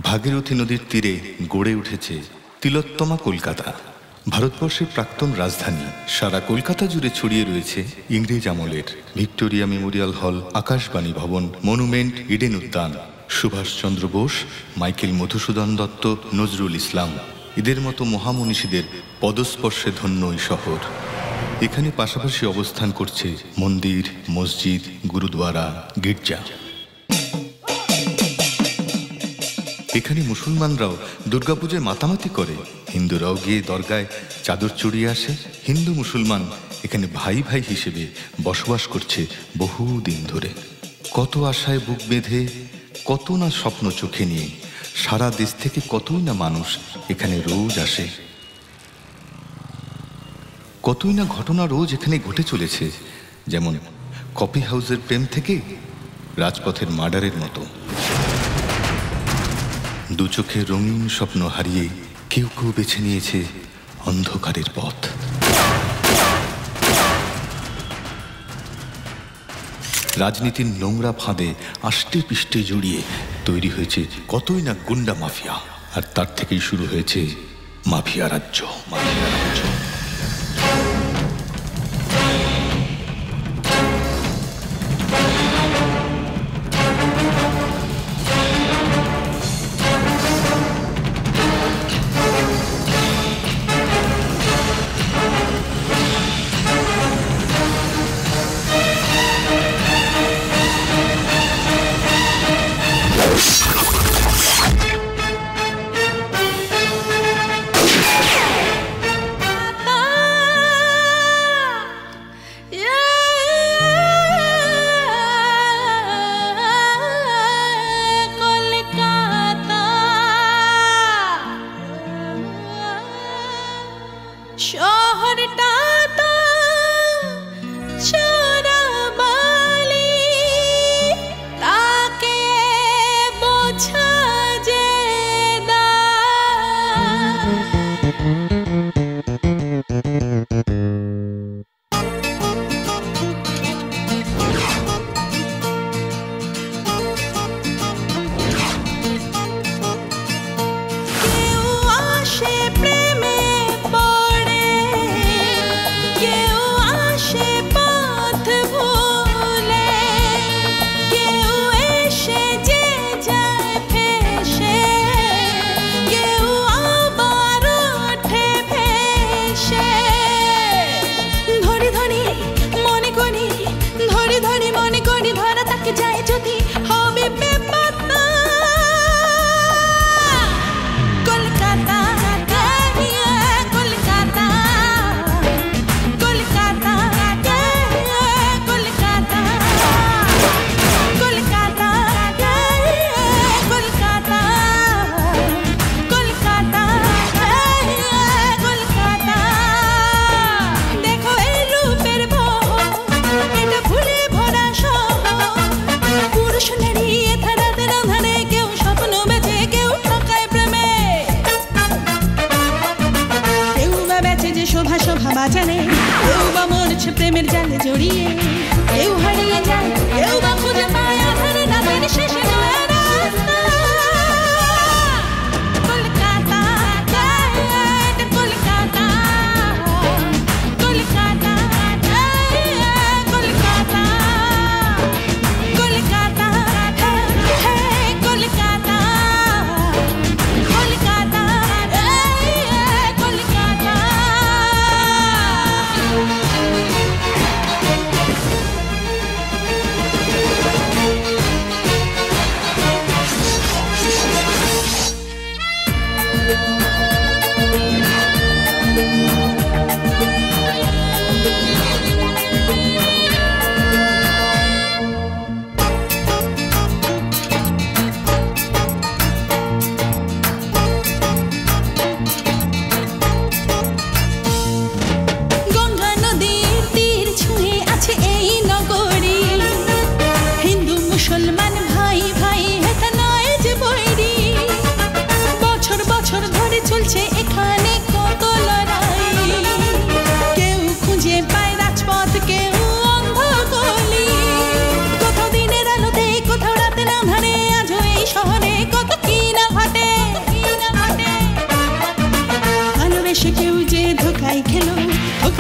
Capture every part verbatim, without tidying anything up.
ভাগীরথী নদীর তীরে গড়ে উঠেছে তিলোত্তমা কলকাতা, ভারতবর্ষের প্রাক্তন রাজধানী। সারা কলকাতা জুড়ে ছড়িয়ে রয়েছে ইংরেজ আমলের ভিক্টোরিয়া মেমোরিয়াল হল, আকাশবাণী ভবন, মনুমেন্ট, ইডেন উদ্যান, সুভাষচন্দ্র বোস, মাইকেল মধুসূদন দত্ত, নজরুল ইসলাম, এদের মতো মহামনীষীদের পদস্পর্শে ধন্য এই শহর। এখানে পাশাপাশি অবস্থান করছে মন্দির, মসজিদ, গুরুদ্বারা, গির্জা। এখানে মুসলমানরাও দুর্গাপূজায় মাতামাতি করে, হিন্দুরাও গিয়ে দরগায় চাদর চড়িয়ে আসে। হিন্দু মুসলমান এখানে ভাই ভাই হিসেবে বসবাস করছে বহুদিন ধরে। কত আশায় বুক বেঁধে, কত না স্বপ্ন চোখে নিয়ে সারা দেশ থেকে কতই না মানুষ এখানে রোজ আসে। কতই না ঘটনা রোজ এখানে ঘটে চলেছে, যেমন কফি হাউসের প্রেম থেকে রাজপথের মার্ডারের মতো। দু চোখে রঙিন স্বপ্ন হারিয়ে কেউ কেউ বেছে নিয়েছে অন্ধকারের পথ। রাজনীতির নোংরা ফাঁদে আষ্টে পিষ্টে জড়িয়ে তৈরি হয়েছে কতই না গুন্ডা মাফিয়া, আর তার থেকেই শুরু হয়েছে মাফিয়া রাজ্য। মাফিয়া রাজ্য বাজানে কেউ বা মরছে প্রেমের জালে জড়িয়ে, কেউ হারিয়ে যায়, কেউ বা খুঁজে পায় আধারে রাতের শেষে নয়া রাস্তা। কলকাতা, এটা কলকাতা, কলকাতা, কলকাতা, কলকাতা, হ্যাঁ কলকাতা, কলকাতা, কলকাতা।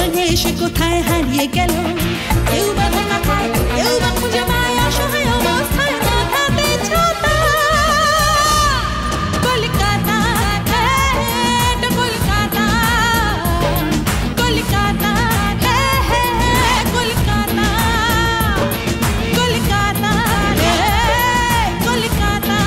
ভাঙে সে কোথায় হারিয়ে গেল কেউ বা ভাঙা খায় কেউ বা খুঁজে পায় অসহায় অবস্থায় মাথাতে ছাতা কলকাতা এটা কলকাতা কলকাতা কলকাতা কলকাতা কলকাতা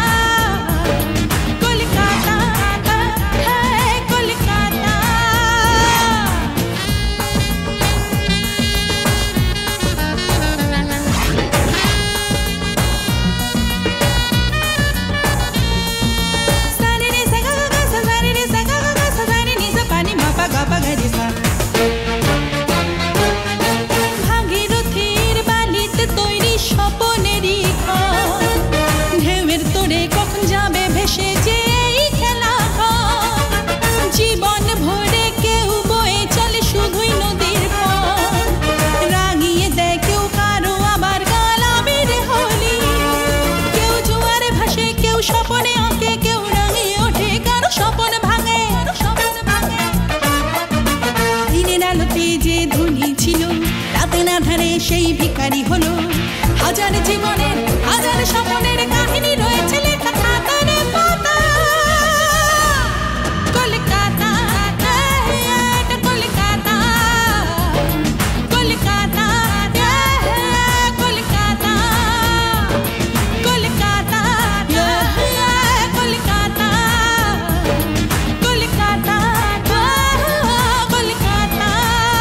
ভাগীরথীর বালিতে তৈরি স্বপনেরই ঘর ঢেউয়ের তোড়ে কখন যাবে ভেসে যে এই খেলা ঘর জীবন ভরে কেউ বয়ে চলে শুধুই নদীর পর রাঙিয়ে দেয় কেউ কারো আবার গালামের হোলি কেউ জোয়ারে ভাসে কেউ স্বপনে আঁকে কেউ রাঙিয়ে ওঠে কারো স্বপন ভাঙে স্বপন ভাঙে দিনের আলোতে যে ধনী ছিল রাতে না ধারে সেই ভিখারি হলো হাজার জীবনের হাজার স্বপ্নের কাহিনী রয়েছে লেখা খাতার পাতা কলকাতা এটা কলকাতা কলকাতা কলকাতা কলকাতা কলকাতা কলকাতা কলকাতা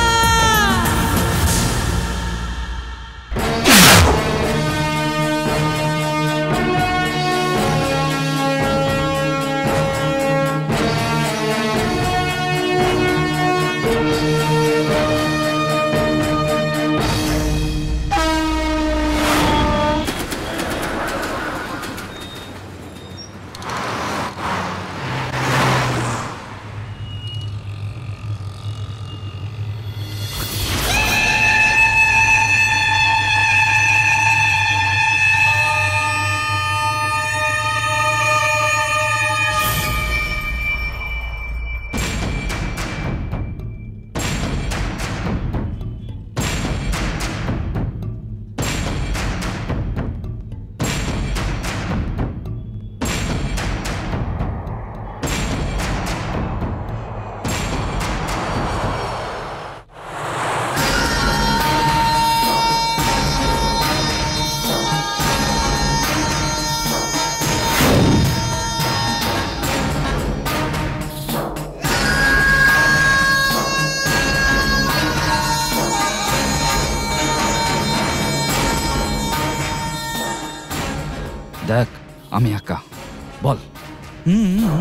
দেখ আমি একা বল হুম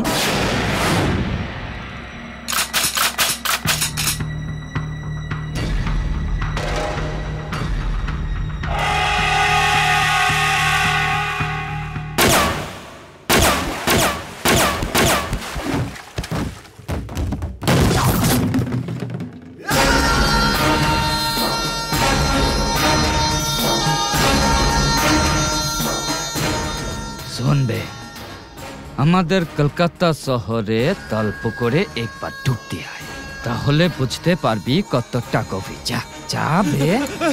শুনবে আমাদের কলকাতা শহরে তালপুকুরে একবার ডুবতে আয় তাহলে বুঝতে পারবি কতটা গভীর যা যাবে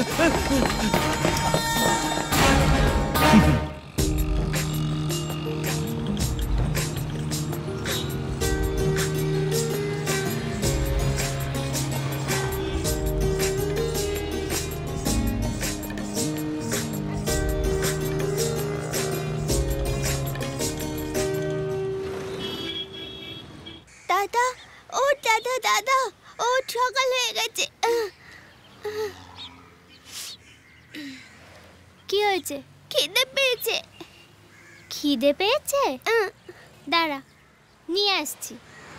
দাদা ও দাদা দাদা ও সকাল হয়ে গেছে কি হয়েছে খিদে পেয়েছে খিদে পেয়েছে দাঁড়া নিয়ে আসছি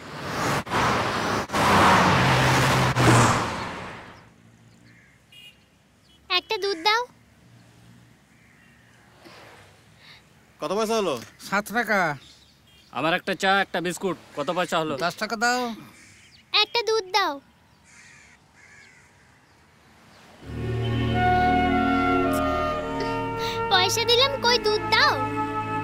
একটা দুধ দাও কত পয়সা হলো? সাত টাকা। আমার একটা চা একটা বিস্কুট কত পয়সা হলো? দশ টাকা দাও। একটা দুধ দাও। পয়সা দিলাম কই দুধ দাও।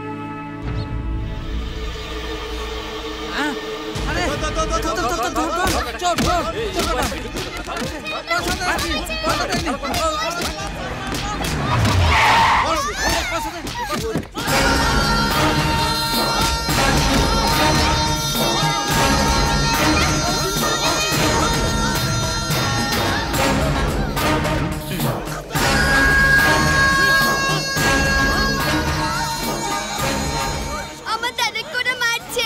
আরে আমার দাদা করে মারছে।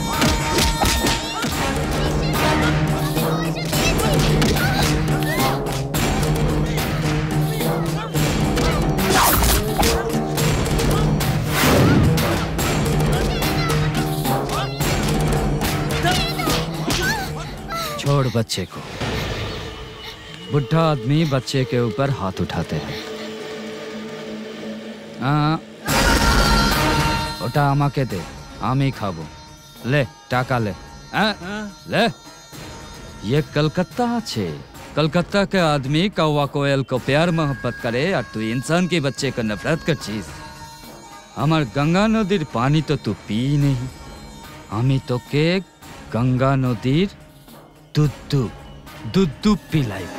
छोड़ बच्चे को। बुढ़ा आदमी बच्चे के ऊपर हाथ उठाते हैं। हाँ, ওটা আমাকে দে, আমি খাবো। ले टाका ले। हाँ, ले। ये कलकत्ता আছে। कलकत्ता के आदमी कौवा कोयल को प्यार मोहब्बत करे और तू इंसान के बच्चे को नफरत कर चीज। আমার গঙ্গা নদীর পানি তো তুই পি नहीं। আমি তোকে গঙ্গা নদীর দুধ দুধ পিলাইব।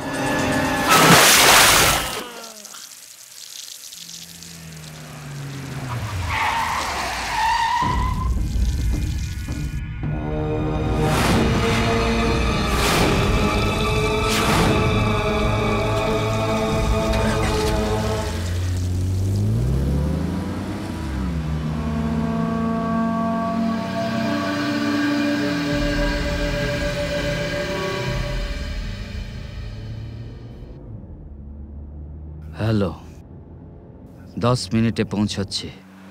हेलो, दस मिनिटे पहुंचाচ্ছি।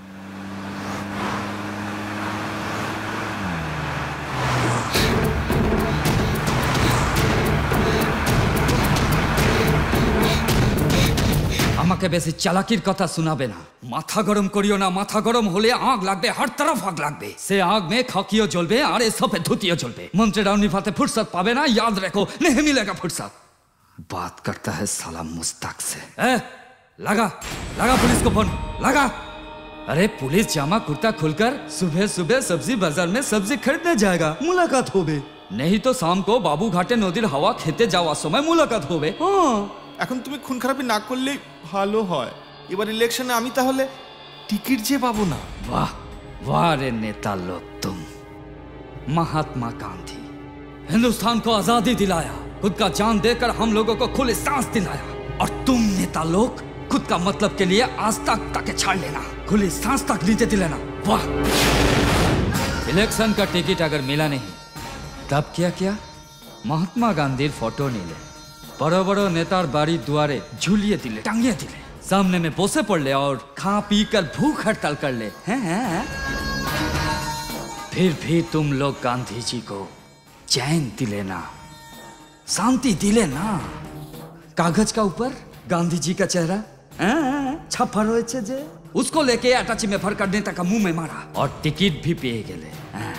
আমাকে বেশি চালাকির কথা শোনাবে না। মাথা গরম করিও না, মাথা গরম হলে আগ লাগবে, हर तरफ आग লাগবে। সে आग में खाकियो জ্বলবে আর এসবে ধুতিও জ্বলবে। মন্ত্রীরাও নিভাতে ফুরসত পাবে না, याद रखो, नहीं मिलेगा फुर्सत। बात करता है साला मुस्ताक से। ए, लगा लगा पुलिस को फोन लगा। अरे पुलिस जामा कुर्ता खुलकर सुबह सुबह सब्जी बाजार में सब्जी खरीदने जाएगा, मुलाकात होबे। नहीं तो शाम को बाबू घाटे नदीर हवा खेते जाওয়ার সময় मुलाकात होबे। हाँ, এখন তুমি খুন খারাপি না করলেই ভালো হয়। এবার ইলেকশনে আমি তাহলে টিকিট যে পাবো না। वाह वाह रे नेता लोग तुम। महात्मा गांधी हिंदुस्तान को आजादी दिलाया, खुद का जान देकर हम लोगों को खुली सांस दिलाया। और तुम नेता लोग खुद का मतलब के लिए आज तक तक छाड़ लेना, खुली सांस तक नीचे दिलाना। वाह। इलेक्शन का टिकट अगर मिला नहीं तब क्या किया? महात्मा गांधी फोटो नीले, बड़ो बड़ो नेतार बाड़ी दुआरे झूलिए दिले, टांगिए दिले, सामने में बोसे पड़ ले और खा पी कर भूख हड़ताल कर ले। हैं हैं? फिर भी तुम लोग गांधी जी को चैन दिले ना, शांति दिले ना। कागज का ऊपर गांधी जी का चेहरा छापा रही जे, उसको लेके अटैची में भर कर नेता का मुंह में मारा और टिकट भी पे गेले।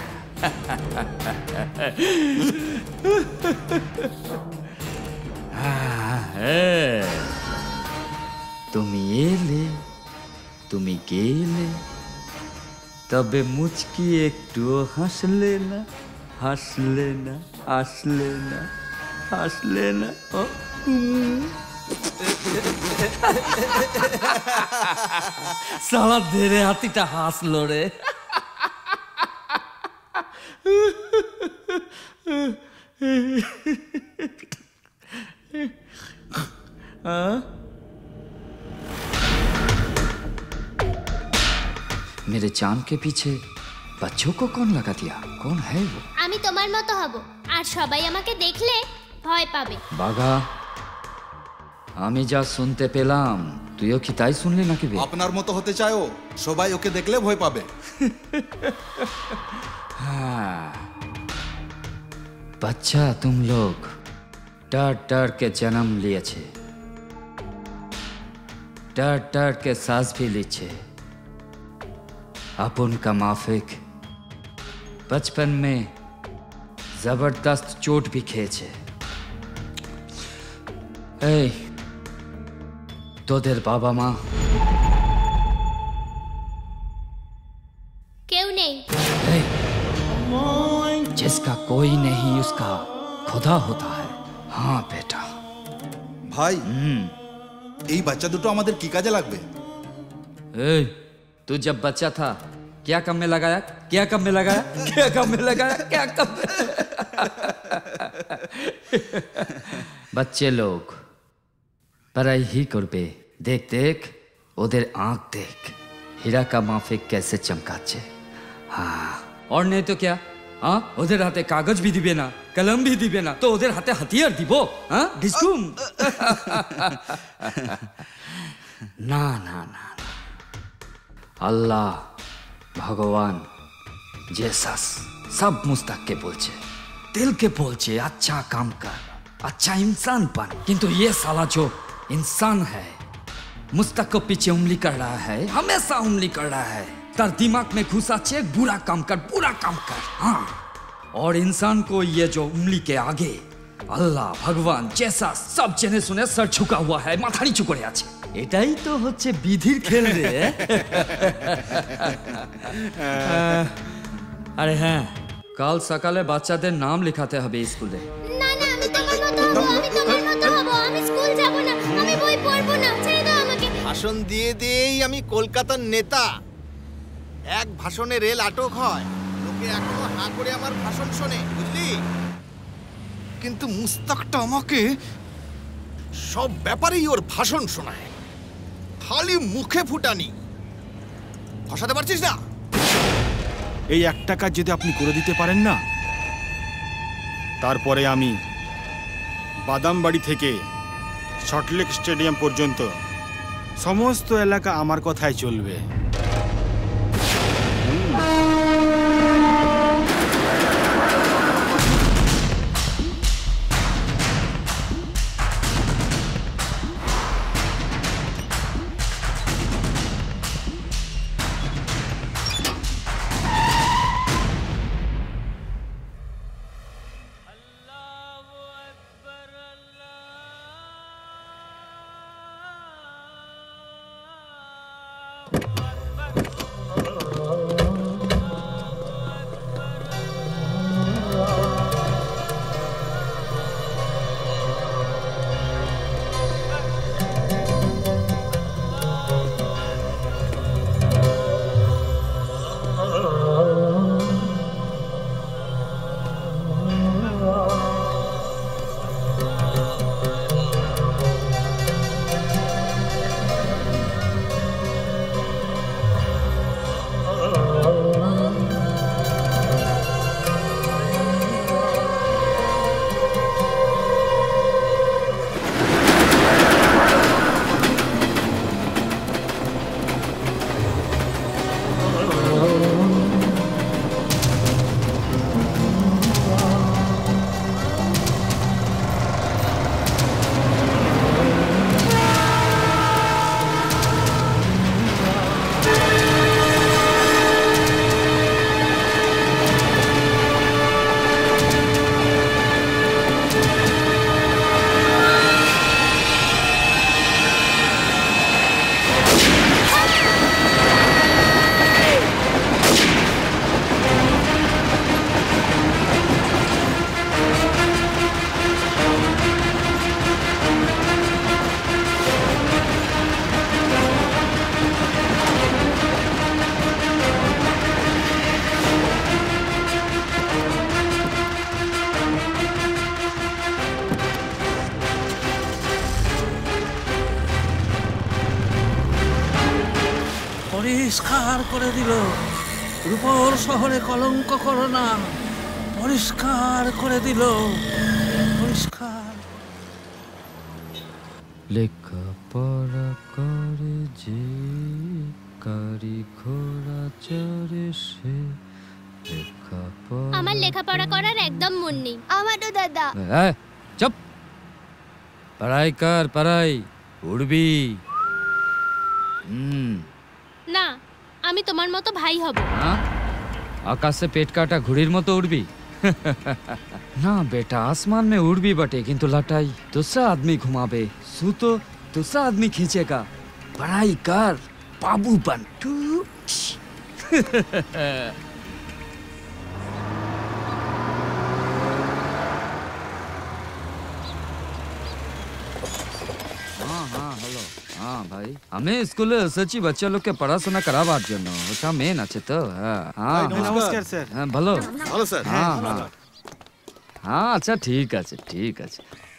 तुम ये ले, तुम गेले, तबे मुझकी एक टू हंस लेना, हंस लेना, हंस लेना, हंस लेना। साला धीरे हाथीटा हासलो रे। मेरे चांद के पीछे बच्चों को कौन लगा दिया? कौन है वो? আমি তোমার মতো হব আর সবাই আমাকে দেখলে ভয় পাবে। বাঘা, আমি যা শুনতে পেলাম তুইও কি তাই শুনলি নাকি? আপনার মতো হতে চাইও, সবাই ওকে দেখলে ভয় পাবে। हाँ, बच्चा तुम लोग डर डर के जन्म लिए छे, डर डर के सांस भी लीछे। अपन का माफिक बचपन में जबरदस्त चोट भी खेचे। ए, তোদের বাবা মা কেউ নেই। जिसका कोई नहीं उसका खुदा होता है। हाँ बेटा। ভাই এই বাচ্চা দুটো আমাদের কি কাজে লাগবে? ए, तू जब बच्चा था क्या काम में लगाया? क्या काम में लगाया? क्या काम में लगाया? क्या काम में? बच्चे लोग पढ़ाई ही करबे। देख देख ओদের आंख देख, हीरा का माफिक कैसे चमकाচ্ছে। हाँ, और नहीं तो क्या? हाँ, ওদের হাতে কাগজ भी दिबे ना, कलम भी दिबे ना, तो ওদের হাতে হাতিয়ার দিব? हाँ, डिस्कुम। ना ना ना, अल्लाह भगवान जेसस सब मुस्ताक के बोलছে, दिल के बोलছে अच्छा काम कर, अच्छा इंसान बन। किंतु ये साला जो इंसान है मुस्ताक को पीछे उंगली कर रहा है, हमेशा उंगली कर रहा है। तार दिमाग में घुसा छे बुरा काम कर, बुरा काम कर। हाँ, और इंसान को ये जो उंगली के आगे अल्लाह भगवान जैसा सब जने सुने सर झुका हुआ है, माथा নিচু করে আছে। এটাই তো হচ্ছে বিধির খেল রে। আরে হ্যাঁ, কাল সকালে বাচ্চাদের নাম লেখাতে হবে স্কুলে। না না, আমি তোমার মতো হব, আমি তোমার মতো হব, আমি স্কুল যাব না, আমি বই পড়বো না, ছেড়ে দাও আমাকে। ভাষণ দিয়ে দিয়েই আমি কলকাতার নেতা। এক ভাষণে রেল আটক হয়, লোকে এখনো হাঁ করে আমার ভাষণ শোনে, বুঝলি? কিন্তু মুস্তাকটা আমাকে সব ব্যাপারেই ওর ভাষণ শোনায়, খালি মুখে ফুটানি। ফসাতে পারছিস না? এই একটা কাজ যদি আপনি করে দিতে পারেন না, তারপরে আমি বাদামবাড়ি থেকে শর্টলেক স্টেডিয়াম পর্যন্ত সমস্ত এলাকা আমার কথাই চলবে। পরিষ্কার করে দিল, রূপর শহরে কলঙ্ক করো না, পরিষ্কার করে দিল, পরিষ্কার। লেখা পড়া করে যে কারি ঘোড়া চড়ে সে, লেখা পড়া। আমার লেখাপড়া করার একদম মন নেই। আমারও দাদা। এই, চুপ। পড়াই কর, পড়াই, উড়বি। হুম। না, আমি তোমার মতো ভাই হব। हाँ? आकाश से पेट काटा घुड़ीर मतो उड़बी? ना बेटा, आसमान में उड़बी बटे, किंतु लटाई दूसरा आदमी घुमाबे, सूतो दूसरा आदमी खींचेगा। पढ़ाई कर, बाबू बन। हाँ हाँ हेलो हाँ भाई हमें स्कूले सच्ची बच्चा लोग के पढ़ाशোना कराবার জন্য ওটা মেন আছে তো হ্যাঁ হ্যাঁ নমস্কার স্যার হ্যাঁ ভালো ভালো স্যার হ্যাঁ হ্যাঁ হ্যাঁ আচ্ছা ঠিক আছে ঠিক আছে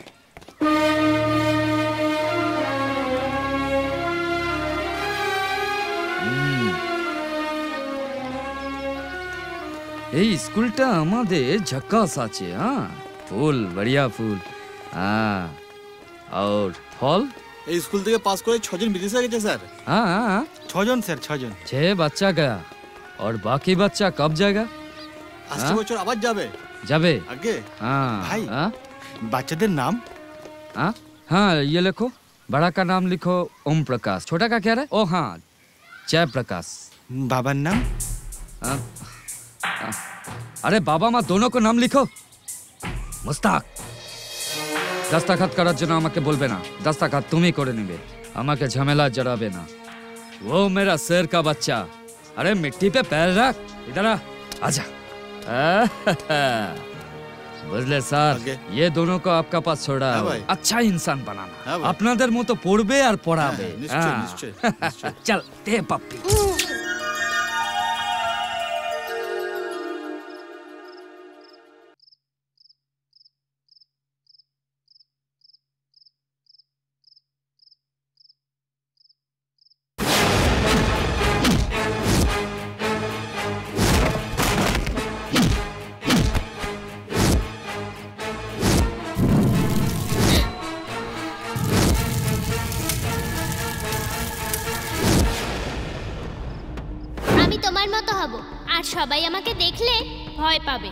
এই স্কুলটা আমাদের ঝক্কাস আছে হ্যাঁ ফুল बढ़िया ফুল হ্যাঁ और ফল এই স্কুল থেকে পাস করে ছজন বিদেশে গেছে স্যার हाँ हाँ ছজন স্যার ছজন छह बच्चा गया और बाकी बच्चा कब जाएगा আসছে বছর আবার যাবে जाबे আগে हाँ भाई। हाँ বাচ্চাদের নাম हाँ हाँ ये लिखो बड़ा का नाम लिखो ओम प्रकाश छोटा का क्या है ओ हाँ जय प्रकाश বাবার নাম हाँ, हाँ। अरे बाबा माँ दोनों को नाम लिखो मुस्ताक दस्तखत कराর জন্য আমাকে বলবে না दस्तखत তুমি করে নেবে আমাকে ঝামেলা জড়াবে না वो मेरा शेर का बच्चा अरे मिट्टी पे पैर रख इधर आ आजा বুঝলে স্যার ये दोनों को आपका पास छोड़ा हाँ भाई। अच्छा इंसान बनाना हाँ भाई। আপনাদের মতো পড়বে আর পড়াবে হ্যাঁ, নিশ্চয়, हाँ। নিশ্চয়, নিশ্চয়। চল দে পাপ্পি আমি তোমার মতো হব আর সবাই আমাকে দেখলে ভয় পাবে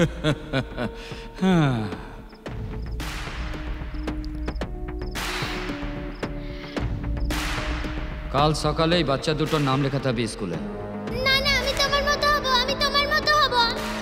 কাল সকালেই বাচ্চা দুটোর নাম লেখাতে হবে স্কুলে না না আমি তোমার মতো হব আমি তোমার মতো হব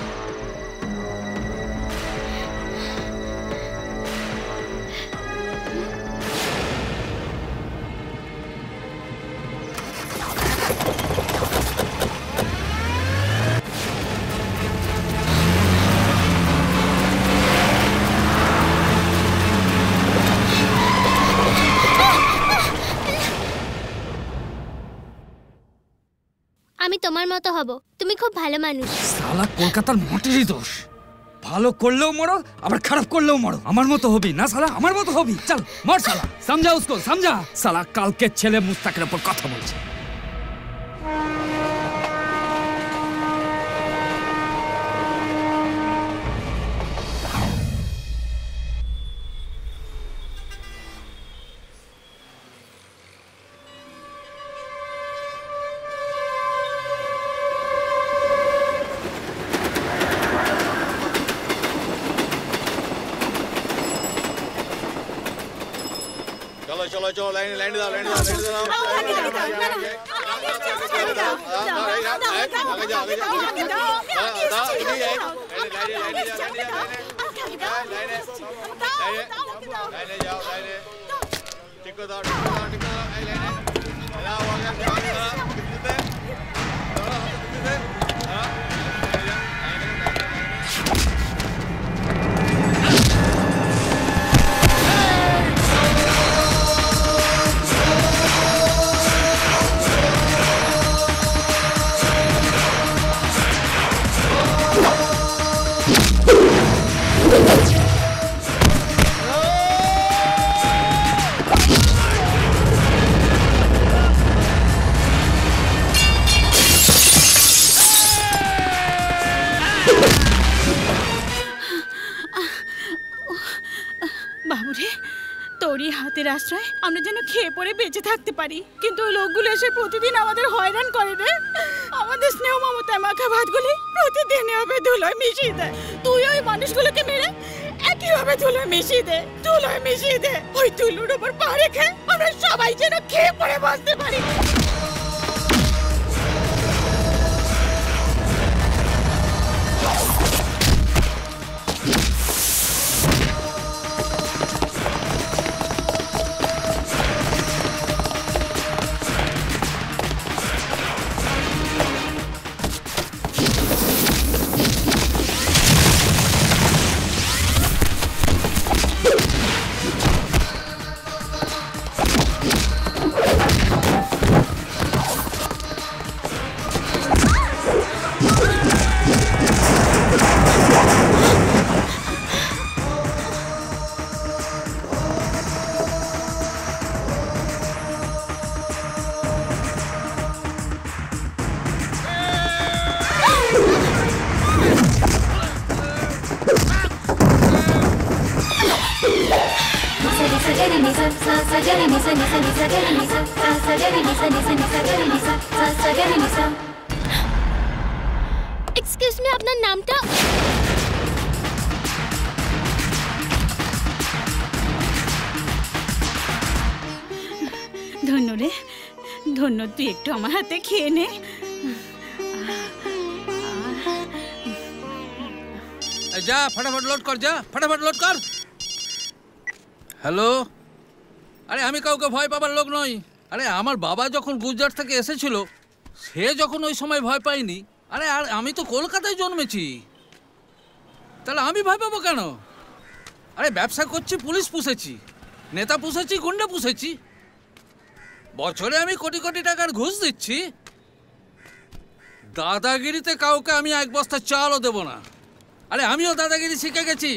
আমি তোমার মতো হব তুমি খুব ভালো মানুষ সালা কলকাতার মটেরই দোষ ভালো করলেও মরো আবার খারাপ করলেও মরো আমার মতো হবি না সালা আমার মতো হবি চল মর সালা সমঝা उसको समझा সালা কালকে ছেলে মুস্তাকের উপর কথা বলছে চলো চলো চলো লাইনে লাইনে দাও লাইনে দাও লাইনে দাও আগে যাও আগে যাও আগে যাও দাও এদিকে লাইনে লাইনে যাও লাইনে লাইনে লাইনে যাও লাইনে ঠিক করে দাও ঠিক করে দাও ঠিক করে দাও এই লাইনে দাও আগে যাও দিতে দাও দিতে হ্যাঁ বাবুরে তোরই হাতের আশ্রয় আমরা যেন খেয়ে পড়ে বেঁচে থাকতে পারি কিন্তু ওই লোকগুলো এসে প্রতিদিন আমাদের হয়রান করে রে আমাদের স্নেহ মমতায় মাখা ভাতগুলি প্রতিদিন এভাবে ধুলোয় মিশিয়ে দেয় তুই ওই মানুষগুলোকে মেরে একইভাবে ধুলোয় মিশিয়ে দে ধুলোয় মিশিয়ে দে ওই ধুলোর উপর পা রেখে আমরা সবাই যেন খেয়ে পড়ে বাঁচতে পারি এক্সকিউজ মি, আপনার নামটা? ধন্য রে, ধন্য, তুই একটু আমার হাতে খেয়ে নে। যা ফটাফট লোড কর, যা ফটাফট লোড কর। হ্যালো, আরে আমি কাউকে ভয় পাবার লোক নই। আরে আমার বাবা যখন গুজরাট থেকে এসেছিল, সে যখন ওই সময় ভয় পায়নি, আরে আর আমি তো কলকাতায় জন্মেছি, তাহলে আমি ভয় পাবো কেন? আরে ব্যবসা করছি, পুলিশ পুষেছি, নেতা পুষেছি, গুন্ডা পুষেছি, বছরে আমি কোটি কোটি টাকার ঘুষ দিচ্ছি। দাদাগিরিতে কাউকে আমি এক বস্তা চালও দেব না। আরে আমিও দাদাগিরি শিখে গেছি।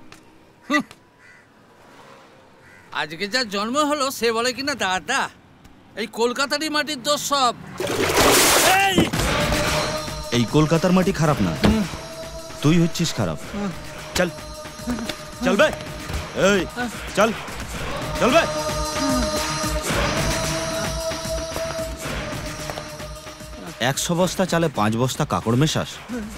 আজকে যার জন্ম হলো সে বলে কিনা দাদা। এই কলকাতারই মাটির দোষ সব। এই কলকাতার মাটি খারাপ না, তুই হচ্ছিস খারাপ। চল চল বে, এই চল চল বে। একশো বস্তা চালে পাঁচ বস্তা কাকড় মেশাস?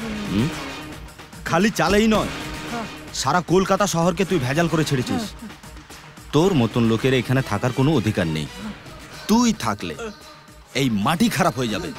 খালি চালেই নয়, সারা কলকাতা শহরকে তুই ভেজাল করে ছেড়েছিস। তোর মতন লোকের এখানে থাকার কোনো অধিকার নেই। তুই থাকলে এই মাটি খারাপ হয়ে যাবে।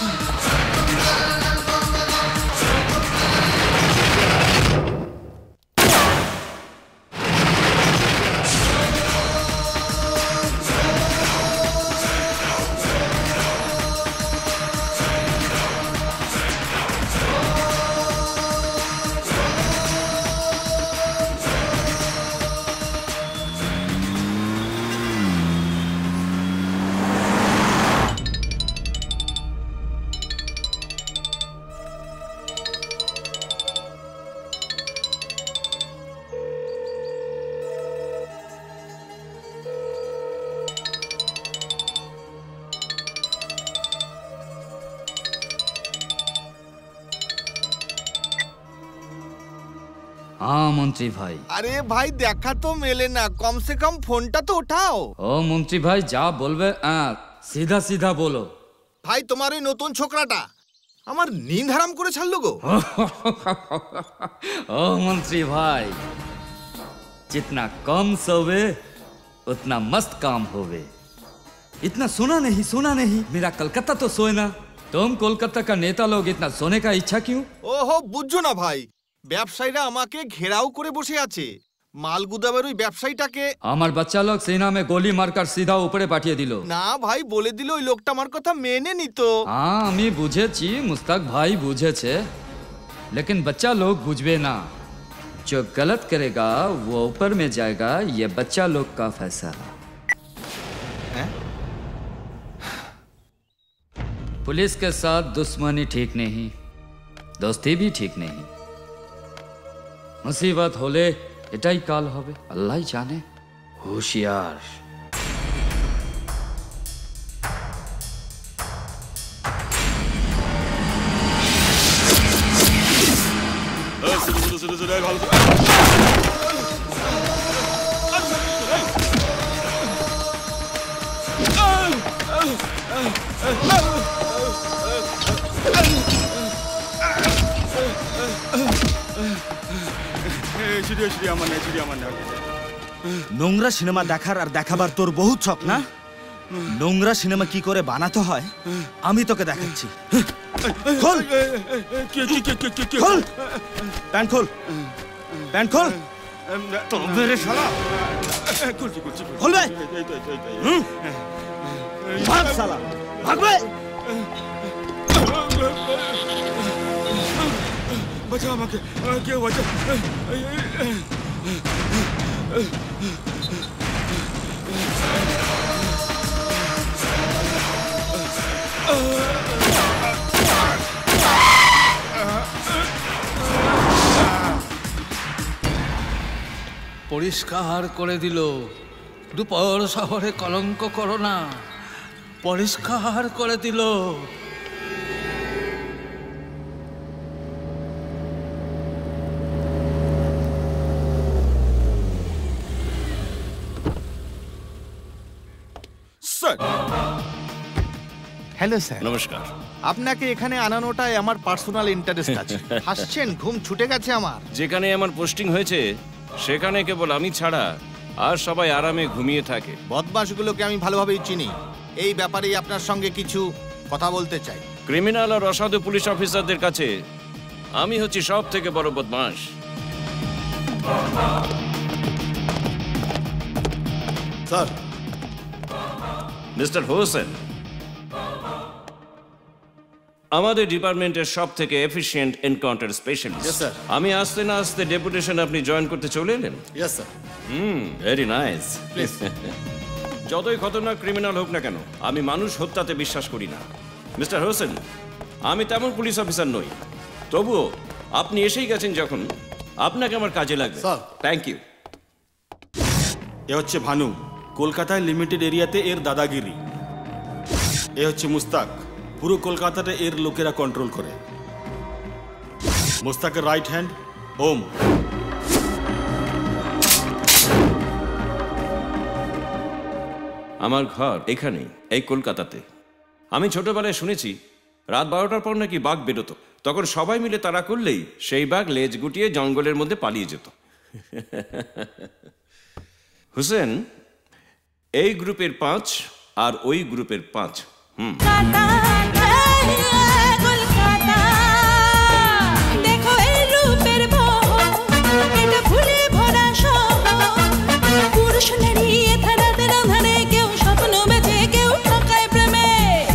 हाँ मंत्री भाई। अरे भाई देखा तो मेले ना, कम से कम फोनটা তো উঠাও। ও মন্ত্রী ভাই যা বলবে সিধা সিধা বলো। ভাই তোমার ওই নতুন ছোকরাটা আমার नींद হারাম করে ছাড়লো গো। ओ मंत्री भाई, जितना कम सोवे उतना मस्त काम होवे। इतना सोना नहीं, सोना नहीं, मेरा कलकत्ता तो सोए ना। तुम कोलकाता का नेता लोग इतना सोने का इच्छा क्यों? ओहो বুঝছো না ভাই, ব্যবসায়ীরা আমাকে ঘেরাও করে বসে আছে। মালগুদামের ওই ব্যবসায়ীটাকে আমার বাচ্চা লোক সেনা में गोली मारकर सीधा ऊपरे पाठिয়ে দিল। না ভাই বলে দিল ওই লোকটা আমার কথা মেনে নিত। हाँ আমি বুঝেছি, মুস্তাক ভাই বুঝেছে, लेकिन बच्चा लोग बुझबे ना। जो गलत करेगा वो ऊपर में जाएगा, ये बच्चा लोग का फैसला। पुलिस के साथ दुश्मनी ठीक नहीं, दोस्ती भी ठीक नहीं। मुसीबत होले এটাই কাল হবে, আল্লাহই জানে। হুঁশিয়ার। নোংরা সিনেমা দেখার আর দেখাবার তোর বহুত শখ না? নোংরা সিনেমা কি করে বানাতে হয় আমি তোকে দেখাচ্ছি। খোল খোল প্যান্ট খোল, প্যান্ট খোল। তো মেরে শালা খোল বে, ভাগ শালা, ভাগবে। বাঁচা আমাকে, কেউ বাঁচা। পরিষ্কার করে দিল। দুপুর শহরে কলঙ্ক করো না, পরিষ্কার করে দিল। Hello sir. নমস্কার। আপনাকে এখানে আনানোটাই আমার পার্সোনাল ইন্টারেস্ট আছে। হাসছেন, ঘুম ছুটে গেছে আমার। যেখানে আমার পোস্টিং হয়েছে সেখানে কেবল আমি ছাড়া আর সবাই আরামে ঘুমিয়ে থাকে। বদমাশগুলোকে আমি ভালোভাবেই চিনি। এই ব্যাপারেই আপনার সঙ্গে কিছু কথা বলতে চাই। ক্রিমিনাল আর অসাধু পুলিশ অফিসারদের কাছে আমি হচ্ছি সব থেকে বড় বদমাশ। স্যার। মিস্টার হোসেন, আমাদের ডিপার্টমেন্টের সব থেকে efficient encounter specialist. Yes, sir. আমি আসতে না আসতে ডেপুটেশন আপনি জয়েন করতে চলে এলেন। Yes sir. Hmm, very nice. Please. যতই খতরনাক ক্রিমিনাল হোক না কেন, আমি মানুষ হত্যাতে বিশ্বাস করি না। মিস্টার হোসেন, আমি তেমন পুলিশ অফিসার নই, তবুও আপনি এসেই গেছেন যখন, আপনাকে আমার কাজে লাগবে। স্যার। Thank you. এ হচ্ছে ভানু, কলকাতায় লিমিটেড এরিয়াতে এর দাদাগিরি। এ হচ্ছে মুস্তাক, পুরো কলকাতাতে এর লোকেরা কন্ট্রোল করে। মুস্তাকের রাইট হ্যান্ড ওম। আমার ঘর এখানেই, এই কলকাতাতে। আমি ছোটবেলায় শুনেছি রাত বারোটার পর নাকি বাঘ বেরোতো, তখন সবাই মিলে তাড়া করলেই সেই বাঘ লেজ গুটিয়ে জঙ্গলের মধ্যে পালিয়ে যেত। হুসেন, এই গ্রুপের পাঁচ আর ওই গ্রুপের পাঁচ। হুম, দেখো এই রূপের বহ, এটা ফুলে ভরা শহর। পুরুষ নারী এথারাতে রাঁধানে, কেউ স্বপ্ন বেঁচে, কেউ ঠকায় প্রেমে।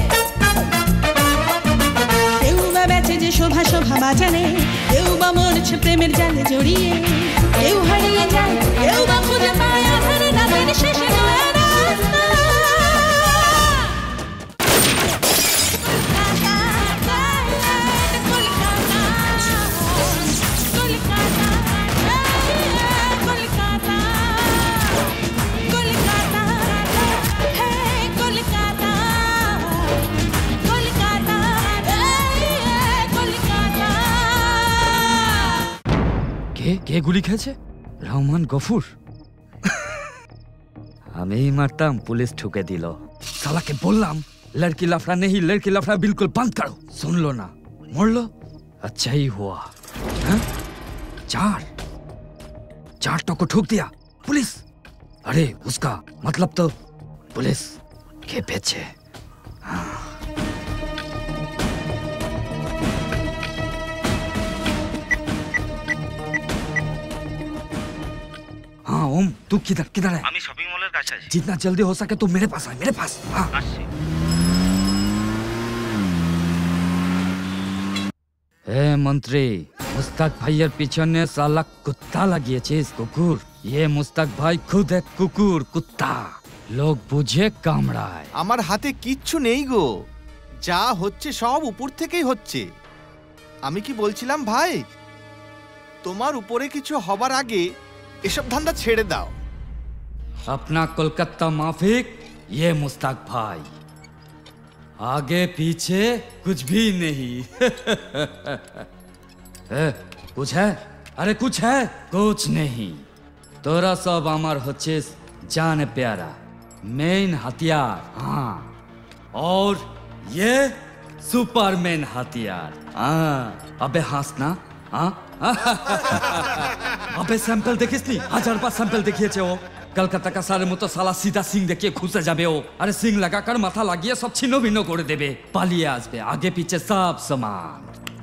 কেউ বা বেঁচে যে শোভা শোভা বাজারে, কেউ বা মরছে প্রেমের জালে জড়িয়ে। কেউ হারিয়ে যায়, কেউ বা খুঁজে পায় আধারে রাতের শেষে নয়া রাস্তা। কে কে গুলি খেয়েছে? রহমান গফুর। আমি মারতাম, পুলিশ ঠুকে দিল। সালাকে বললাম লড়কি লাফড়া নেই, লড়কি লাফড়া बिल्कुल बंद करो, सुन लो ना, मरलो। अच्छा ही हुआ। हाँ? चार चार तो को ठोक दिया पुलिस। अरे उसका मतलब तो पुलिस के पीछे। हाँ। हाँ ओम, तू किधर किधर है? আমি শপিং মলের কাছে আছি। जितना जल्दी हो सके तो मेरे पास आए, मेरे पास। हाँ। ए मंत्री, मुस्ताक भाइयर पिछने साला कुत्ता লাগিয়েছিস, কুকুর। ये मुस्ताक भाई खुद एक कुकुर, कुत्ता। लोग बुझे কামড়ায়। আমার হাতে কিচ্ছু নেই গো, যা হচ্ছে সব উপর থেকেই হচ্ছে। আমি কি বলছিলাম ভাই, তোমার উপরে কিছু হবার আগে এসব ধান্দা ছেড়ে দাও। अपना कोलकाता माफिक ये मुस्ताक भाई, आगे पीछे कुछ भी नहीं। ए, कुछ है? अरे कुछ है? कुछ नहीं। तोरा सब अमर होच्छिस जान प्यारा, मेन हथियार। हाँ, और ये सुपरमैन हथियार। हाँ, अबे हंसना। हाँ। अबे सैंपल देखिस नी, हजार बार सैंपल देखिए ও। কলকাতা का सारे মতো সালা সিধা সিং দেখিয়ে খুঁজে যাবে ও। আরে সিং লাগাকার মাথা লাগিয়ে সব ছিন্ন ভিন্ন করে দেবে, পালিয়ে আসবে আগে পিছে সব সমান।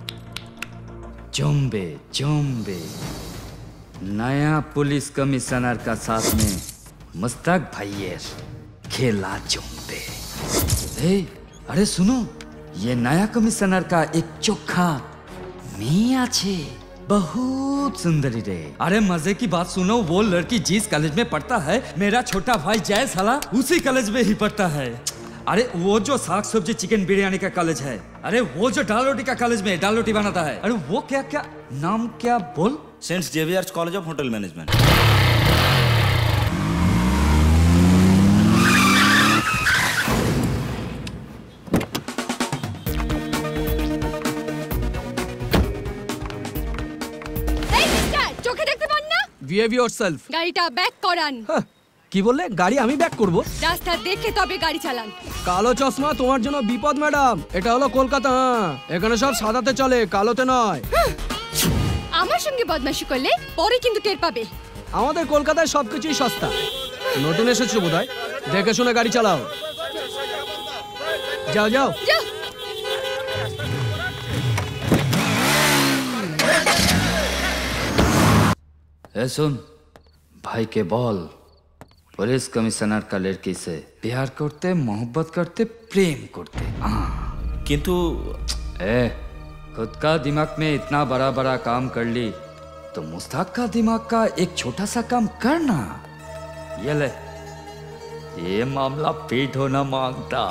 জমবে জমবে। नया पुलिस कमिश्नर का साथ में मुस्ताक भाइयर खेला जमবে। ए, अरे सुनो, ये नया कमिश्नर का एक चोखा মেয়ে আছে, बहुत सुंदरी रे। अरे मजे की बात सुनो, वो लड़की जिस कॉलेज में पढ़ता है, मेरा छोटा भाई जय साला उसी कॉलेज में ही पढ़ता है। अरे वो जो साग सब्जी चिकन बिरयानी का कॉलेज है, अरे वो जो दाल रोटी का कॉलेज में दाल रोटी बनाता है, अरे वो क्या क्या नाम क्या बोल? Saint Xavier's College of Hotel Management. চোখে দেখতে পান না? Behave yourself. গাড়িটা ব্যাক করান। কি বললে? গাড়ি আমি ব্যাক করব? রাস্তা দেখে তবে গাড়ি চালান। কালো চশমা তোমার জন্য বিপদ ম্যাডাম। এটা হলো কলকাতা, এখানে সব সাদাতে চলে, কালোতে নয়। আমার সঙ্গে বদমাশি করলে পরে কিন্তু টের পাবে। আমাদের কলকাতায় সবকিছুই সস্তা। নতুন এসেছো বোধহয়, দেখে শুনে গাড়ি চালাও। যাও যাও। ए सुन, भाई के बोल पुलिस कमिश्नर का लड़की से प्यार करते, मोहब्बत करते, प्रेम करते। किंतु ए, खुद का दिमाग में इतना बड़ा बड़ा काम कर ली तो मुस्ताक का दिमाग का एक छोटा सा काम करना। ये ले, ये मामला पीठ होना मांगता।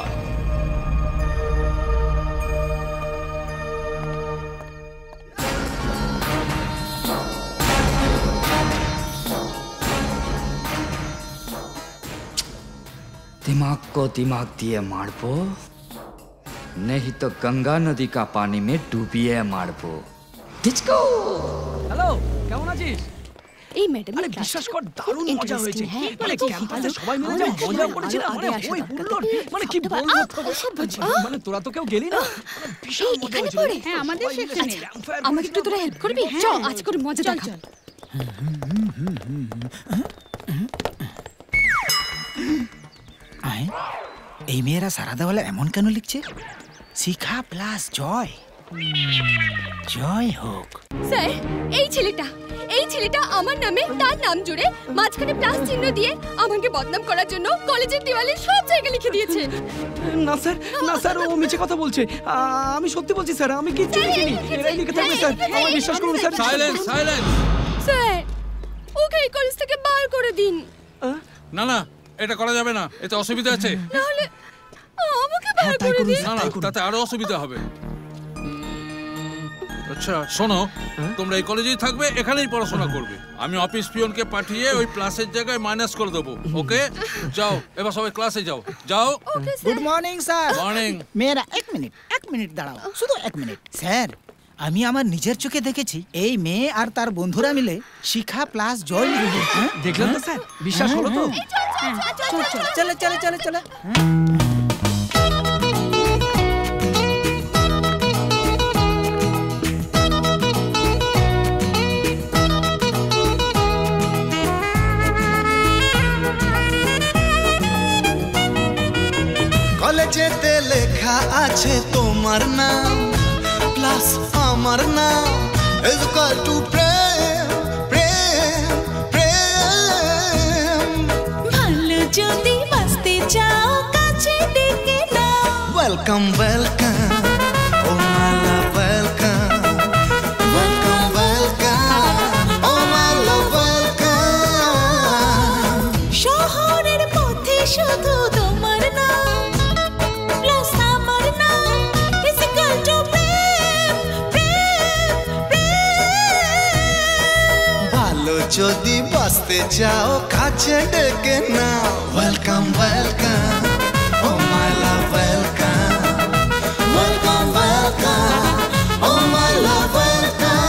दिमाग को दिमाग दिए मारबो, नहीं तो गंगा नदी का पानी में डूबिए मारबो। डिस्को। হ্যালো, কেমন আছিস? এই ম্যাডাম, আরে বিশ্বাস কর, দারুণ মজা হয়েছে। মানে ক্যাম্পাসে সবাই মিলে যা মজা করেছিলাম, মানে ওই হুল্লোড়, মানে কি বলবো, মানে তোরা তো কেউ গেলি না, মানে বিশাল মজা হয়েছিল। হ্যাঁ, আমাদের সেখানে। আমাকে একটু তোরা হেল্প করবি? চল আজ করে মজা দেখা। এই মেয়েরা সারাদাওয়ালা এমন কেন লিখছে? শিখা প্লাস জয়, জয় হোক। স্যার, এই ছেলেটা এই ছেলেটা আমার নামে তার নাম জুড়ে মাঝখানে প্লাস চিহ্ন দিয়ে আমাকে বদনাম করার জন্য কলেজের দেওয়ালে সব জায়গায় লিখে দিয়েছে। না স্যার, না স্যার, ও মিছে কথা বলছে। আমি সত্যি বলছি স্যার, আমি কিচ্ছু লিখিনি। এরাই লিখে থাকবে স্যার, আমার বিশ্বাস করুন sir. Silence, silence. Sir, okay এই কলেজ থেকে বার করে দিন। না না, এটা করা যাবে না, এতে অসুবিধা আছে। তাহলে আমাকে বার করে দিন। না না, তাতে আরো অসুবিধা হবে। আচ্ছা শোনো, তোমরা এই কলেজেই থাকবে, এখানেই পড়াশোনা করবে। আমি অফিস পিয়নকে পাঠিয়ে ওই প্লাসের জায়গায় মাইনাস করে দেবো। ওকে, যাও এবার সবাই ক্লাসে যাও। যাও। Good morning sir. মর্নিং। মেয়েরা এক মিনিট, এক মিনিট দাঁড়াও, শুধু এক মিনিট। স্যার, আমি আমার নিজের চোখে দেখেছি এই মেয়ে আর তার বন্ধুরা মিলে শিখা প্লাস জয় লিখে। দেখলেন তো স্যার, বিশ্বাস হলো তো? চলে চলে চলে চলে। কলেজেতে লেখা আছে তোমার নাম প্লাস আমার নাম is equal to প্রেম প্রেম প্রেম। ভালো যদি বাঁচতে চাও কাছে ডেকে নাও। Welcome welcome oh Mala welcome, welcome welcome oh Mala welcome. শহরের পথে শুধু তোমার নাম প্লাস আমার নাম is equal to প্রেম প্রেম প্রেম। ভালো যদি বাঁচতে চাও কাছে ডেকে নাও। Welcome welcome oh Mala welcome, welcome welcome oh Mala welcome.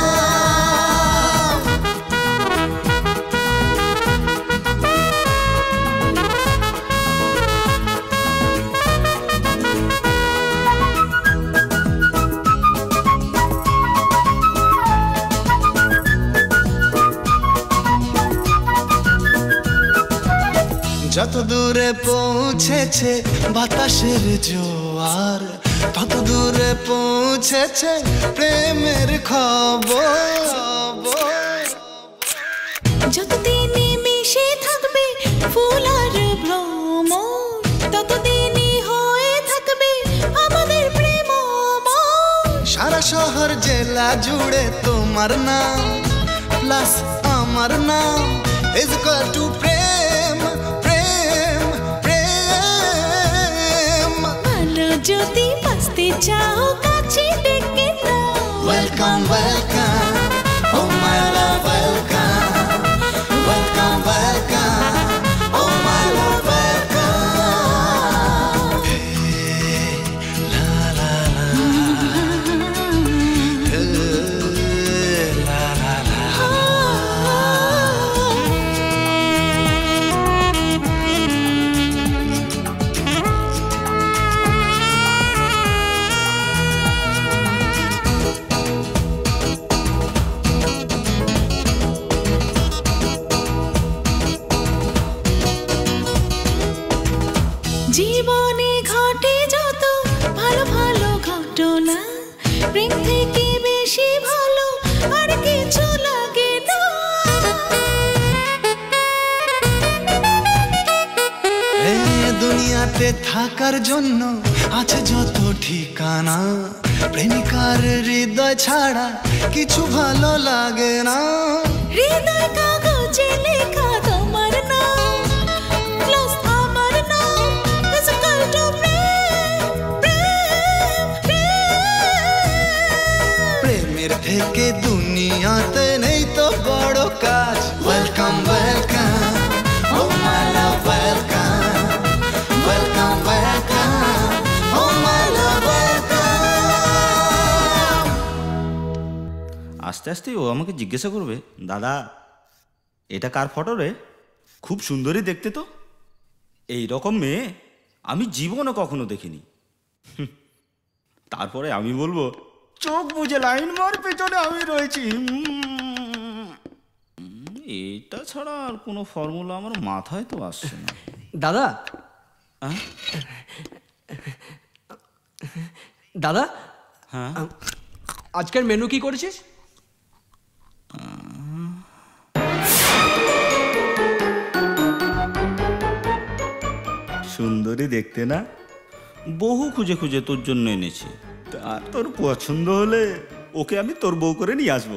যত দূরে পৌঁছেছে বাতাসের জোয়ার, তত দূরে পৌঁছেছে প্রেমের খবর। যতদিনই মিশে থাকবে ফুল আর ভ্রমর, ততদিনই হয়ে থাকবে আমাদের প্রেম। সারা শহর জেলা জুড়ে তোমার নাম প্লাস আমার নাম is equal to প্রেম প্রেম প্রেম। ভালো যদি বাঁচতে চাও কাছে ডেকে নাও। Welcome welcome oh my love welcome, welcome welcome oh my love welcome. লা লা লা লা লা লা। বেঁচে থাকার জন্য আছে যত ঠিকানা, প্রেমিকার হৃদয় ছাড়া কিছু ভালো লাগে না। হৃদয় কাগজে লেখা তোমার নাম, প্লাস আমার নাম, physical to প্রেম, প্রেম, প্রেমের থেকে দুনিয়াতে নেই তো বড় কাজ। Welcome welcome oh my love, welcome welcome welcome oh my love, welcome. আস্তে আস্তে ও আমাকে জিজ্ঞাসা করবে, দাদা এটা কার ফটো রে? খুব সুন্দরী দেখতে তো। এই রকম মেয়ে আমি জীবনে কখনো দেখিনি। হুঁ, তারপরে আমি বলবো, চোখ বুঝে লাইন মার, পেছনে আমি রয়েছি। উম, এটা ছাড়া আর কোনো ফর্মুলা আমার মাথায় তো আসছে না। দাদা দাদা, হ্যাঁ আজকের মেনু কি করেছিস? সুন্দরী দেখতে না, বহু খুঁজে খুঁজে তোর জন্য এনেছি। তা তোর পছন্দ হলে ওকে আমি তোর বউ করে নিয়ে আসবো।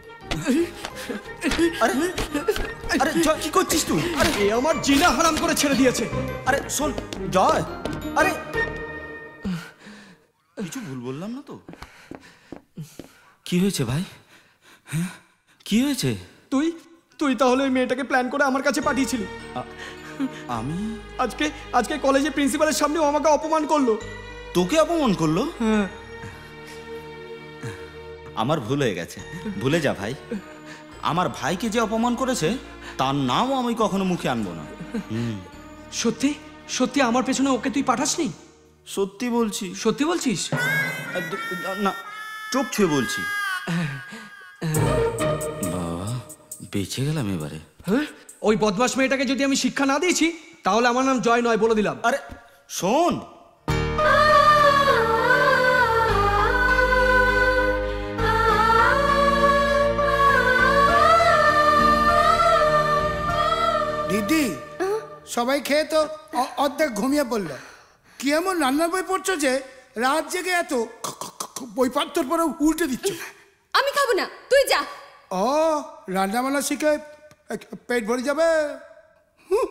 আরে আরে জয়, কি করছিস তুই? আরে এ আমার জিনা হারাম করে ছেড়ে দিয়েছে। আরে শোন জয়, আরে কিছু ভুল বললাম না তো? কি হয়েছে ভাই? হ্যাঁ কি হয়েছে? তুই তুই তাহলে ওই মেয়েটাকে প্ল্যান করে আমার কাছে পাঠিয়েছিলি। আমি আজকে আজকে কলেজে প্রিন্সিপালের সামনে ও আমাকে অপমান করলো। তোকে অপমান করলো? হ্যাঁ। আমার ভুল হয়ে গেছে, ভুলে যা ভাই। আমার ভাইকে যে অপমান করেছে তার নামও আমি কখনো মুখে আনবো না। সত্যি সত্যি আমার পেছনে ওকে তুই পাঠাসনি? সত্যি বলছি। সত্যি বলছিস? না, চোখ ছুঁয়ে বলছি। বাবা, বেঁচে গেলাম এবারে। হ্যাঁ, ওই বদমাশ মেয়েটাকে যদি আমি শিক্ষা না দিয়েছি তাহলে আমার নাম জয় নয়, বলে দিলাম। আরে শোন, দিদি সবাই খেয়ে তো অ- অর্ধেক ঘুমিয়ে পড়লো। কি এমন রান্নার বই পড়ছো যে রাত জেগে এত বই পাত্তর পরে উল্টে দিচ্ছ? আমি খাবো না, তুই যা। ও, রান্না বান্না শিখে পেট ভরে যাবে। হুঁ।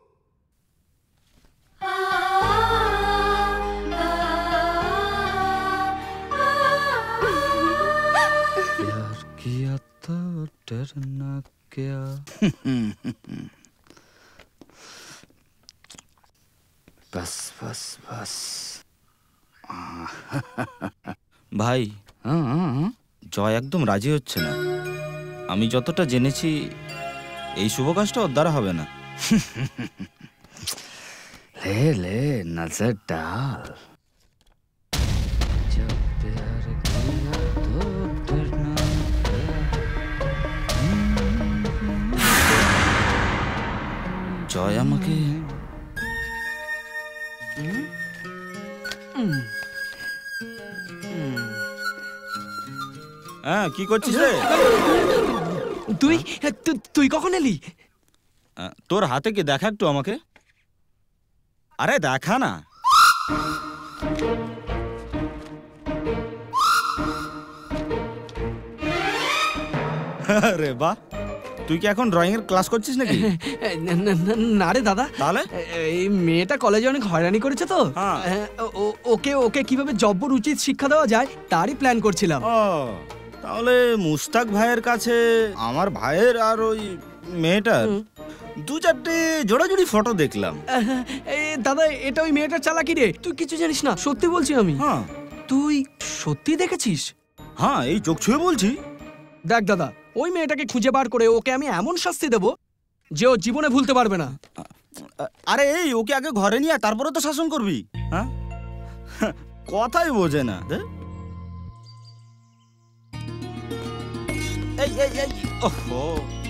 प्यार किया तो डरना क्या। बस बस बस। ভাই জয় একদম রাজি হচ্ছে না। আমি যতটা জেনেছি এই শুভ কাজটা ওর দ্বারা হবে না। ले ले नजर डाल, जब प्यार किया तो डरना क्या। জয় আমাকে হ্যাঁ কি করছিস রে? তুই তু- তুই কখন এলি? তোর হাতে কি দেখা একটু আমাকে। আরে দেখা না। আরে বাহ, তুই কি এখন ড্রয়িং এর ক্লাস করছিস নাকি? না, না, না, না রে দাদা, তাহলে এই মেয়েটা কলেজে অনেক হয়রানি করেছে তো, হ্যাঁ, ও- ওকে ওকে কিভাবে জব্বর উচিত শিক্ষা দেওয়া যায় তারই প্ল্যান করছিলাম। ও তাহলে মুস্তাক ভাইয়ের কাছে আমার ভাইয়ের আর ওই মেয়েটার দু চারটে জোড়াজুড়ি ফটো দেখলাম। এ, দাদা এটা ওই মেয়েটার চালাকি রে, তুই কিছু জানিস না, সত্যি বলছি আমি। হ্যাঁ তুই সত্যি দেখেছিস? হ্যাঁ, এই চোখ ছুঁয়ে বলছি। দেখ দাদা, ওই মেয়েটাকে খুঁজে বার করে ওকে আমি এমন শাস্তি দেব যে ও জীবনে ভুলতে পারবে না। আরে এই ওকে আগে ঘরে নিয়ে আয়, তারপরে তো শাসন করবি। হ্যাঁ, কথাই বোঝে না। দে। এই এই এই ওহো,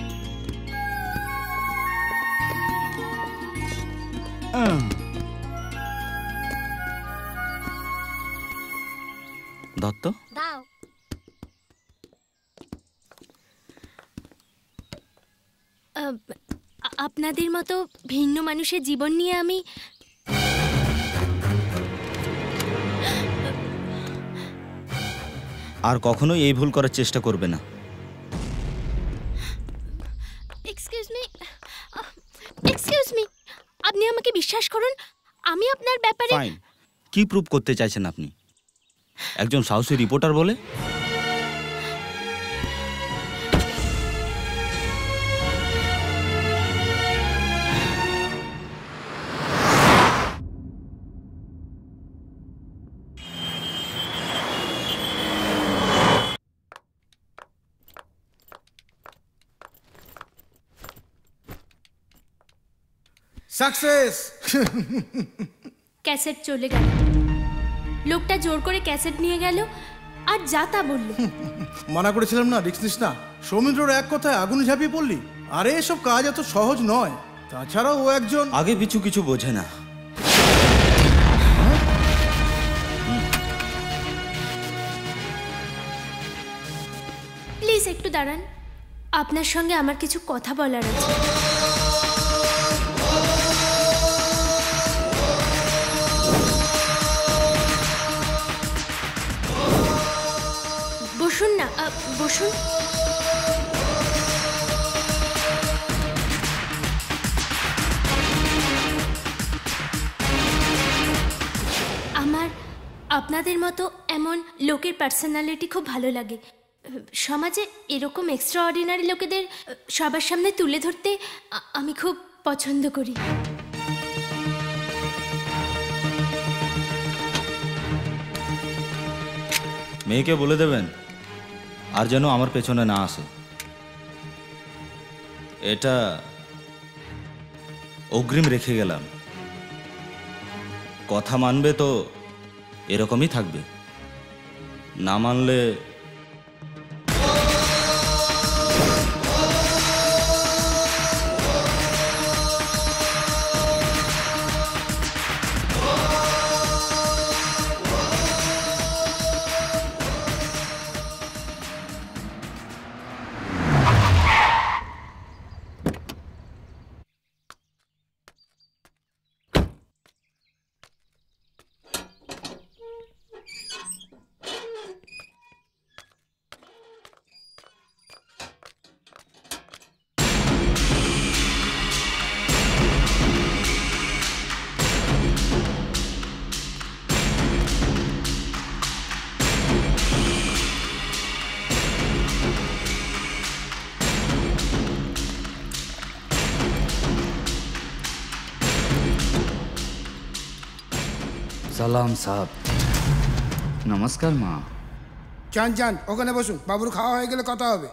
দত্ত দাও। আহ, আ- আপনাদের মতো ভিন্ন মানুষের জীবন নিয়ে আমি আর কখনোই এই ভুল করার চেষ্টা করবে না। এক্সকিউজ মি এক্সকিউজ মি আপনি আমাকে বিশ্বাস করুন, আমি আপনার ব্যাপারে ফাইন। কি প্রুফ করতে চাইছেন আপনি? একজন সাহসী রিপোর্টার বলে? সাকসেস। ক্যাসেট চলে গেল, লোকটা জোর করে ক্যাসেট নিয়ে গেল আর যা তা বলল। মানা করেছিলাম না, রিস্ক নিস না। সৌমিত্রর এক কথায় আগুনে ঝাঁপিয়ে পড়লি। আরে এসব কাজ এত সহজ নয়। তাছাড়া ও একজন আগে পিছু কিছু বোঝে না। প্লিজ একটু দাঁড়ান, আপনার সঙ্গে আমার কিছু কথা বলার আছে। বসুন না, বসুন। আমার আপনাদের মতো এমন লোকের পার্সোনালিটি খুব ভালো লাগে। সমাজে এরকম এক্সট্রা অর্ডিনারি লোকেদের সবার সামনে তুলে ধরতে আমি খুব পছন্দ করি। মেয়েকে বলে দেবেন আর যেন আমার পেছনে না আসে। এটা অগ্রিম রেখে গেলাম। কথা মানবে তো এরকমই থাকবে, না মানলে সালাম সাহেব। নমস্কার মা। চান চান ওখানে বসুন, বাবুর খাওয়া হয়ে গেলে কথা হবে।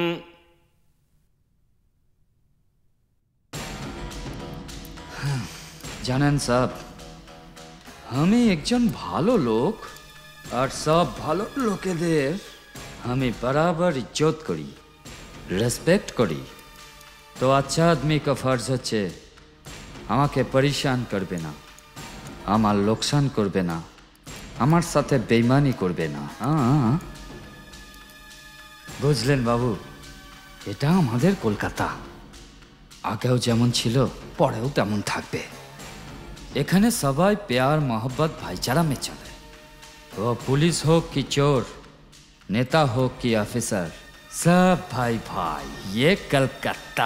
জানেন সাহেব, আমি একজন ভালো লোক আর সব ভালো লোকেদের আমি বরাবর ইজ্জত করি, রেসপেক্ট করি। তো আচ্ছা আদমি কা ফর্জ হচ্ছে আমাকে পরেশান করবে না, আমার লোকসান করবে না, আমার সাথে বেইমানি করবে না। হ্যাঁ বুঝলেন বাবু, এটা আমাদের কলকাতা। আগেও যেমন ছিল পরেও তেমন থাকবে। এখানে সবাই প্যার মোহব্বত ভাইচারা মে চলে। ও পুলিশ হোক কি চোর, নেতা হোক কি অফিসার, सब भाई भाई। ये कलकत्ता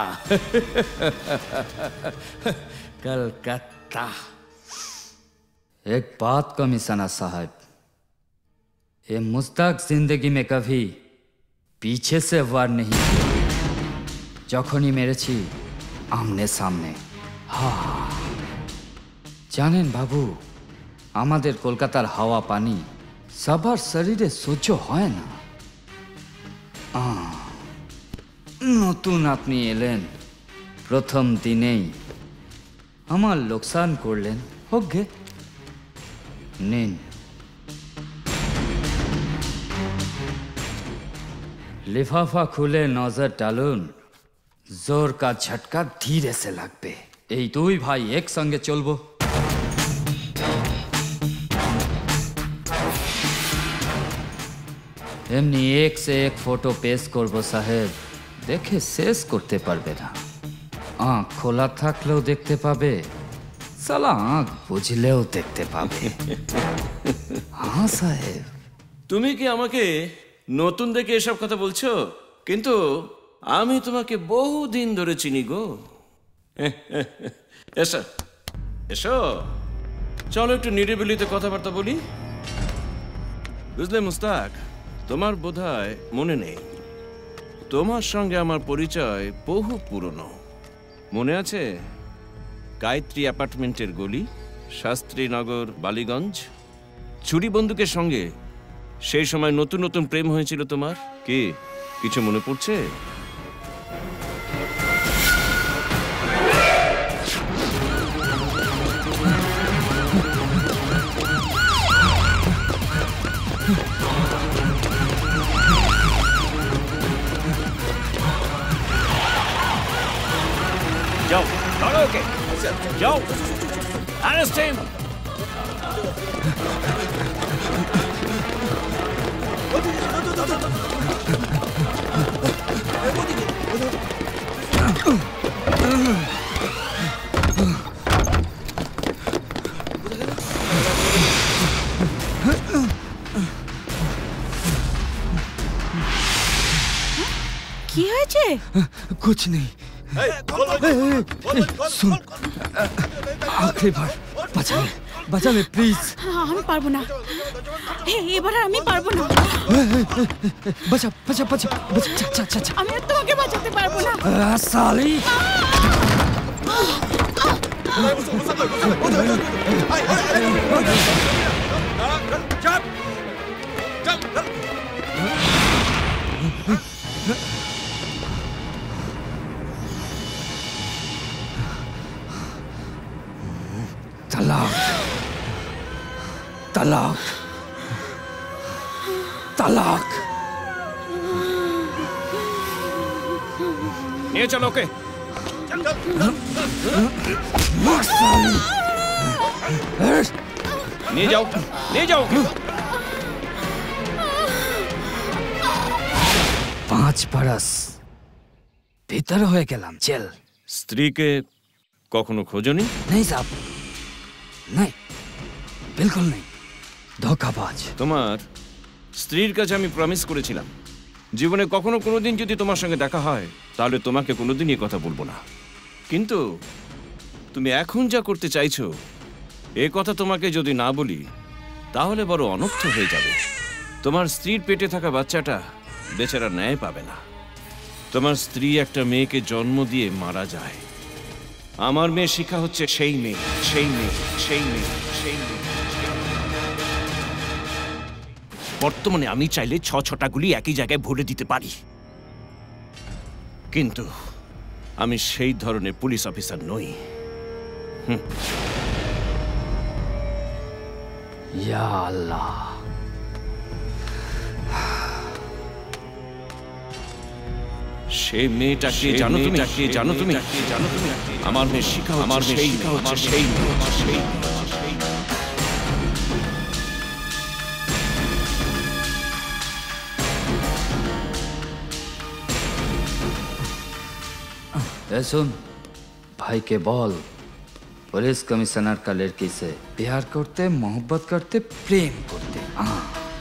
कलकत्ता। एक बात को मिसाना साहब, ये मुस्ताक जिंदगी में कभी पीछे से वार नहीं किया। যখনই মেরেছি আমনে সামনে। হ্যাঁ জানেন বাবু, আমাদের কলকাতার হাওয়া পানি সবার শরীরে সহ্য হয় না। নতুন আপনি এলেন, প্রথম দিনেই আমার লোকসান করলেন। হোক গে, নিন। লিফাফা খুলে নজর ডালুন, জোর কা ঝটকা ধীরে সে লাগবে। এই দুই ভাই একসঙ্গে চলবো। এমনি এক সে এক ফটো পেশ করবো সাহেব, দেখে শেষ করতে পারবে না। আঁখ খোলা থাকলেও দেখতে পাবে, সালা আঁখ বুঝলেও দেখতে পাবে। হ্যাঁ সাহেব। তুমি কি আমাকে নতুন দেখে এসব কথা বলছো, কিন্তু আমি তোমাকে বহুদিন ধরে চিনি গো। এসো এসো, চলো একটু নিরিবিলিতে কথাবার্তা বলি। বুঝলে মুস্তাক, তোমার বোধহয় মনে নেই, তোমার সঙ্গে আমার পরিচয় বহু পুরনো। মনে আছে গায়ত্রী অ্যাপার্টমেন্টের গলি, শাস্ত্রীনগর, বালিগঞ্জ? ছুরি বন্দুকের সঙ্গে সেই সময় নতুন নতুন প্রেম হয়েছিল তোমার। কি কিছু মনে পড়ছে? যাও, ধরো ওকে, যাও, অ্যারেস্ট হিম। কি হয়েছে? कुछ नहीं। सुन, आखिरी बार बचा ले, बचा ले प्लीज। আমি পারবো না, এবার আমি পারবো না। बचा बचा बचा बचा, चा चा चा चा। আমি আর তোমাকে বাঁচাতে পারবো না। साली। तलाक तलाक तलाक। নিয়ে চলো ওকে। নিয়ে যাও, নিয়ে যাও ওকে। पांच बरस भीतर হয়ে গেলাম জেল। স্ত্রীকে কখনো খোঁজনি? नहीं साहब, नहीं, बिल्कुल नहीं, धोखाबाज। তোমার স্ত্রীর কাছে আমি প্রমিস করেছিলাম, জীবনে কখনো কোনোদিন যদি তোমার সঙ্গে দেখা হয় তাহলে তোমাকে কোনোদিন এই কথা বলবো না। কিন্তু তুমি এখন যা করতে চাইছো, এ কথা তোমাকে যদি না বলি তাহলে বড় অনর্থ হয়ে যাবে। তোমার স্ত্রীর পেটে থাকা বাচ্চাটা বেচারা ন্যায় পাবে না। তোমার স্ত্রী একটা মেয়েকে জন্ম দিয়ে মারা যায়। আমার মেয়ে শিখা হচ্ছে সেই মেয়ে, সেই মেয়ে, সেই মেয়ে, সেই মেয়ে। বর্তমানে আমি চাইলে ছ ছটা গুলি একই জায়গায় ভরে দিতে পারি, কিন্তু আমি সেই ধরনের পুলিশ অফিসার নই। হুম। ইয়া আল্লাহ, সেই মেয়েটাকে জানো তুমি? জানো তুমি? জানো তুমি? আমার মেয়ে শিখা, আমার মেয়ে শিখা হচ্ছে সেই মেয়ে, সেই सुन, भाई के बोल, पुलिस कमिश्नर का लड़की से प्यार करते, मोहब्बत करते, प्रेम करते। हाँ,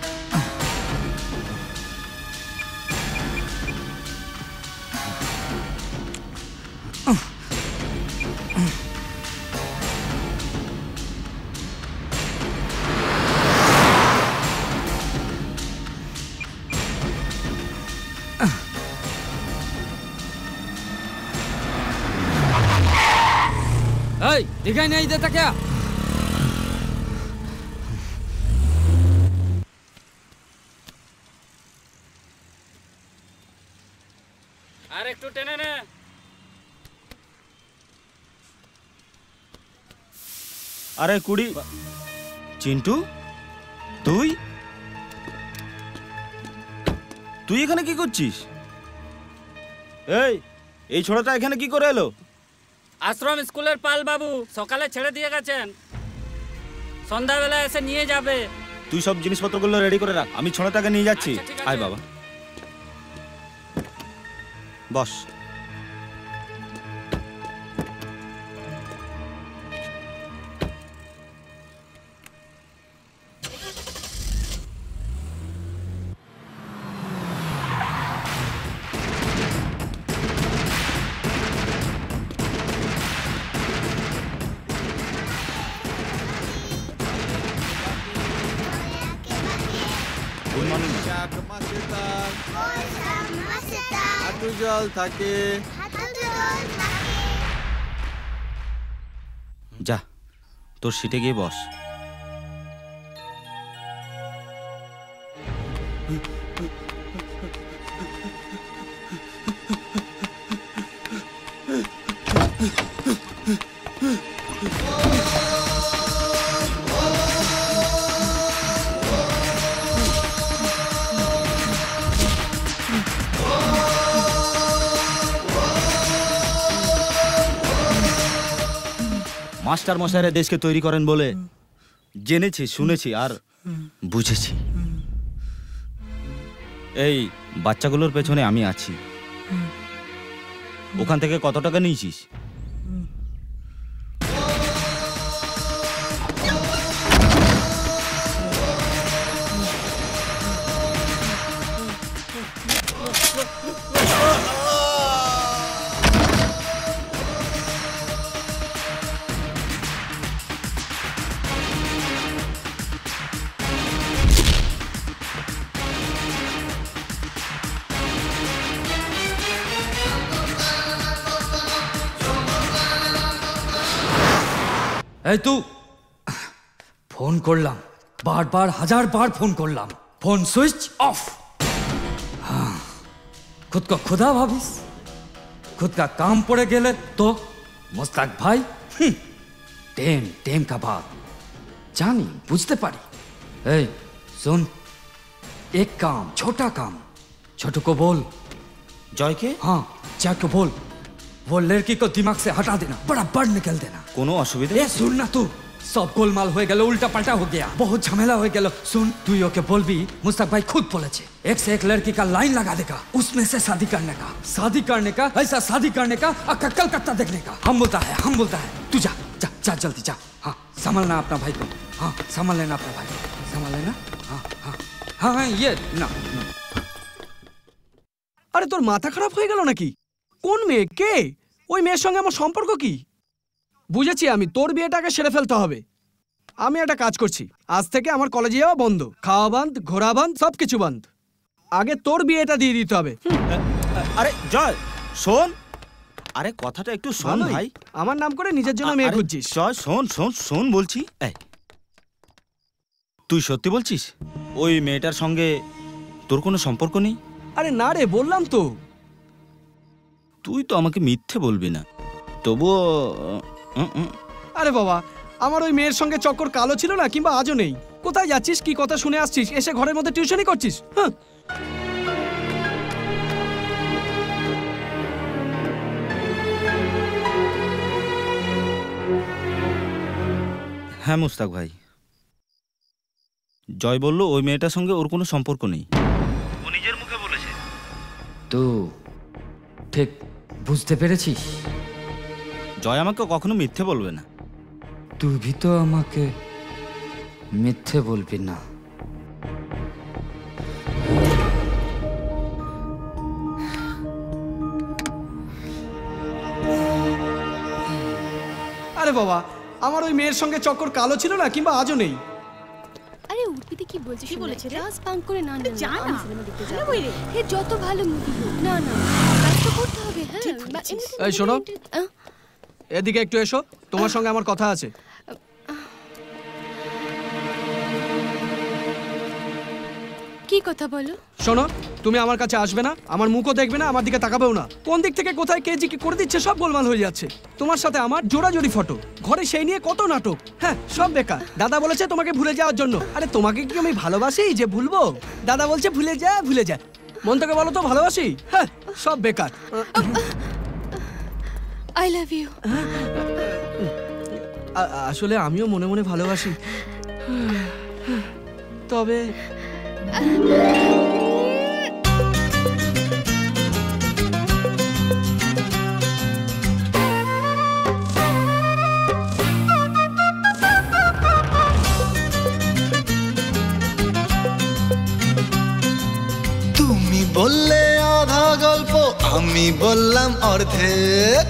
दिखाई नहीं देता क्या? আর একটু টেনে নে। আরে কুড়ি, চিন্টু তুই তুই এখানে কি করছিস? এই এই ছোড়াটা এখানে কি করে এলো? আশ্রম স্কুলের পাল বাবু সকালে ছেড়ে দিয়ে গেছেন, সন্ধ্যাবেলা এসে নিয়ে যাবে। তুই সব জিনিসপত্রগুলো রেডি করে রাখ, আমি ছোড়াটাকে নিয়ে যাচ্ছি। আয় বাবা, বস। হাঁটু জল থাকে। যা তোর সিটে গিয়ে বস। মাস্টার মশাইরা দেশকে তৈরি করেন বলে জেনেছি, শুনেছি আর বুঝেছি। এই বাচ্চাগুলোর পেছনে আমি আছি। ওখান থেকে কত টাকা নিয়েছিস? এই তু ফোন করলাম, বারবার हजार बार फोन করলাম, फोन स्विच ऑफ। हाँ, खुद को खुदा भाविस, खुद का काम पड़े गेले तो मुस्ताक भाई टेम टेम का बात जानी बुझते पारी। ए सुन, एक काम, छोटा काम, छोटू को बोल। जय के? हाँ, जय को बोल वो लड़की को दिमाग से हटा देना, बराबर निकल देना। कोनो असुविधा? ए सुन ना तू, सब गोलमाल हो गया, उल्टा पलटा हो गया, बहुत झमेला हो गया। सुन तू यो के बोल भी, मुस्तक भाई खुद बोले छे एक से एक लड़की का लाइन लगा देगा, उसमें से शादी करने का, शादी करने का, ऐसा शादी करने का, अक्का कलकत्ता देखने का। हम बोलता है, हम बोलता है, तू जा जा जा जल्दी जा। हाँ संभालना अपना भाई को, हाँ संभाल लेना अपना भाई को, संभाल लेना। हाँ हाँ हाँ हाँ ये ना, ना। আরে তোর মাথা খারাপ হয়ে গেল নাকি? কোন মেয়ে? কে ওই মেয়ের সঙ্গে আমার সম্পর্ক কি? বুঝেছি আমি, তোর বিয়েটাকে সেরে ফেলতে হবে। আমি একটা কাজ করছি, আজ থেকে আমার কলেজে যাওয়া বন্ধ, খাওয়া বন্ধ, ঘোরা বন্ধ, সব কিছু বন্ধ। আগে তোর বিয়েটা দিয়ে দিতে হবে। আরে জয় শোন, আরে কথাটা একটু শোন ভাই। আমার নাম করে নিজের জন্য মেয়ে খুঁজছিস? জয় শোন শোন শোন বলছি। এই তুই সত্যি বলছিস ওই মেয়েটার সঙ্গে তোর কোনো সম্পর্ক নেই? আরে না রে, বললাম তো। তুই তো আমাকে মিথ্যে বলবি না, তবুও। আরে বাবা, আমার ওই মেয়ের সঙ্গে চক্কর কালো ছিল না, কিংবা আজও নেই। কোথায় যাচ্ছিস, কি কথা শুনে আসছিস, এসে ঘরের মধ্যে টিউশনই করছিস? হ্যাঁ মুস্তাক ভাই, জয় বলল ওই মেয়েটার সঙ্গে ওর কোনো সম্পর্ক নেই। ও নিজের মুখে বলেছে। তো ঠিক বুঝতে পেরেছিস? জয় আমাকে কখনো মিথ্যে বলবে না। তুই ভি তো আমাকে মিথ্যে বলবি না। আরে বাবা, আমার ওই মেয়ের সঙ্গে চক্কর কালো ছিল না, কিংবা আজও নেই। আরে উর্পিতে কি বলছিস? কি বলেছে রে? ক্লাস বাঙ্ক করে না না যা না, না। আমি সিনেমা দেখতে যাব। আরে বই রে। হে যত ভালো মুভি হোক না না, ক্লাস তো করতে হবে। হ্যাঁ বা- এমনিতে এই শোনো, আহ, এদিকে একটু এসো, তোমার সঙ্গে আমার কথা আছে। কি কথা বলো? শোনো, তুমি আমার কাছে আসবে না, আমার মুখও দেখবে না, আমার দিকে তাকাবেও না। কোন দিক থেকে কোথায় কে জি কি করে দিচ্ছে সব গোলমাল হয়ে যাচ্ছে। তোমার সাথে আমার জোড়াজোড়ি ফটো, ঘরে সেই নিয়ে কত নাটক। হ্যাঁ সব বেকার। দাদা বলেছে তোমাকে ভুলে যাওয়ার জন্য। আরে তোমাকে কি আমি ভালোবাসি যে ভুলবো? দাদা বলছে ভুলে যা ভুলে যা। মন থেকে বলো তো ভালোবাসি? হ্যাঁ সব বেকার। I love you. আসলে আমিও মনে মনে ভালোবাসি, তবে তুমি বললে আধা গল্প, আমি বললাম অর্ধেক।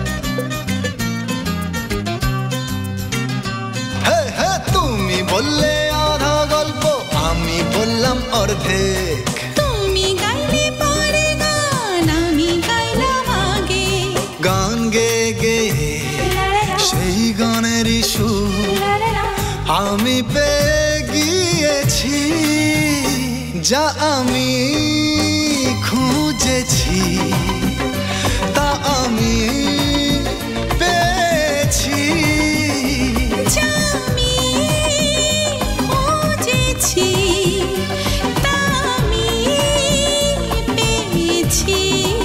হ্যাঁ হ্যাঁ, তুমি বললে আধা গল্প, আমি বললাম অর্ধেক। তুমি গাইলে আমি পেয়ে গিয়েছি যা আমি খুঁজেছি তা আমি পেয়েছি যা আমি খুঁজেছি তা আমি পেয়েছি।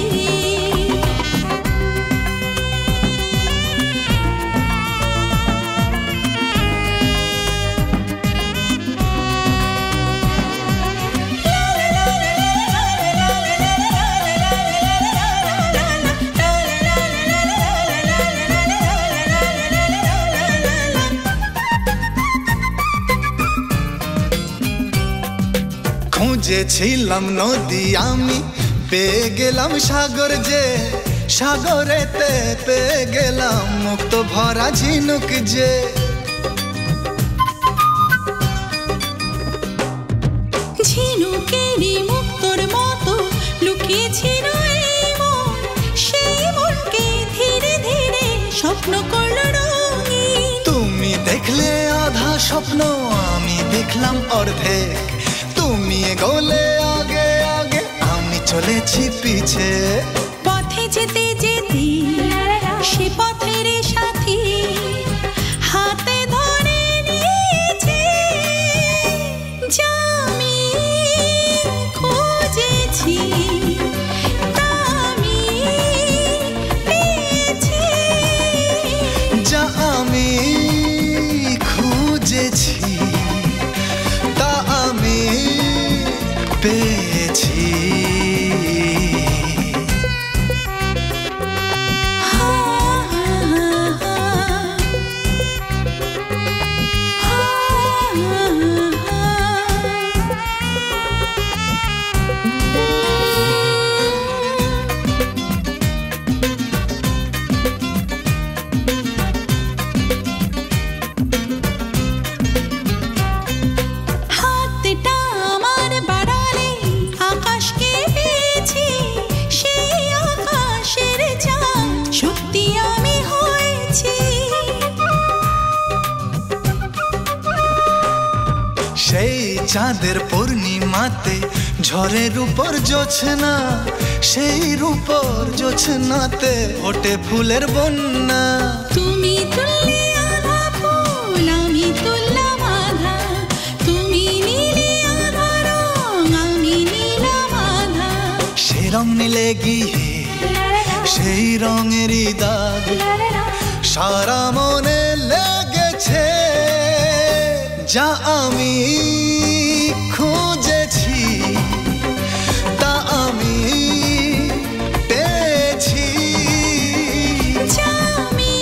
খুঁজেছিলাম নদী আমি পেয়ে গেলাম সাগর যে সাগরেতে পেয়ে গেলাম মুক্ত ভরা ঝিনুক যে ঝিনুকেরই মুক্তোর মতো লুকিয়েছিল এই মন, সেই মনকে ধীরে ধীরে স্বপ্ন করলো রঙিন। তুমি দেখলে আধা স্বপ্ন আমি দেখলাম অর্ধেক তুমি এগোলে আগে আগে আমি চলেছি পিছে পথে যেতে যেতে সে পথের সাথী হাতে ধরে নিয়েছে যা আমি খুঁজেছি তা আমি পেয়েছি। যা আমি খুঁজেছি তা আমি পেয়েছি। হাতটা আমার বাড়ালে আকাশকে পেয়েছি, সেই আকাশের চাঁদ সত্যি আমি হয়েছি। সেই চাঁদের পূর্ণিমাতে ঝড়ের উপর জোছনা সেই রূপর জোছনাতে ওঠে ফুলের বন্যা তুমি তুললে আধা ফুল আমি তুললাম আধা, তুমি নিলে আধা রং আমি নিলাম আধা। সেই রং নিলে গিয়ে সেই রঙেরই দাগ সারা মনে লেগেছে যা আমি খুঁজেছি তা আমি পেয়েছি। যা আমি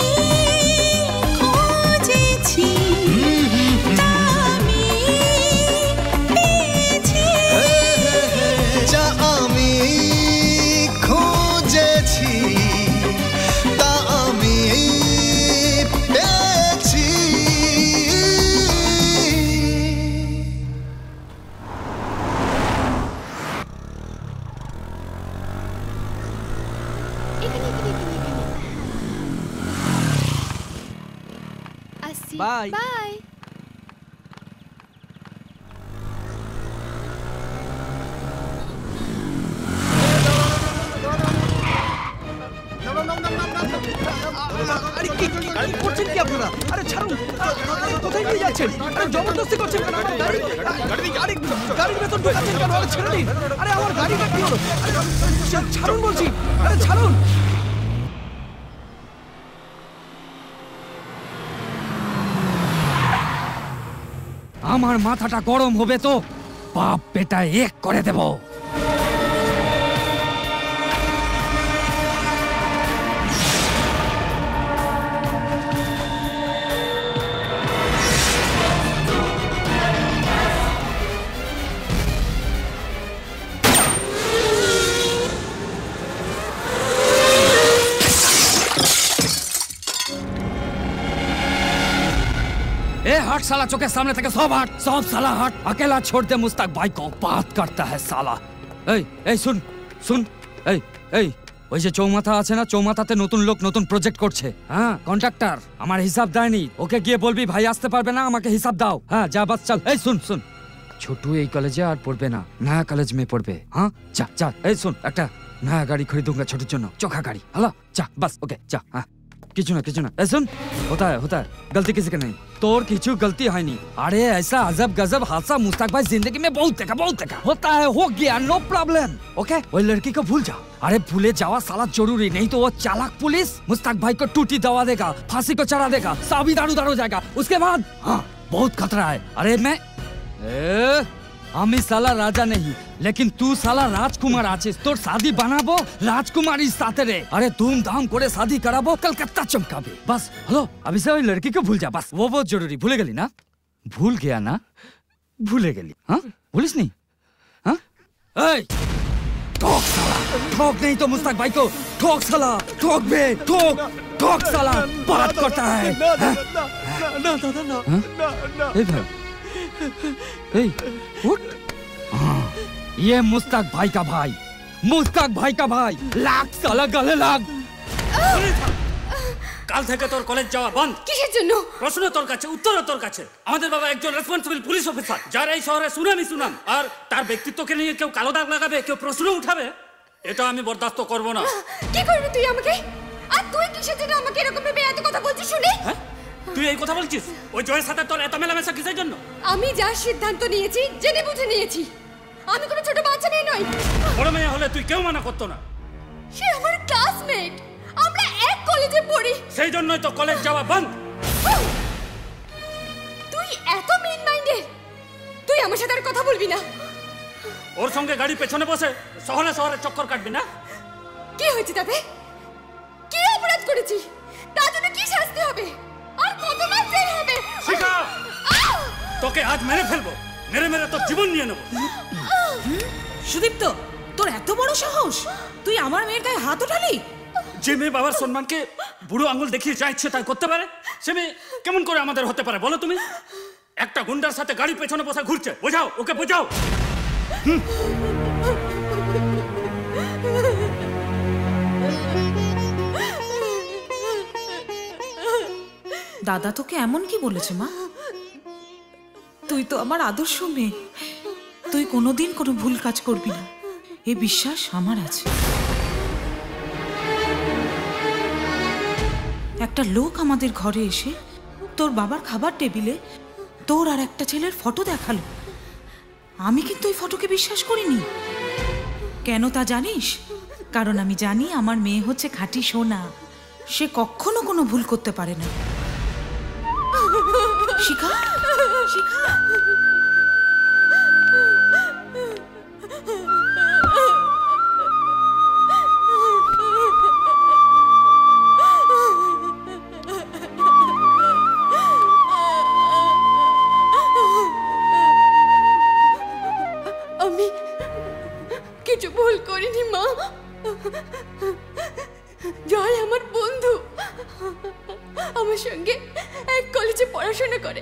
খুঁজেছি তা আমি পেয়েছি। যা আমি খুঁজেছি তা আমি পেয়েছি। Bye bye. আরে কি কি করছেন কি আপনারা? আরে ছাড়ুন, কোথায় নিয়ে যাচ্ছেন? আরে জবরদস্তি করছেন কেন? আমার গাড়ি আরে গাড়ির ভেতর ঢোকাচ্ছেন কেন? আরে ছেড়ে দিন। আরে আমার গাড়িটা কি হলো? আরে ছাড়ুন বলছি, আরে ছাড়ুন। আমার মাথাটা গরম হবে তো বাপ বেটা এক করে দেব। ए हट साला, चौके सामने तक सब हट, सब साला हट। अकेला छोड़ दे मुस्ताक भाई को, बात करता है साला। ए ए सुन सुन, ए ए ওই যে চৌমাথা আছে না, চৌমাথাতে নতুন লোক নতুন প্রজেক্ট করছে। হ্যাঁ কন্ট্রাক্টর আমার হিসাব দেয়নি, ওকে গিয়ে বলবি ভাই আসতে পারবে না, আমাকে হিসাব দাও। হ্যাঁ যা বাস চল। এই শুন শুন, ছোটু এই কলেজে আর পড়বে না, নয়া কলেজ में পড়বে। হ্যাঁ যা যা। এই শুন, একটা নয়া গাড়ি खरीदूंगा ছোটুর জন্য, চোখা গাড়ি। হ্যালো যা বাস, ওকে যা। হ্যাঁ কিছু না কিছু না। এই শুন, होता है होता है, गलती किसी का नहीं। তোর কিছু गलती है नहीं। अरे ऐसा अजब गजब हादसा मुस्ताक भाई जिंदगी में बहुत देखा बहुत देखा। होता है हो गया, नो प्रॉब्लम। ओके वो लड़की को भूल जा। अरे भूले जावा साला जरूरी नहीं तो वो चालाक पुलिस मुस्ताक भाई को टूटी दवा देगा, फांसी को चढ़ा देगा, साबी दारू दारू जाएगा। उसके बाद हाँ बहुत खतरा है। अरे मैं ए, আমি সালা রাজা नहीं, लेकिन तू साला राजकुमार आছিস। তোর शादी বানাবো राजकुमारी साथे रे। अरे धूमधाम করে शादी कराबो, कलकत्ता चमकाबे। बस हेलो अभी से ওই लड़की को भूल जा बस, वो बहुत जरूरी। भूले गली ना? भूल गया ना? भूले गली? हाँ भूलिस नहीं? हाँ এই ठोक साला, ठोक नहीं तो मुस्ताक भाई को ठोक साला, ठोक बे ठोक ठोक साला, बात करता है। ना ना ना दादा ना ना ए भाई ए उठ। हाँ, ये मुस्ताक भाई का भाई, मुस्ताक भाई का भाई। लाग साला गले लाग। কাল থেকে তোর কলেজ যাওয়া বন্ধ। কিসের জন্য? প্রশ্ন তোর কাছে, উত্তর তোর কাছে। আমাদের বাবা একজন রেসপন্সিবল পুলিশ অফিসার, যার এই শহরে সুনামি সুনাম, আর তার ব্যক্তিত্বকে নিয়ে কেউ কালো দাগ লাগাবে, কেউ প্রশ্ন উঠাবে, এটা আমি বরদাস্ত করব না। কি করবি তুই আমাকে? আর তুই কিসের জন্য আমাকে এরকম ভেবে এত কথা বলছিস শুনি? তুই এই কথা বলছিস? ওই জয়ের সাথে তোর এত মেলামেশা কিসের জন্য? আমি যা সিদ্ধান্ত নিয়েছি জেনে বুঝে নিয়েছি। আমি কোনো ছোট বাচ্চা মেয়ে নই। বড় মেয়ে হলে তুই কেউ মানা করতো না। সে আমার ক্লাসমেট, আমরা এক কলেজে পড়ি। সেই জন্যই তো কলেজ যাওয়া বন্ধ। তুই এত মেন মাইন্ডেড, তুই আমার সাথে আর কথা বলবি না। ওর সঙ্গে গাড়ি পেছনে বসে শহরে শহরে চক্কর কাটবি না। কি হয়েছে তাতে? কি অপরাধ করেছি? তার জন্য কি শাস্তি হবে? আর কত মাস জেল হবে? শিখা, তোকে আজ মেরে ফেলবো, মেরে মেরে তোর জীবন নিয়ে নেবো। সুদীপ্ত, তোর এত বড় সাহস, তুই আমার মেয়ের গায়ে হাত উঠালি? যে মেয়ে বাবার সম্মানকে বুড়ো আঙুল দেখিয়ে যা ইচ্ছে তাই করতে পারে, সে মেয়ে কেমন করে আমাদের হতে পারে বলো তুমি? একটা গুন্ডার সাথে গাড়ি পেছনে বসে ঘুরছে, বোঝাও ওকে, বোঝাও। দাদা তোকে এমন কি বলেছে মা? তুই তো আমার আদর্শ মেয়ে, তুই কোনোদিন কোনো ভুল কাজ করবি না, এই বিশ্বাস আমার আছে। একটা লোক আমাদের ঘরে এসে তোর বাবার খাবার টেবিলে তোর আর একটা ছেলের ফটো দেখালো। আমি কিন্তু এই ফটোকে বিশ্বাস করিনি। কেন তা জানিস? কারণ আমি জানি আমার মেয়ে হচ্ছে খাঁটি সোনা, সে কখনো কোনো ভুল করতে পারে না। শিখা, শিখা, আমি কিছু ভুল করিনি মা। জয় আমার বন্ধু, আমার সঙ্গে এক কলেজে পড়াশোনা করে।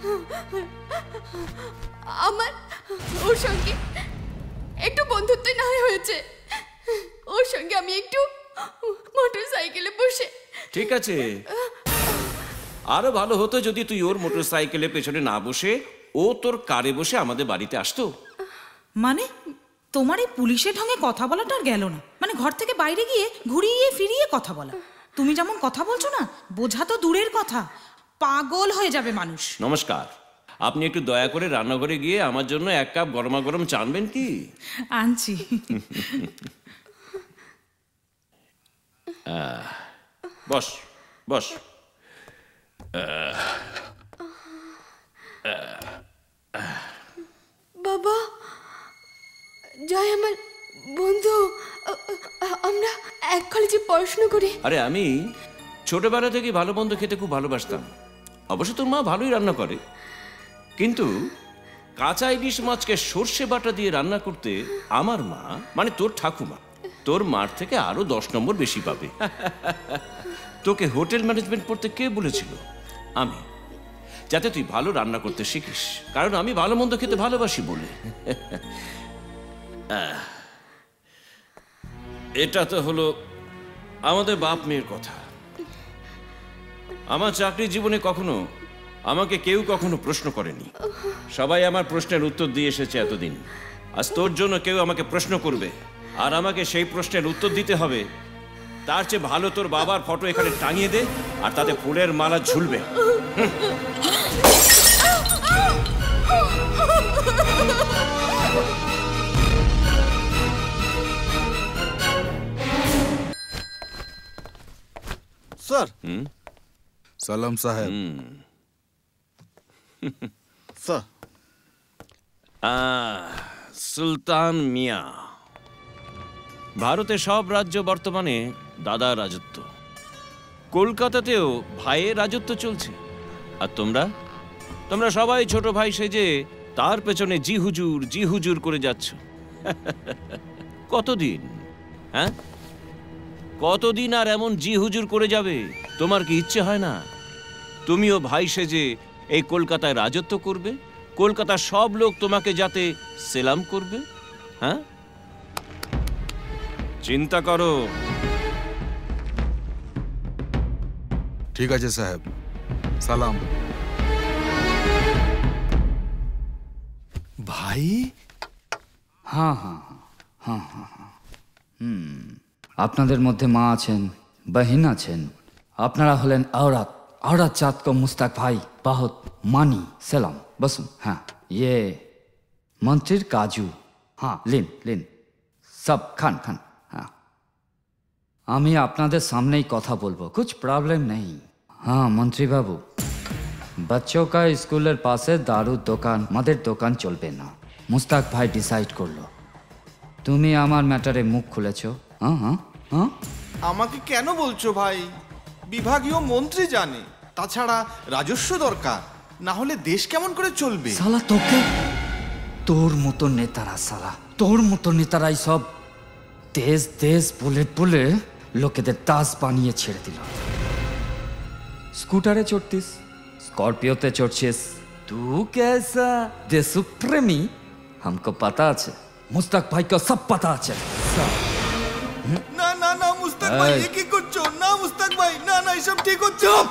আমার ওর সঙ্গে একটু বন্ধুত্ব না হয়েছে, ওর সঙ্গে আমি একটু মোটর সাইকেলে বসে। ঠিক আছে, আরো ভালো হতো যদি তুই ওর মোটর সাইকেলের পেছনে না বসে ও তোর কারে বসে আমাদের বাড়িতে আসতো। মানে তোমার এই পুলিশের ঢঙে কথা বলাটা আর গেল না? মানে ঘর থেকে বাইরে গিয়ে ঘুরিয়ে ফিরিয়ে কথা বলা। তুমি যেমন কথা বলছো না, বোঝা তো দূরের কথা, পাগল হয়ে যাবে মানুষ। নমস্কার, আপনি একটু দয়া করে রান্নাঘরে গিয়ে আমার জন্য এক কাপ গরমা গরম চা আনবেন কি? আনছি। বস বস। বাবা, জয় আমার বন্ধু, আমরা এক কলেজে পড়াশোনা করি। আরে আমি ছোটবেলা থেকে ভালো মন্দ খেতে খুব ভালোবাসতাম। অবশ্য তোর মা ভালোই রান্না করে, কিন্তু কাঁচা ইলিশ মাছকে সর্ষে বাটা দিয়ে রান্না করতে আমার মা, মানে তোর ঠাকুমা, তোর মার থেকে আরো দশ নম্বর বেশি পাবে। তোকে হোটেল ম্যানেজমেন্ট পড়তে কে বলেছিল? আমি, যাতে তুই ভালো রান্না করতে শিখিস, কারণ আমি ভালো মন্দ খেতে ভালোবাসি বলে। এটা তো হলো আমাদের বাপ মেয়ের কথা। আমার চাকরি জীবনে কখনো আমাকে কেউ কখনো প্রশ্ন করেনি। সবাই আমার প্রশ্নের উত্তর দিয়ে এসেছে এতদিন। আজ তোর জন্য কেউ আমাকে প্রশ্ন করবে, আর আমাকে সেই প্রশ্নের উত্তর দিতে হবে। তার চেয়ে ভালো তোর বাবার ফটো এখানে টাঙিয়ে দে, আর তাতে ফুলের মালা ঝুলবে। স্যার। সালাম সাহেব। স্যার। সুলতান মিয়া। ভারতে সব রাজ্য বর্তমানে দাদার রাজত্ব। কলকাতাতেও ভাইয়ের রাজত্ব চলছে। আর তোমরা তোমরা সবাই ছোট ভাই সেজে তার পেছনে জি হুজুর জি হুজুর করে যাচ্ছ। কতদিন? হ্যাঁ, কতদিন আর এমন জি হুজুর করে যাবে? তোমার কি ইচ্ছে হয় না তুমিও ভাই সেজে এই কলকাতায় রাজত্ব করবে? কলকাতার সব লোক তোমাকে যাতে সেলাম করবে? হ্যাঁ, চিন্তা করো। ঠিক আছে সাহেব, সালাম। ভাই? হ্যাঁ হ্যাঁ হ্যাঁ হ্যাঁ হ্যাঁ হুম আপনাদের মধ্যে মা আছেন, বহিন আছেন। আপনারা হলেন औरत औरत जात को मुस्ताक भाई बहुत मानी सलाम। बसुन। हाँ, ये मंत्रीर काजू। हाँ, लिन लिन सब खान खान। हाँ, আমি আপনাদের সামনেই কথা বলবো, कुछ प्रॉब्लम नहीं। हाँ मंत्री बाबू, बच्चों का स्कूलेर पाशे दारूर দোকান মদের দোকান চলবে না। মুস্তাক ভাই ডিসাইড করলো। তুমি আমার ম্যাটারে মুখ খুলেছো। হ্যাঁ হ্যাঁ হ্যাঁ আমাকে কেন বলছো ভাই? বিভাগীয় মন্ত্রী জানে, তাছাড়া রাজস্ব দরকার, না হলে দেশ কেমন করে চলবে? সালা তোকে, তোর মতো নেতারা, সালা তোর মতো নেতারাই সব দেশ দেশ বলে বলে লোকেদের দাস বানিয়ে ছেড়ে দিল। স্কুটারে চড়তিস, স্করপিওতে চড়ছিস। তু কেসা দেশপ্রেমী हमको पता আছে, মুস্তাক ভাই को सब पता আছে। না না না মুস্তাক ভাই, এ কি করছো? না মুস্তাক ভাই, না না, এসব ঠিক হচ্ছে না।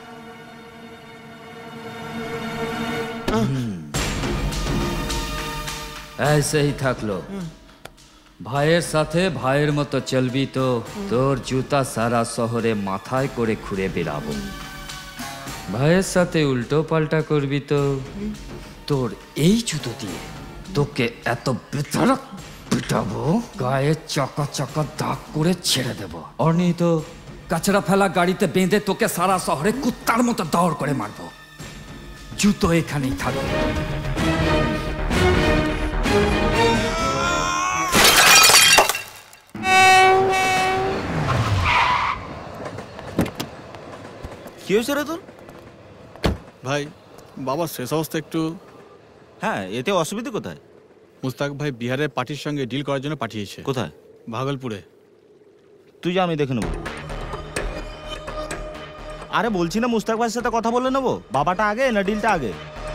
ऐसे ही থাকলো। ভাইয়ের সাথে ভাইয়ের মতো চলবি তো তোর জুতা সারা শহরে মাথায় করে ঘুরে বেড়াবো। ভাইয়ের সাথে উল্টো পাল্টা করবি তো তোর এই জুতো দিয়ে তোকে এত বেধড়ক পিটাবো, গায়ে চাকা চাকা দাগ করে ছেড়ে দেবো। আর নেই তো কাচড়া ফেলা গাড়িতে বেঁধে তোকে সারা শহরে কুত্তার মতো দৌড় করে মারবো। জুতো এখানেই থাকবে। কি হয়েছে রে তোর? ভাই, বাবার শেষ অবস্থা একটু। হ্যাঁ, এতে অসুবিধা কোথায়? মুস্তাক ভাই বিহারের পার্টির সঙ্গে ডিল করার জন্য পাঠিয়েছে। কোথায়? ভাগলপুরে। তুই যা, আমি দেখে নেবো। আরে বলছি না, মুস্তাক ভাইয়ের সাথে কথা বলে নেবো। বাবাটা আগে না ডিলটা আগে?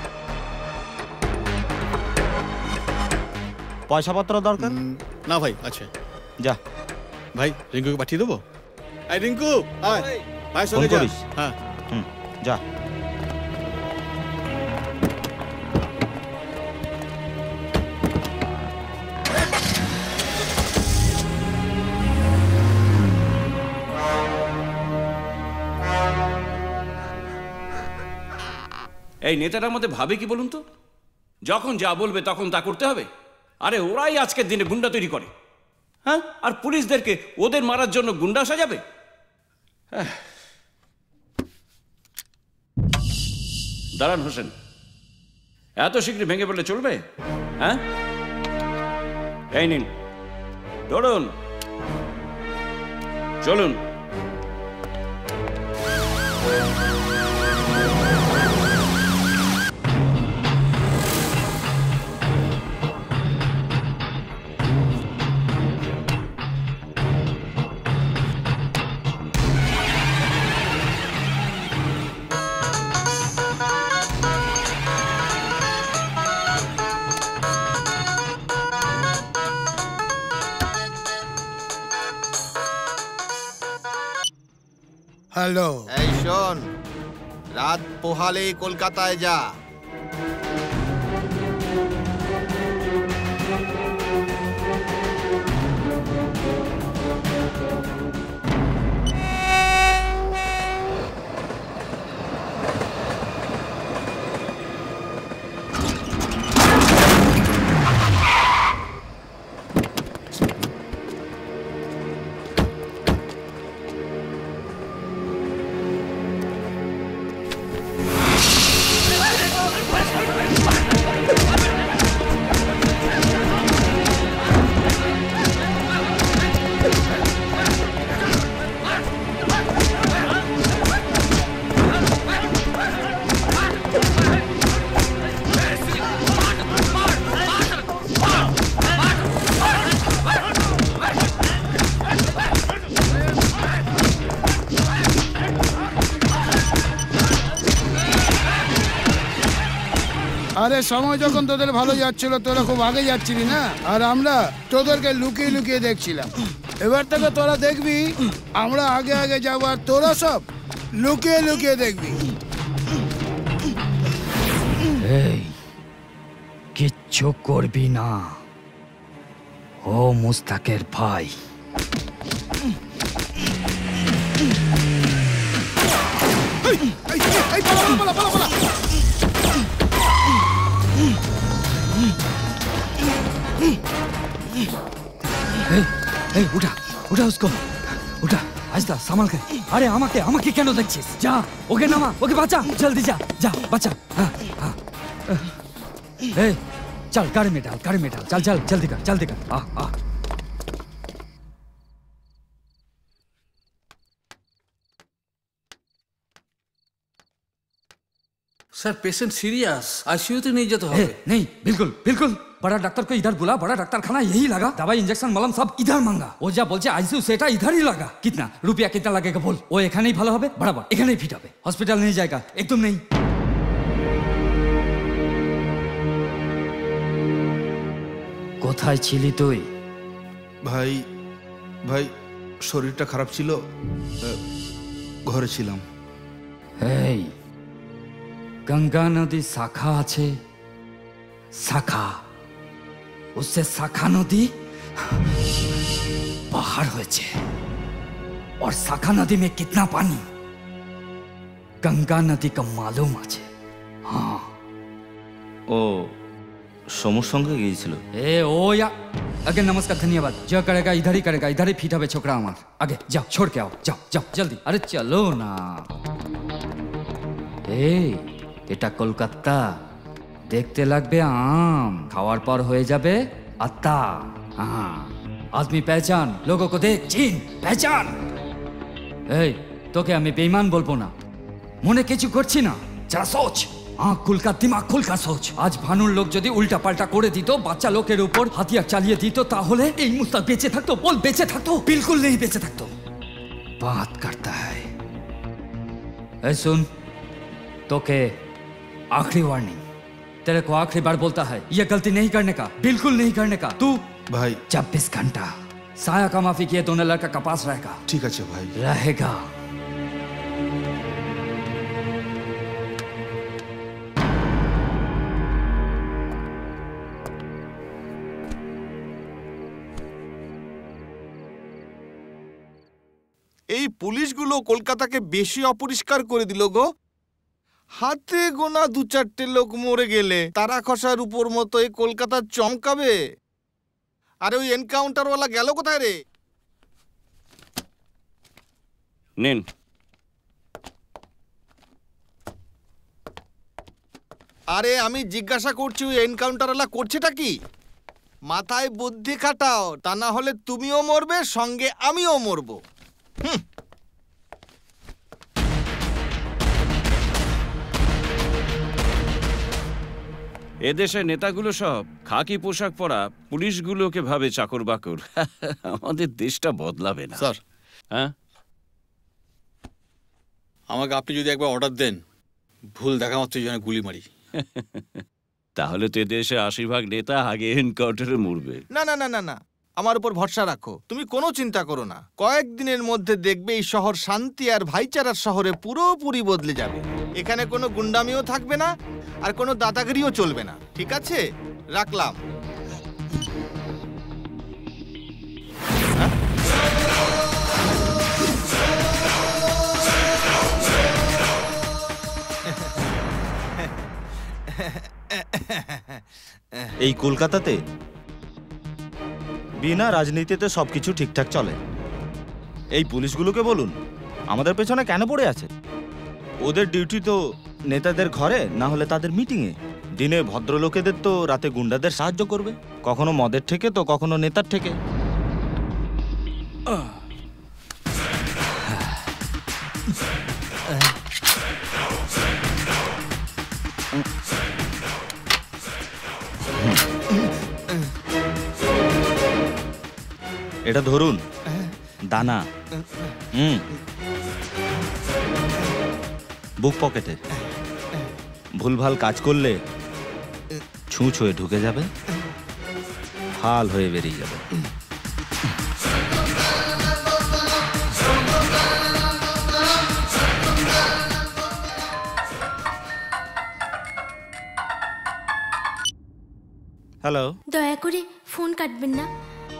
পয়সা পত্র দরকার না ভাই? আচ্ছা যা ভাই, রিঙ্কুকে পাঠিয়ে দেবো। এই রিঙ্কু, আয় ভাই সঙ্গে যা। হ্যাঁ হুম, যা। এই নেতাটার মধ্যে ভাবে কি বলুন তো? যখন যা বলবে তখন তা করতে হবে। আরে ওরাই আজকের দিনে গুন্ডা তৈরি করে। হ্যাঁ, আর পুলিশদেরকে ওদের মারার জন্য গুন্ডা সাজাবে। দাঁড়ান হোসেন, এত শীঘ্র ভেঙে পড়লে চলবে? হ্যাঁ, এই নিন দৌড়ুন, চলুন। হ্যালো। এই শোন, রাত পোহালেই কলকাতায় যা। আরে সময় যখন তোদের ভালো যাচ্ছিল তোরা খুব আগে যাচ্ছিলি না, আর আমরা তোদেরকে লুকিয়ে লুকিয়ে দেখছিলাম। এবার থেকে তোরা দেখবি আমরা আগে আগে যাবো আর তোরা সব লুকিয়ে লুকিয়ে দেখবি। এই কিচ্ছু করবি না, ও মুস্তাকের ভাই। এই উঠা উঠা উসকো উঠা, আস্তা সামাল কে। আরে আমাকে আমাকে কেন দেখছিস? যা ওকে নামা, ওকে বাঁচা, জলদি যা যা বাঁচা। हाँ, हाँ। এই चल गाड़ी में डाल, गाड़ी में डाल, चल चल जल्दी कर जल्दी कर। आ आ सर पेशेंट सीरियस, आईसीयू नहीं जाते हो। नहीं बिल्कुल बिल्कुल, बड़ा डॉक्टर को इधर बुला, बड़ा डॉक्टर खाना यही लगा, दवाई इंजेक्शन मलम सब इधर मांगा। ও যা বলছে আইসিইউ সেটা इधर ही लगा। कितना रुपया कितना लगेगा बोल? ও এখানেই ভালো হবে, বরাবর এখানেই ফিট হবে, হসপিটাল नहीं जाएगा एकदम नहीं। কোথায় ছিলি তুই? ভাই ভাই শরীরটা খারাপ ছিল, ঘরে ছিলাম। এই গঙ্গা নদী শাখা আছে, শাখা, उससे শাখা নদী बाहर হয়েছে। और শাখা নদী में कितना पानी गंगा नदी का मालूम আছে। हाँ ও সমুর সঙ্গে গিয়েছিল। ए ओ या अगे नमस्कार धन्यवाद, जो करेगा इधर ही करेगा, इधर ही फिट হবে छोकरा আমার। आगे जाओ, छोड़ के आओ, जाओ जाओ जल्दी। अरे चलो ना। এই এটা কলকাতা, দেখতে লাগবে আম, খাওয়ার পর হয়ে যাবে আত্তা। हाँ आदमी पहचान, लोगों को देख, চিন, पहचान। এই তোকে আমি বেঈমান বলবো না, মনে কিছু করছি না, যারা সোচ, আঁখ খুলকা দিমাগ খুলকা সোচ। আজ ভানুর লোক যদি উল্টা পাল্টা করে দিত, বাচ্চা লোকের উপর হাতিয়ার চালিয়ে দিত, তাহলে এই মুস্তাক বেঁচে থাকতো? বল বেঁচে থাকতো? बिल्कुल नहीं বেঁচে থাকতো। बात करता है। ऐ सुन, তোকে आखिरी वार्निंग, तेरे को आखिरी बार बोलता है, ये गलती नहीं करने का, बिल्कुल नहीं करने का। तू भाई चौबीस घंटा साया का माफी किए दोनों लड़का का पास रहेगा। ठीक है भाई, रहेगा। এই পুলিশগুলো কলকাতাকে বেশি অপরিষ্কার করে দিল গো। হাতে গোনা দু চারটে লোক মরে গেলে তারা খসার উপর মতো এই কলকাতা চমকাবে। আরে ওই এনকাউন্টারওয়ালা গেল কোথায় রে? নিন। আরে আমি জিজ্ঞাসা করছি ওই এনকাউন্টারওয়ালা করছেটা কি? মাথায় বুদ্ধি খাটাও, তা না হলে তুমিও মরবে, সঙ্গে আমিও মরবো। হুম। এদেশের নেতাগুলো সব খাকি পোশাক পরা পুলিশগুলোকে ভাবে চাকর বাকর। আমাদের দেশটা বদলাবে না স্যার। হ্যাঁ, আমাকে আপনি যদি একবার অর্ডার দেন, ভুল দেখা মাত্র যেন গুলি মারি। তাহলে তো এদেশে আশি ভাগ নেতা আগে এনকাউন্টারে মরবে। না না না না না, আমার উপর ভরসা রাখো, তুমি কোনো চিন্তা করো না। কয়েকদিনের মধ্যে দেখবে এই শহর শান্তি আর ভাইচারার শহরে পুরোপুরি বদলে যাবে। এখানে কোনো গুন্ডামিও থাকবে না আর কোনো দাদাগিরিও চলবে না। ঠিক আছে, রাখলাম। এই কলকাতাতে বিনা রাজনীতিতে সবকিছু ঠিকঠাক চলে। এই পুলিশগুলোকে বলুন আমাদের পেছনে কেন পড়ে আছে? ওদের ডিউটি তো নেতাদের ঘরে না হলে তাদের মিটিংয়ে। দিনে ভদ্রলোকেদের তো রাতে গুন্ডাদের সাহায্য করবে, কখনো মদের থেকে তো কখনো নেতার থেকে। এটা ধরুন দানা, হুম বুক পকেটে। ভুলভাল কাজ করলে ছুঁচ হয়ে ঢুকে যাবে, ফাল হয়ে বেরিয়ে যাবে। হ্যালো, দয়া করে ফোন কাটবেন না,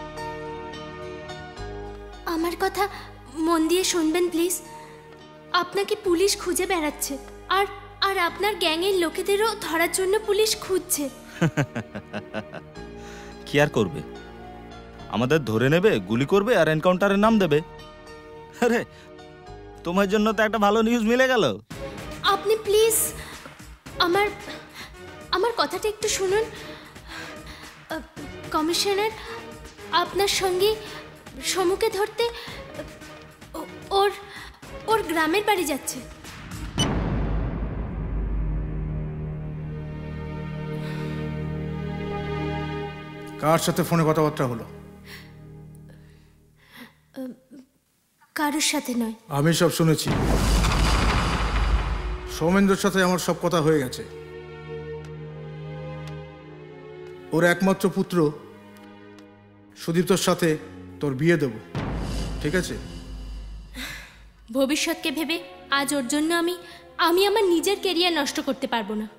আমার কথা মন দিয়ে শুনবেন প্লিজ। আপনাকে পুলিশ খুঁজে বেড়াচ্ছে, আর আর আপনার গ্যাংয়ের লোকেদেরও ধরার জন্য পুলিশ খুঁজছে। কি আর করবে, আমাদের ধরে নেবে, গুলি করবে আর এনকাউন্টারের নাম দেবে। আরে তোমার জন্য তো একটা ভালো নিউজ মিলে গেল। আপনি প্লিজ আমার আমার কথাটা একটু শুনুন। কমিশনার আপনার সঙ্গে সমুকে ধরতে ওর ওর গ্রামের বাড়ি যাচ্ছে। কার সাথে ফোনে কথাবার্তা হলো? কারোর সাথে নয়। আমি সব শুনেছি। সৌমেন্দ্রর সাথে আমার সব কথা হয়ে গেছে। ওর একমাত্র পুত্র সুদীপ্তর সাথে তোর বিয়ে দেব, ঠিক আছে? ভবিষ্যৎকে ভেবে আজ ওর জন্য আমি আমি আমার নিজের ক্যারিয়ার নষ্ট করতে পারবো না।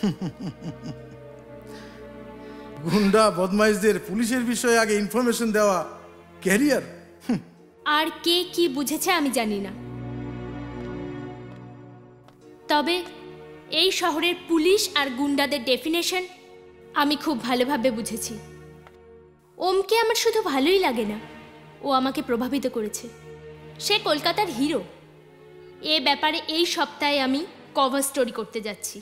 গুন্ডা বদমাইশদের পুলিশের বিষয়ে আগে ইনফরমেশন দেওয়া ক্যারিয়ার? আর কে কি বুঝেছে আমি জানি না, তবে এই শহরের পুলিশ আর গুন্ডাদের ডেফিনেশন আমি খুব ভালোভাবে বুঝেছি। ওমকে আমার শুধু ভালোই লাগে না, ও আমাকে প্রভাবিত করেছে। সে কলকাতার হিরো। এ ব্যাপারে এই সপ্তাহে আমি কভার স্টোরি করতে যাচ্ছি।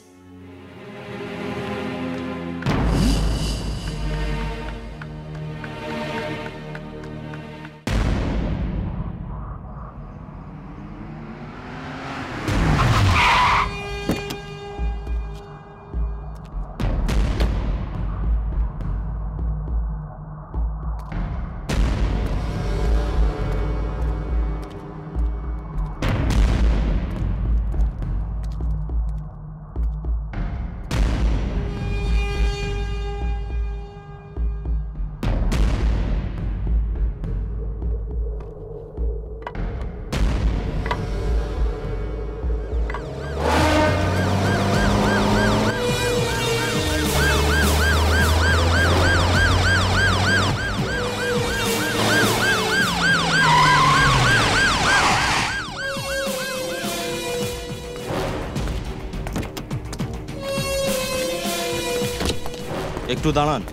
একটু দাঁড়ান।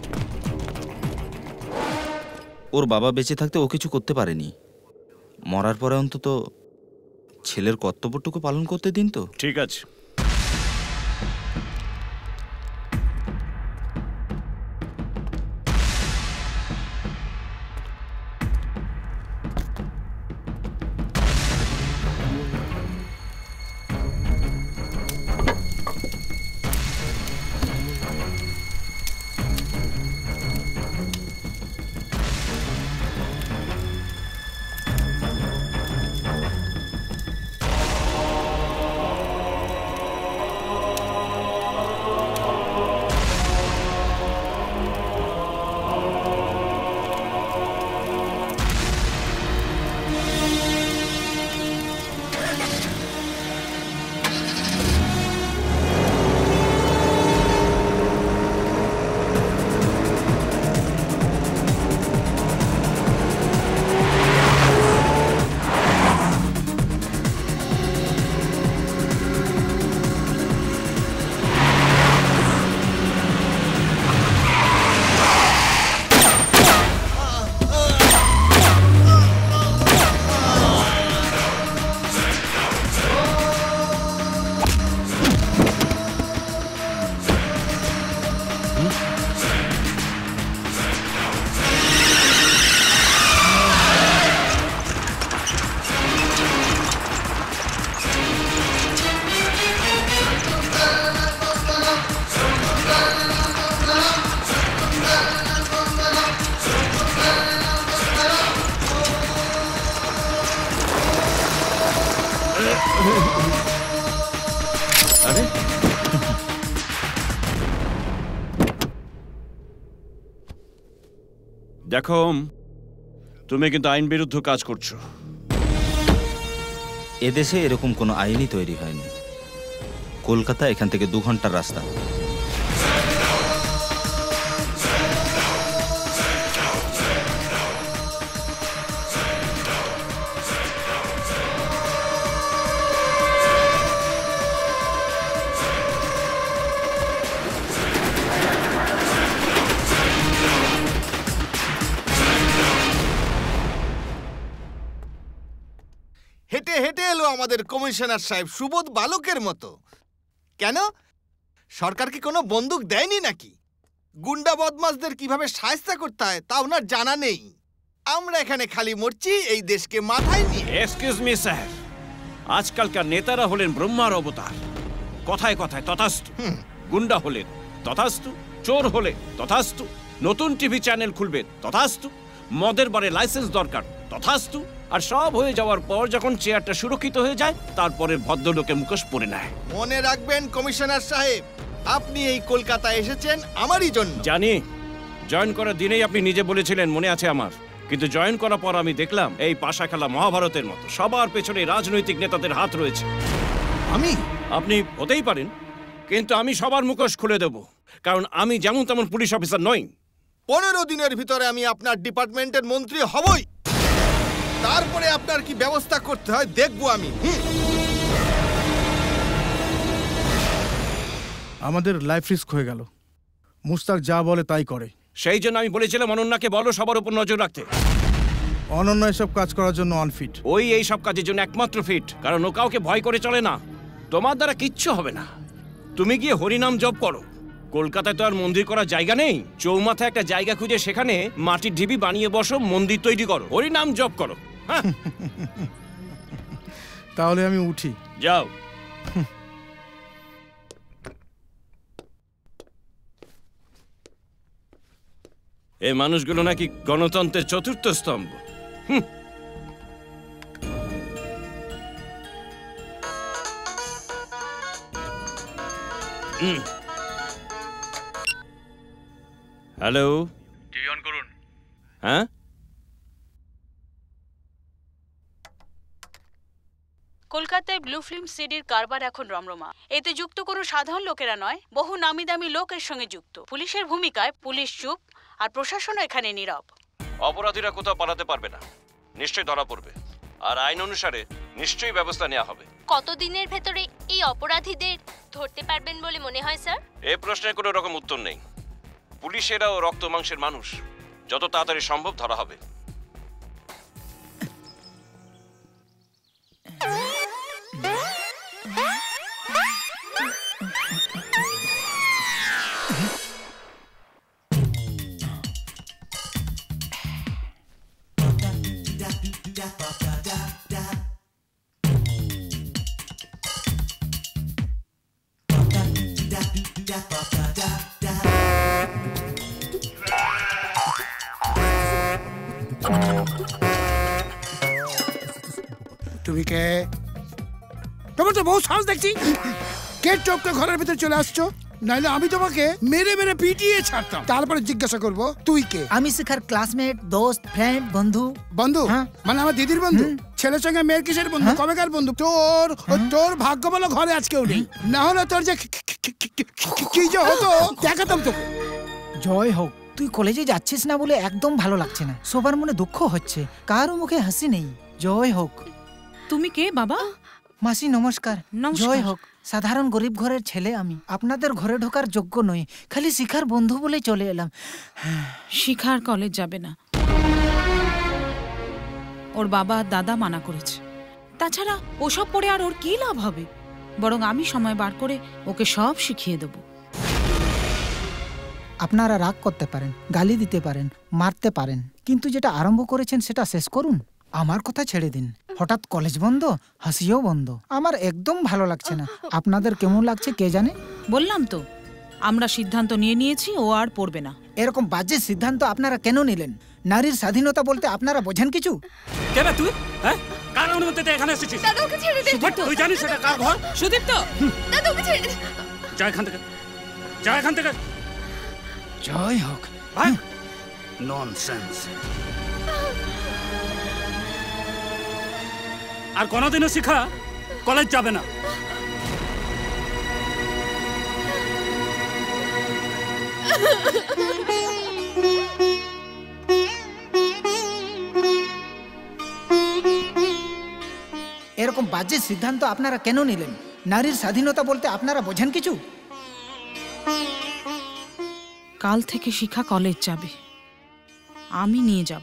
ওর বাবা বেঁচে থাকতে ও কিছু করতে পারেনি, মরার পরে অন্তত ছেলের কর্তব্যটুকু পালন করতে দিন তো। ঠিক আছে। আরে দেখো, তুমি কিন্তু আইন বিরুদ্ধ কাজ করছো। এদেশে এরকম কোনো আইনই তৈরি হয়নি। কলকাতা এখান থেকে দু ঘন্টার রাস্তা। হেঁটে হেঁটে এলো আমাদের কমিশনার সাহেব সুবোধ বালকের মতো। কেন সরকার কি কোনো বন্দুক দেয়নি নাকি? গুন্ডা বদমাশদের কিভাবে শায়েস্তা করতে হয় তা ওনার জানা নেই। আমরা এখানে খালি মরছি এই দেশকে মাথায় নিয়ে। এক্সকিউজ মি স্যার, আজকালকার নেতারা হলেন ব্রহ্মার অবতার। কথায় কথায় তথাস্তু। গুন্ডা হলেন তথাস্তু, চোর হলে তথাস্তু, নতুন টিভি চ্যানেল খুলবেন তথাস্তু, মদের বারে লাইসেন্স দরকার তথাস্তু, আর সব হয়ে যাওয়ার পর যখন চেয়ারটা সুরক্ষিত হয়ে যায় তারপরে ভদ্রলোকে মুখোশ পরে নেয়। মনে রাখবেন কমিশনার সাহেব, আপনি এই কলকাতায় এসেছেন আমারই জন্য। জানি, জয়েন করার দিনেই আপনি নিজে বলেছিলেন, মনে আছে আমার। কিন্তু জয়েন করার পর আমি দেখলাম এই পাশা খেলা মহাভারতের মতো সবার পেছনে রাজনৈতিক নেতাদের হাত রয়েছে। আমি আপনি হতেই পারেন, কিন্তু আমি সবার মুখোশ খুলে দেব, কারণ আমি যেমন তেমন পুলিশ অফিসার নই। পনেরো দিনের ভিতরে আমি আপনার ডিপার্টমেন্টের মন্ত্রী হবই, তারপরে আপনার কি ব্যবস্থা করতে হয় দেখবো আমি। আমাদের লাইফ রিস্ক হয়ে গেল। মুস্তাক যা বলে তাই করে। সেই জন্য আমি বলেছিলাম অনন্যাকে বলো সবার উপর নজর রাখতে। অনন্য এসব কাজ করার জন্য আনফিট। ওই এই সব কাজের জন্য একমাত্র ফিট, কারণ ও কাউকে ভয় করে চলে না। তোমার দ্বারা কিচ্ছু হবে না। তুমি গিয়ে হরিনাম জপ করো। কলকাতায় তো আর মন্দির করার জায়গা নেই। চৌমাথায় একটা জায়গা খুঁজে সেখানে মাটির ঢিবি বানিয়ে বসো, মন্দির তৈরি করো, হরিনাম জপ করো। তাহলে আমি উঠি। যাও। এই মানুষগুলো নাকি গণতন্ত্রের চতুর্থ স্তম্ভ। হ্যালো, টিভি অন করুন। হ্যাঁ, কলকাতায় ব্লু ফিল্ম সিডির কারবার এখন রমরমা। এতে যুক্ত কোনো সাধারণ লোকেরা নয়, বহু নামি দামি লোক এর সঙ্গে যুক্ত। পুলিশের ভূমিকায় পুলিশ চুপ, আর প্রশাসনও এখানে নীরব। অপরাধীরা কোথাও পালাতে পারবে না, নিশ্চয়ই ধরা পড়বে, আর আইন অনুসারে নিশ্চয়ই ব্যবস্থা নেওয়া হবে। কতদিনের ভেতরে এই অপরাধীদের ধরতে পারবেন বলে মনে হয় স্যার? এই প্রশ্নের কোনো রকম উত্তর নেই। পুলিশেরাও রক্ত মাংসের মানুষ, যত তাড়াতাড়ি সম্ভব ধরা হবে। তুমি কে? তোমার তো বহু সাহস দেখছি। কে চোখকে ঘরের ভিতরে চলে আসছো? নাইলে আমি তোমাকে মেরে মেরে পিটিয়ে ছাড়তাম। তারপরে জিজ্ঞাসা করব তুই কে? আমি শিখার ক্লাসমেট, দোস্ত, ফ্রেন্ড, বন্ধু। বন্ধু? মানে আমার দিদির বন্ধু? ছেলের সঙ্গে মেয়ের কিসের বন্ধু? কবেকার বন্ধু? তোর তোর ভাগ্য বলো ঘরে আজকেও নেই, না হলে তোর যে কি যে হতো দেখাতাম তোকে। জয় হোক। তুই কলেজে যাচ্ছিস না বলে একদম ভালো লাগছে না। সবার মনে দুঃখ হচ্ছে, কারো মুখে হাসি নেই। জয় হোক। তুমি কে বাবা? মাসি নমস্কার। জয় হোক। সাধারণ গরিব ঘরের ছেলে আমি। আপনাদের ঘরে ঢোকার যোগ্য নই, খালি শিখার বন্ধু বলে চলে এলাম। শিখার কলেজ যাবে না, ওর বাবা আর দাদা মানা করেছে। তাছাড়া ওসব পড়ে আর ওর কি লাভ হবে? বরং আমি সময় বার করে ওকে সব শিখিয়ে দেব। আপনারা রাগ করতে পারেন, গালি দিতে পারেন, মারতে পারেন, কিন্তু যেটা আরম্ভ করেছেন সেটা শেষ করুন। আমার কথা ছেড়ে দিন। হঠাৎ কলেজ বন্ধ, হাসিও বন্ধ। আমার একদম ভালো লাগছে না। আপনাদের কেমন লাগছে কে জানে? বললাম তো, আমরা সিদ্ধান্ত নিয়ে নিয়েছি, ও আর পড়বে না। এরকম বাজে সিদ্ধান্ত আপনারা কেন নিলেন? নারীর স্বাধীনতা বলতে আপনারা বোঝেন কিছু? কেন তুই? হ্যাঁ, কার অনুমতি দিয়ে এখানে এসেছিস? দাদা ওকে ছেড়ে দে। তুই জানিস এটা কার ঘর? সুদীপ্ত, দাদা ওকে ছেড়ে দে। যা এখান থেকে, যা এখান থেকে। জয় হোক। ননসেন্স। আর কোনোদিনও শিখা কলেজ যাবে না। এরকম বাজে সিদ্ধান্ত আপনারা কেন নিলেন? নারীর স্বাধীনতা বলতে আপনারা বোঝেন কিছু? কাল থেকে শিখা কলেজ যাবে, আমি নিয়ে যাব।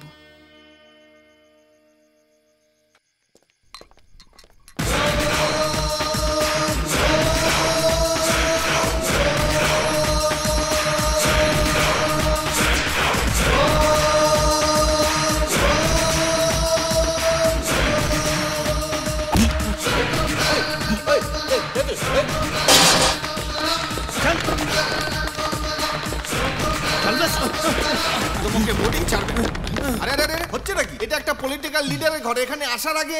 তোমাকে মোটেই ছাড়বে না। আরে আরে আরে হচ্ছে নাকি? এটা একটা পলিটিক্যাল লিডারের ঘরে, এখানে আসার আগে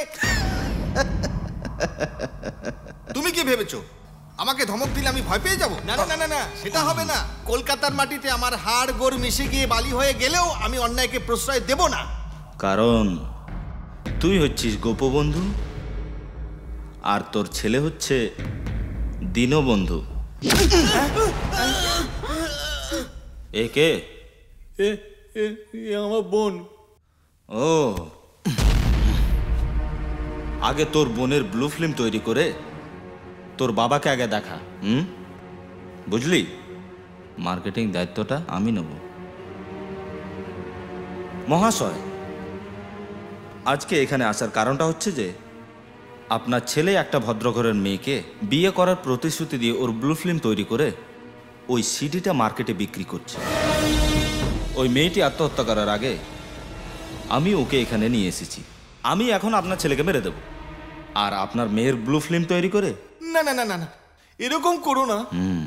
তুমি কি ভেবেছো আমাকে ধমক দিলে আমি ভয় পেয়ে যাব? না না না না না, সেটা হবে না। কলকাতার মাটিতে আমার হাড় গোড় মিশে গিয়ে বালি হয়ে গেলেও আমি অন্যায়কে প্রশ্রয় দেব না। কারণ তুই হচ্ছিস গোপবন্ধু আর তোর ছেলে হচ্ছে দীনবন্ধু। এ কে? আমার বোন। ও, আগে তোর বোনের ব্লু ফিল্ম তৈরি করে তোর বাবাকে আগে দেখা, হুম? বুঝলি? মার্কেটিং দায়িত্বটা আমি নেব। মহাশয়, আজকে এখানে আসার কারণটা হচ্ছে যে আপনার ছেলে একটা ভদ্রঘরের মেয়েকে বিয়ে করার প্রতিশ্রুতি দিয়ে ওর ব্লু ফিল্ম তৈরি করে ওই সিডিটা মার্কেটে বিক্রি করছে। ওই মেয়েটি আত্মহত্যা করার আগে আমি ওকে এখানে নিয়ে এসেছি। আমি এখন আপনার ছেলেকে মেরে দেব আর আপনার মেয়ের ব্লু ফিল্ম তৈরি করে। না না না না না, এরকম করো না। হুম,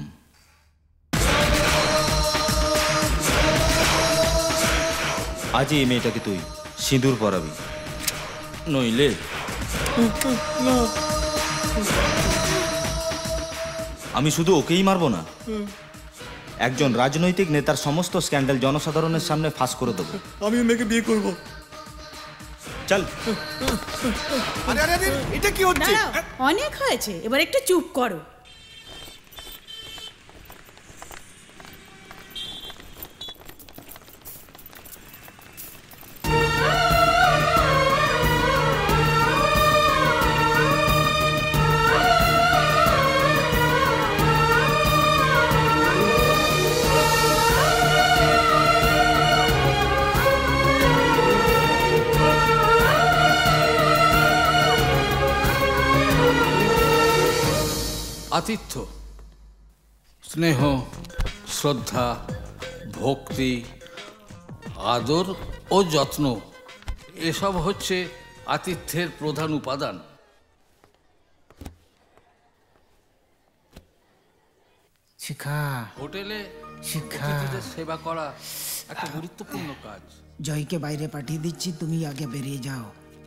আজই এই মেয়েটাকে তুই সিঁদুর পরাবি, নইলে আমি শুধু ওকেই মারবো না, একজন রাজনৈতিক নেতার সমস্ত স্ক্যান্ডাল জনসাধারণের সামনে ফাঁস করে দেবো। আমি মেয়েকে বিয়ে করব। চল। আরে আরে আরে, এটা কি হচ্ছে? অনেক হয়েছে, এবার একটু চুপ করো। আতিথ্য, স্নেহ, শ্রদ্ধা, ভক্তি, আদর ও যত্ন এসব হচ্ছে আতিথ্যের প্রধান উপাদান। শিখা, হোটেলে শিখা, অতিথিদের সেবা করা একটা গুরুত্বপূর্ণ কাজ। জয়কে বাইরে পাঠিয়ে দিচ্ছি, তুমি আগে বেরিয়ে যাও।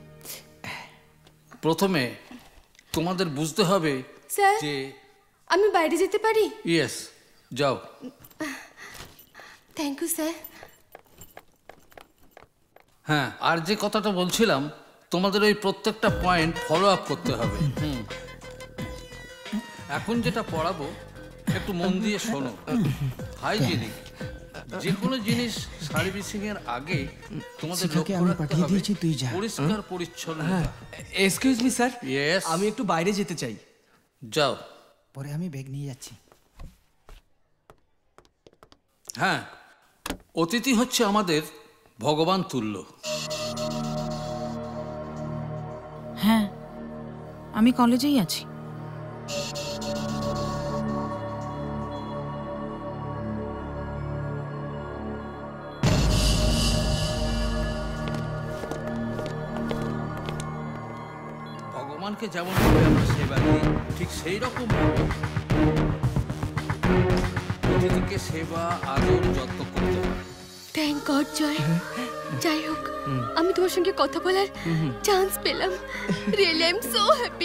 প্রথমে তোমাদের বুঝতে হবে স্যার, যে আমি বাইরে যেতে পারি? ইয়েস, যাও। Thank you sir. হ্যাঁ, আর যে কথাটা বলছিলাম, তোমাদের ওই প্রত্যেকটা পয়েন্ট ফলো আপ করতে হবে। হুম, এখন যেটা পড়াবো একটু মন দিয়ে শোনো। হাইজিনিক, যে কোনো জিনিস সার্ভিসিং এর আগে তোমাদের শিখাকে লক্ষ্য আমি রাখতে পাঠিয়ে হবে দিয়েছি, তুই যা। পরিষ্কার পরিচ্ছন্নতা। এক্সকিউজ মি স্যার, ইয়েস, আমি একটু বাইরে যেতে চাই। যাও। পরে আমি ব্যাগ নিয়ে যাচ্ছি। হ্যাঁ, অতিথি হচ্ছে আমাদের ভগবান তুল্য। হ্যাঁ, আমি কলেজেই আছি। ভগবানকে যেমন ভাবে আমরা সেবা দিই, ঠিক সেই রকম ভাবে অতিথিকে সেবা আদর যত্ন করতে হয়। Thank God Joy. যাই হোক আমি তোমার সঙ্গে কথা বলার চান্স পেলাম। Really I am so happy.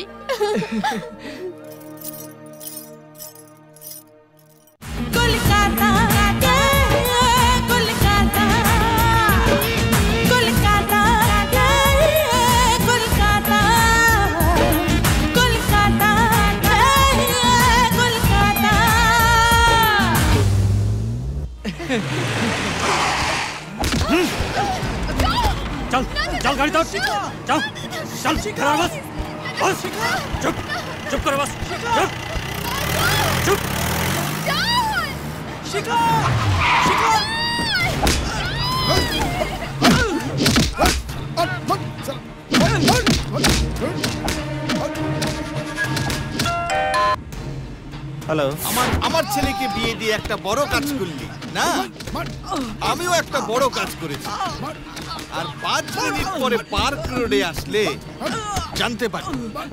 Kolkata Kolkata Kolkata Kolkata Kolkata Kolkata. चल चल गाड़ी दौड़ चल चल खड़ा बस बस चुप चुप करो बस चुप चुप शिखा शिखा হ্যালো, আমার আমার ছেলেকে বিয়ে দিয়ে একটা বড় কাজ করলি না? আমিও একটা বড় কাজ করেছি। আর পাঁচ মিনিট পরে পার্ক রোডে আসলে জানতে পারি।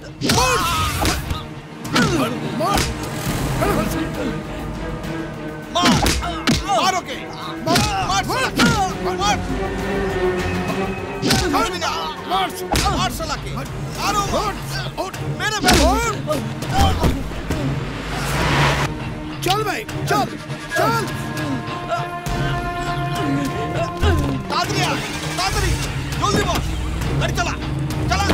মার ওকে, মার মার ছাড়বি না, মার মার শালাকে, আরো মেরে ফেল। চল ভাই চল চল, তাড়াতাড়ি আয়, তাড়াতাড়ি জলদি বস, গাড়ি চালা চালা।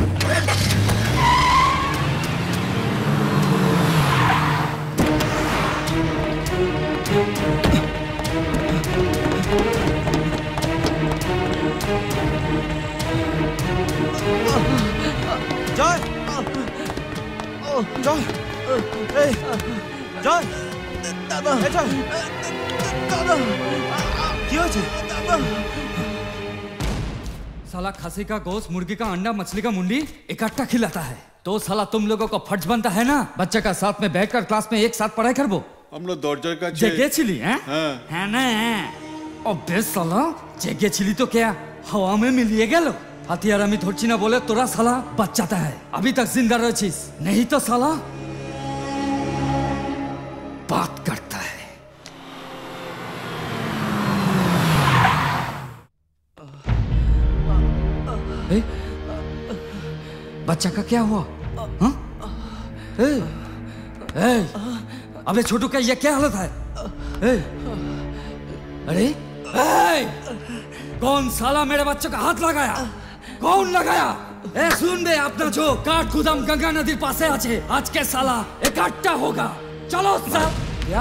জয় জয় এই জয় দাদা জয় দাদা কি হয়েছে? साला खसी का गोश्त, मुर्गी का अंडा, मछली का मुंडी इकट्ठा खिलाता है तो साला तुम लोगों को फर्ज बनता है ना बच्चे का साथ में बैठकर क्लास में एक साथ पढ़ाई करबो। আমরা দরজার কাছে जगह छिली है हाँ। है ना? अबे साला जगह छिली तो क्या हवा में मिलिए गेलो? हथियार আমি ধরছি না বলে তোরা साला बचाता है। अभी तक जिंदा रहिस, नहीं तो साला बात करता है। ए? बच्चा का क्या हुआ? हाँ? ए? ए? अबे छोटू का ये क्या हालत है? ए? अरे ए? कौन साला मेरे बच्चों का हाथ लगाया? कौन लगाया? ए सुन बे, अपना जो काट गुदाम गंगा नदी पासे आछे आज के साला इकट्ठा होगा। चलो साहब। या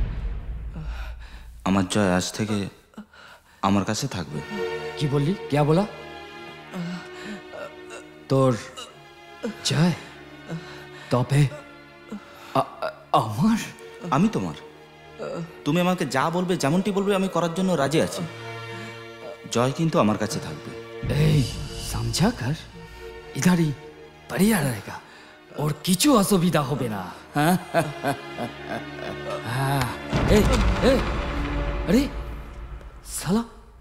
আমার জয় আজ থেকে আমার কাছে থাকবে। কি বললি? क्या बोला? তোর জয় তবে আমার আমি তোমার, তুমি আমাকে যা বলবে যেমনটি বলবে আমি করার জন্য রাজি আছি। জয় কিন্তু আমার কাছে থাকবে। এই समझा कर, इधर ही बढ़िया रहेगा और किचु असुविधा होबे ना। हाँ? हाँ। ए, ए, अरे साला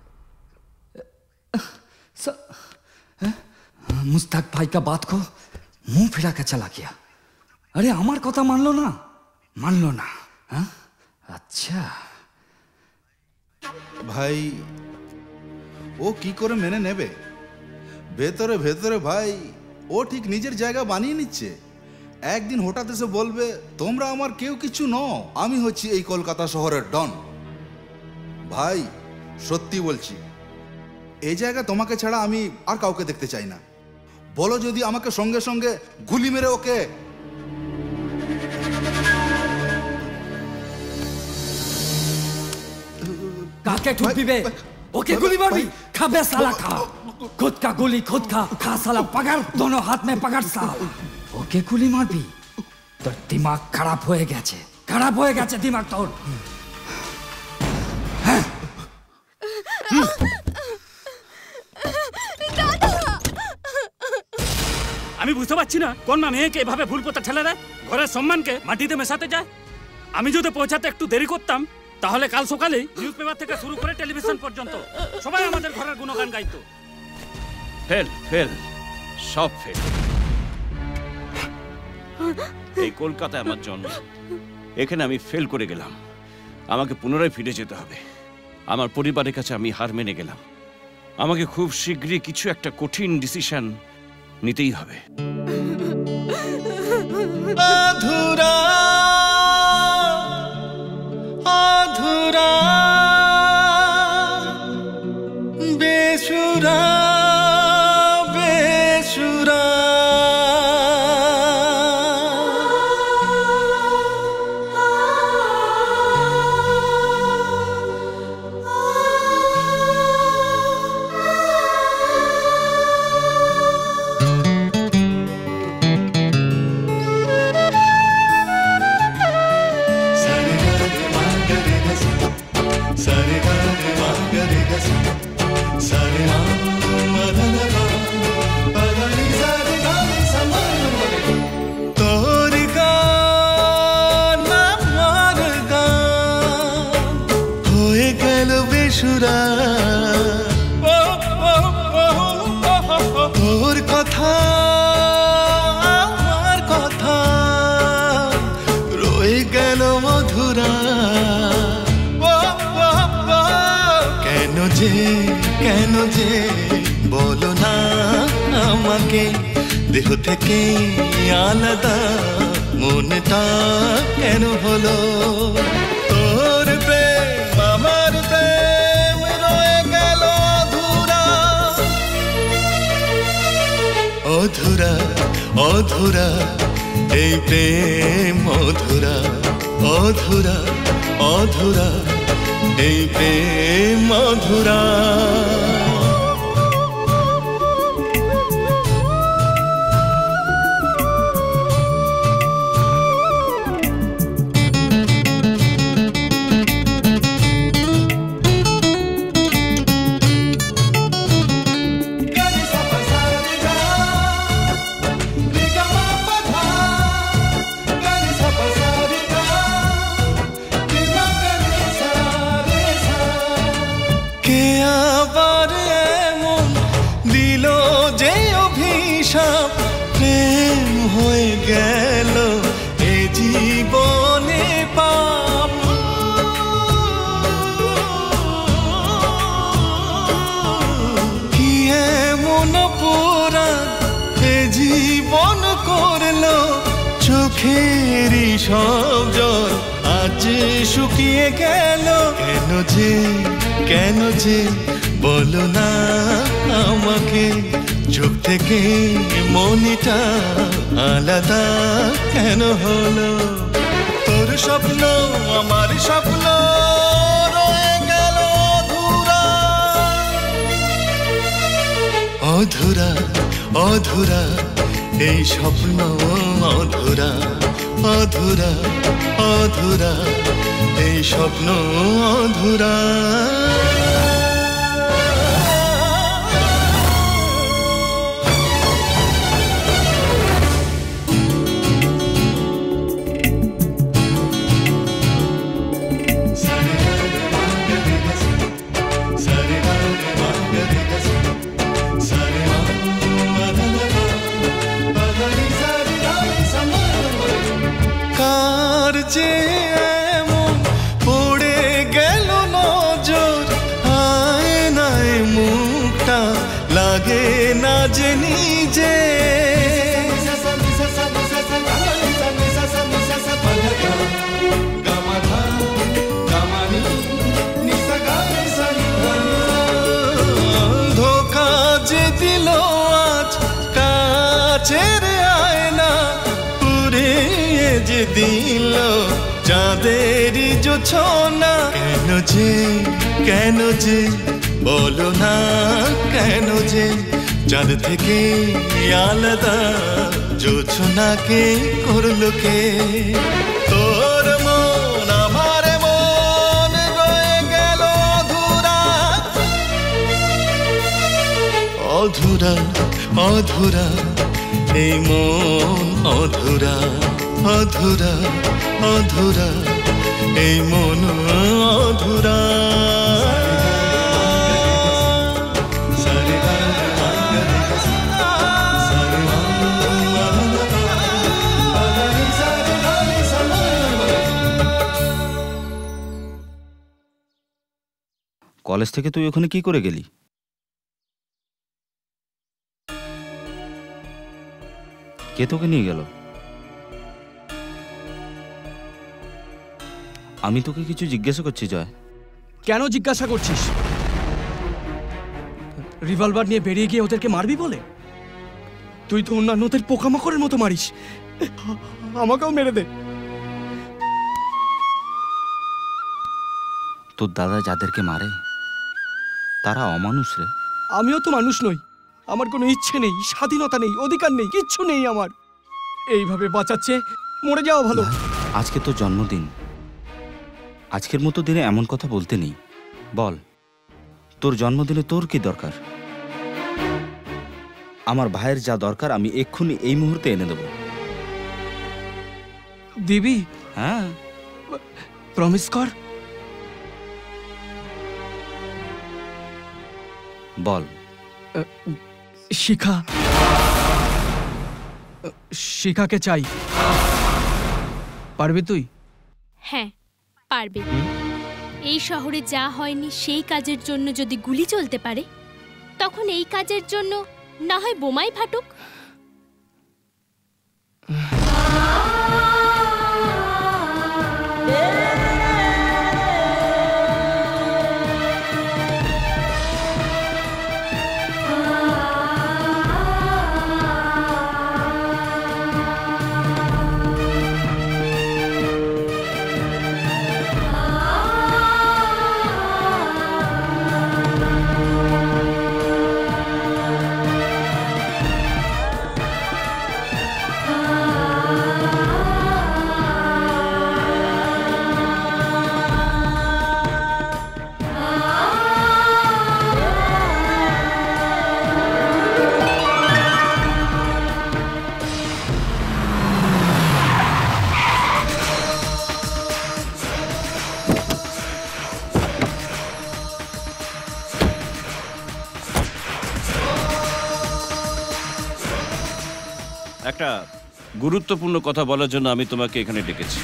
सा, मुस्ताक भाई का बात को मुंह फिरा कर चला गया। अरे हमार কথা মানলো না, মানলো না। हाँ? अच्छा ভাই ও কি করে মেনে নেবে? ভেতরে ভেতরে ভাই ও ঠিক নিজের জায়গা বানিয়ে নিচ্ছে। একদিন হঠাৎ এসে বলবে তোমরা আমার কেউ কিছু নও, আমি হচ্ছি এই কলকাতা শহরের ডন। ভাই সত্যি বলছি, এই জায়গা তোমাকে ছাড়া আমি আর কাউকে দেখতে চাই না। বলো যদি আমাকে সঙ্গে সঙ্গে গুলি মেরে ওকে। কাকে ঠুকবি বে? ओके गोली मार भी खा बे साला खा, खुद का गोली खुद खा, खा साला पकड़, दोनों हाथ में पकड़ साला। ओके गोली मार भी তোর दिमाग खराब हो গেছে, खराब हो গেছে दिमाग তোর। আমি বুঝতে পারছি না কোন মা মেয়েকে এভাবে ভুল পথে ঠেলে দেয়, ঘরের সম্মানকে মাটিতে মেশাতে যায়। আমি যদি পৌঁছাতে একটু দেরি করতাম তাহলে কাল সকালে নিউজ পেপার থেকে শুরু করে টেলিভিশন পর্যন্ত সবাই আমাদের ঘরের গুণগান গাইতো। ফেল ফেল সব ফেল। এই কলকাতায় আমার জন্ম, এখানে আমি ফেল করে গেলাম। আমাকে পুনরায় ফিরে যেতে হবে। আমার পরিবারের কাছে আমি হার মেনে গেলাম। আমাকে খুব শীঘ্রই কিছু একটা কঠিন ডিসিশন নিতেই হবে। अधूरा अधूरा बेसुरा बेसुरा তোর কথা আমার কথা রয়ে গেল মধুরা। কেন যে কেন যে বলো না আমাকে, দেহ থেকে আলাদা মনটা কেন হলো? তোর প্রেম আমার প্রেম রয়ে গেল অধুরা অধুরা অধুরা, এই প্রেম অধুরা অধুরা অধুরা, এই প্রেম অধুরা। প্রেম হয়ে গেল এ জীবনে পাপ, কি এমন অপরাধ এ জীবন করলো? চোখেরই সব জল আজ শুকিয়ে গেল। কেন যে কেন যে বলো না আমাকে, চোখ থেকে মনিটা আলাদা কেন হলো? তোর স্বপ্ন আমার স্বপ্ন রয়ে গেল অধুরা অধুরা অধুরা, এই স্বপ্ন অধুরা অধুরা অধুরা, এই স্বপ্ন অধুরা। কার যে এমন পড়ে গেল নজর, আয়নায় মুখটা লাগে না যে নিজে। ধোকা যে দিল আজ কাছের আয়না, পুড়িয়ে যে দিল চাঁদেরই জোছনা। কেন যে কেন যে বলো না কেন যে, চাঁদ থেকে আলাদা জোছনাকে করলো কে? তোর মন আমার মন রয়ে গেল অধুরা অধুরা অধুরা, এই মন অধুরা অধুরা অধুরা, এই মন অধুরা। কলেজ থেকে তুই ওখানে কি করে গেলি? কে তোকে নিয়ে গেল? আমি তোকে কিছু জিজ্ঞাসা করছি জয়। কেন জিজ্ঞাসা করছিস? রিভলভার নিয়ে বেরিয়ে গিয়ে ওদেরকে মারবি বলে? তুই তো অন্যান্যদের পোকামাকড়ের মতো মারিস, আমাকেও মেরে দে। তোর দাদা যাদেরকে মারে তারা অমানুষ রে। আমিও তো মানুষ নই, আমার কোনো ইচ্ছে নেই, স্বাধীনতা নেই, অধিকার নেই, কিচ্ছু নেই আমার। এইভাবে বাঁচাচ্ছে মরে যাওয়া ভালো। আজকে তোর জন্মদিন, আজকের মতো দিনে এমন কথা বলতে নেই। বল, তোর জন্মদিনে তোর কি দরকার? আমার ভাইয়ের যা দরকার আমি এক্ষুনি এই মুহূর্তে এনে দেব। দিবি? হ্যাঁ, প্রমিস কর। বল। শিখা, শিখাকে চাই। পারবি তুই? হ্যাঁ পারবে। এই শহরে যা হয়নি সেই কাজের জন্য যদি গুলি চলতে পারে, তখন এই কাজের জন্য না হয় বোমাই ফাটুক। একটা গুরুত্বপূর্ণ কথা বলার জন্য আমি তোমাকে এখানে ডেকেছি।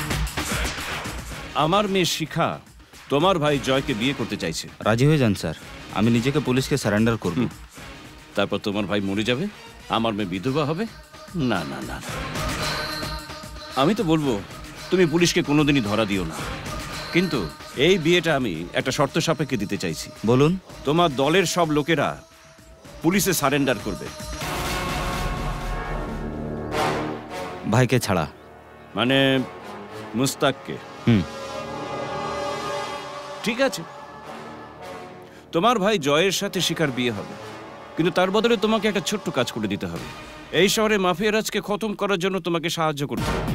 আমার মেয়ে শিখা তোমার ভাই জয়কে বিয়ে করতে চাইছে। রাজি হয়ে যান স্যার, আমি নিজেকে পুলিশকে সারেন্ডার করব। তারপর তোমার ভাই মরে যাবে, আমার মেয়ে বিধবা হবে। না না না, আমি তো বলবো তুমি পুলিশকে কোনোদিনই ধরা দিও না, কিন্তু এই বিয়েটা আমি একটা শর্ত সাপেক্ষে দিতে চাইছি। বলুন। তোমার দলের সব লোকেরা পুলিশে সারেন্ডার করবে। ভাইকে ছাড়া? মানে মুস্তাককে? হুম, ঠিক আছে। তোমার ভাই জয়ের সাথে শিখার বিয়ে হবে, কিন্তু তার বদলে তোমাকে একটা ছোট্ট কাজ করে দিতে হবে। এই শহরে মাফিয়া রাজকে খতম করার জন্য তোমাকে সাহায্য করতে হবে।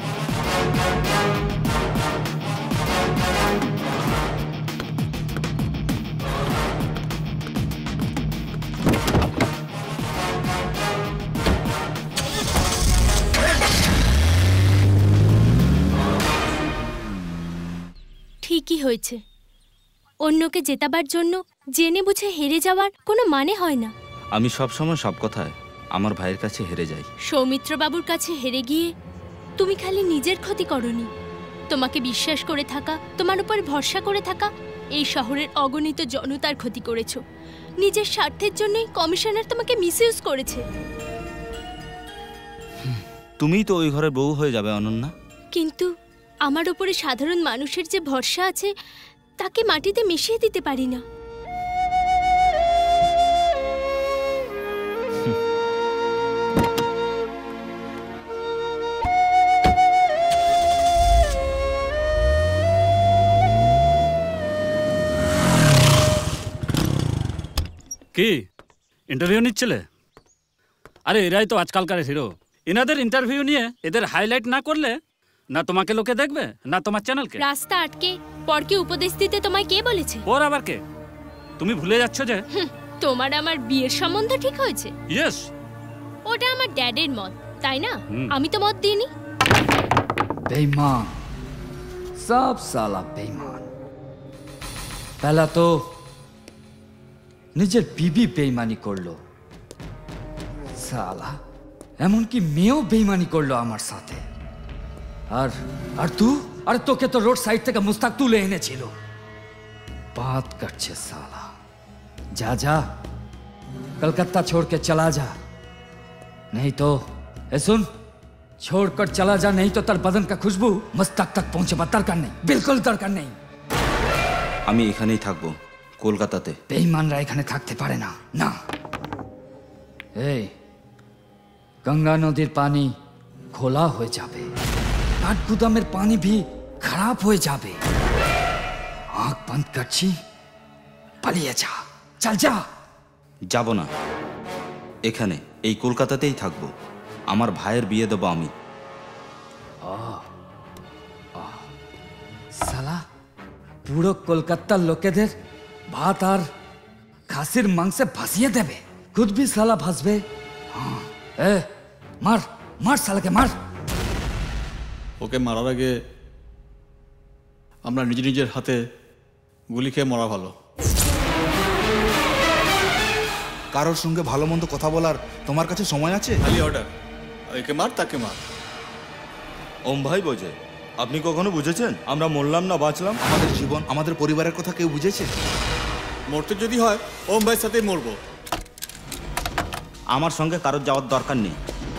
ঠিকই হয়েছে। অন্যকে জেতাবার জন্য জেনে বুঝে হেরে যাওয়ার কোনো মানে হয় না। আমি সবসময় সব কথায় আমার ভাইয়ের কাছে হেরে যাই। সৌমিত্রবাবুর কাছে হেরে গিয়ে তুমি খালি নিজের ক্ষতি করনি, তোমাকে বিশ্বাস করে থাকা, তোমার উপর ভরসা করে থাকা এই শহরের অগণিত জনতার ক্ষতি করেছো। নিজের স্বার্থের জন্যই কমিশনার তোমাকে মিসইউজ করেছে। তুমিই তো ওই ঘরের বউ হয়ে যাবে অনন্যা। কিন্তু আমার উপরে সাধারণ মানুষের যে ভরসা আছে তাকে মাটিতে মিশিয়ে দিতে পারি না। কি ইন্টারভিউ নিচ্ছিলে? আরে এরাই তো আজকালকার হিরো। এনাদের ইন্টারভিউ নিয়ে এদের হাইলাইট না করলে না তোমাকে লোকে দেখবে না তোমার চ্যানেলকে। রাস্তা আটকে পরকে উপদেশ দিতে তোমায় কে বলেছে? ওর আবার কে? তুমি ভুলে যাচ্ছ যে তোমার আমার বিয়ের সম্বন্ধ ঠিক হয়েছে। ইয়েস, ওটা আমার ড্যাডের মত, তাই না? আমি তো মত দিইনি। बेईमान, सब साला बेईमान। पहला तो নিজের বিবি বেইমানি করলো সালা, এমনকি মেয়েও বেইমানি করলো আমার সাথে। আর আর তুই, আর তোকে তো রোড সাইড থেকে মুস্তাক তুলে এনেছিল। बात करছে साला। जा जा कलकत्ता छोड़ के चला जा, नहीं तो ए सुन, छोड़कर चला जा, नहीं तो तेरे बदन का खुशबू मस्तक तक पहुंचे। दरकार नहीं, बिल्कुल दरकार नहीं। আমি এখানেই থাকবো, কলকাতাতে। বেঈমানরা এখানে থাকতে পারে না। না, এই গঙ্গা নদীর পানি খোলা হয়ে যাবে, কাঠ গুদামের পানি भी খারাপ হয়ে যাবে। আঁখ বন্ধ করছি, পালিয়ে যা, চল যা। যাব না, এখানে এই কলকাতাতেই থাকবো। আমার ভাইয়ের বিয়ে দেবো আমি। সালা পুরো কলকাতার লোকেদের ভাত আর খাসির মাংসে ভাসিয়ে দেবে, খুদ भी সালা ভাসবে। এ মার মার সালাকে মার। ওকে মারার আগে আমরা নিজে নিজের হাতে গুলি খেয়ে মরা ভালো। কারোর সঙ্গে ভালো মন্দ কথা বলার তোমার কাছে সময় আছে? খালি অর্ডার, একে মার তাকে মার। ওম ভাই বোঝে, আপনি কখনো বুঝেছেন আমরা মরলাম না বাঁচলাম? আমাদের জীবন, আমাদের পরিবারের কথা কেউ বুঝেছে? মরতে যদি হয় ওম ভাইয়ের সাথেই মরবো। আমার সঙ্গে কারোর যাওয়ার দরকার নেই।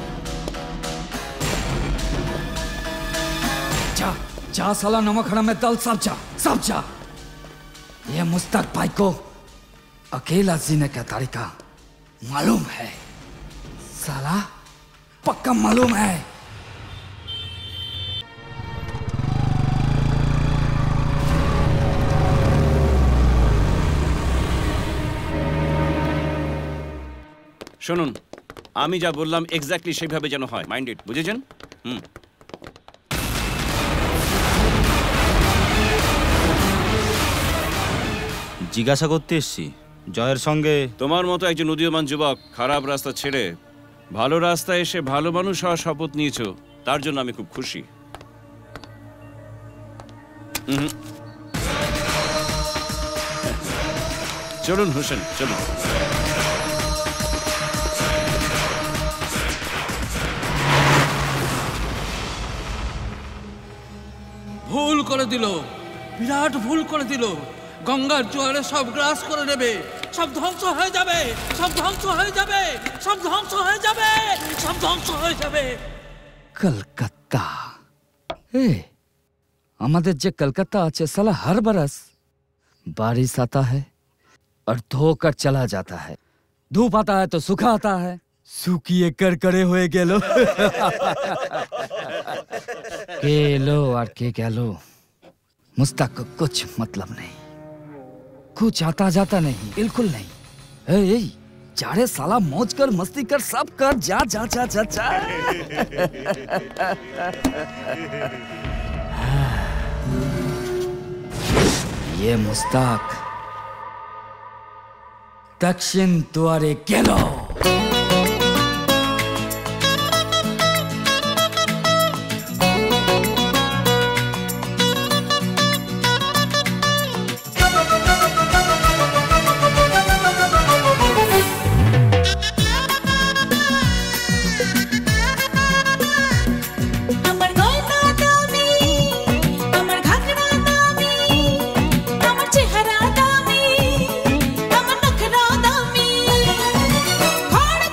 जा जा साला नमक हरा में दल, सब जा सब जा। ये मुस्तक भाई को अकेला जीने का तरीका मालूम है साला, पक्का मालूम है। শুনুন, আমি যা বললাম এক্স্যাক্টলি সেইভাবে যেন হয়, মাইন্ডেড, বুঝেছেন? হুম। জিজ্ঞাসা করতে এসছি জয়ের সঙ্গে। তোমার মতো একজন উদীয়মান যুবক খারাপ রাস্তা ছেড়ে ভালো রাস্তায় এসে ভালো মানুষ হওয়ার শপথ নিয়েছো, তার জন্য আমি খুব খুশি। চলুন হোসেন, চলুন। ভুল করে দিল, বিরাট ভুল করে দিল। গঙ্গার জোয়ারে সব গ্রাস করে নেবে, সব ধ্বংস হয়ে যাবে, সব ধ্বংস হয়ে যাবে, সব ধ্বংস হয়ে যাবে, সব ধ্বংস হয়ে যাবে। कलकत्ता ए আমাদের যে কলকাতা আছে साला हर बरस बारिश आता है और धोकर चला जाता है, धूप आता है तो सूखा आता है, सूखिए कर करे हुए गेलो गेलो और के गेलो मुस्ताक को कुछ मतलब नहीं, कुछ आता जाता नहीं, बिल्कुल नहीं। ए, ए, जा रे साला, मौज कर, मस्ती कर, सब कर, जा जा जा जा जा। ये मुस्ताक दक्षिण द्वारे गेलो। চেহারা দামি, আমার নখরা দামি, খড়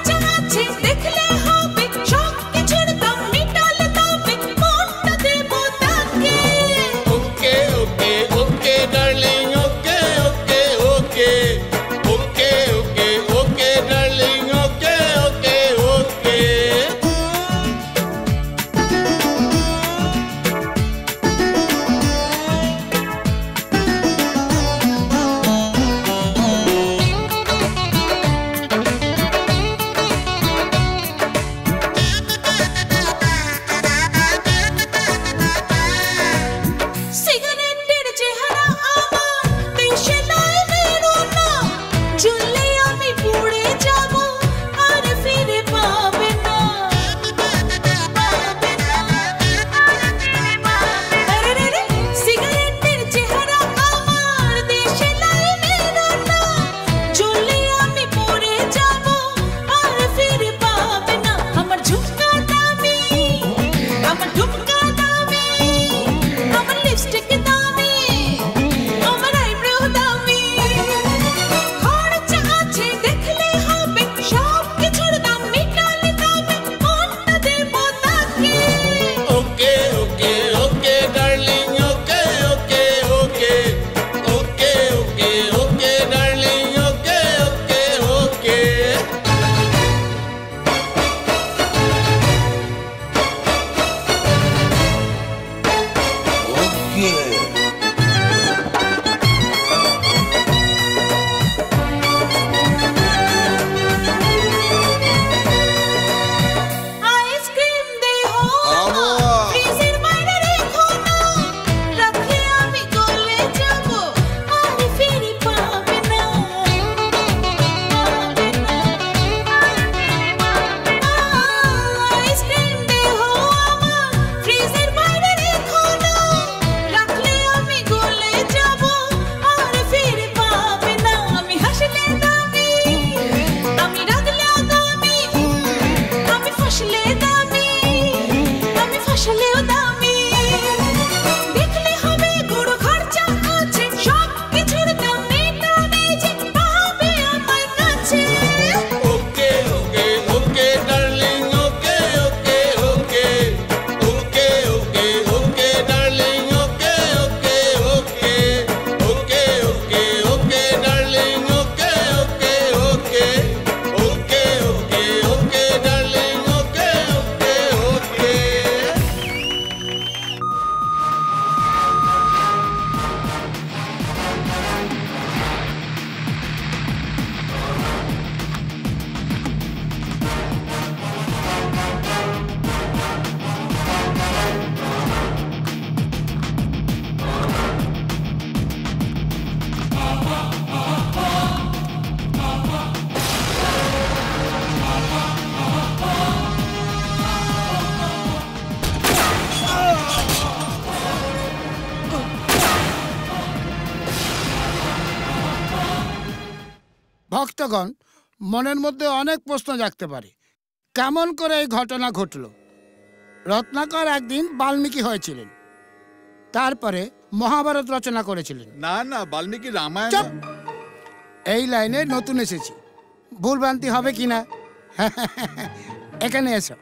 ভক্তগণ মনের মধ্যে অনেক প্রশ্ন জাগতে পারে, কেমন করে এই ঘটনা ঘটল। রত্নাকর একদিন বাল্মীকি হয়েছিলেন, তারপরে মহাভারত রচনা করেছিলেন। না না, বাল্মীকি রামায়ণ। চুপ! এই লাইনে নতুন এসেছি, ভুলভ্রান্তি হবে কিনা। এখানে এসো।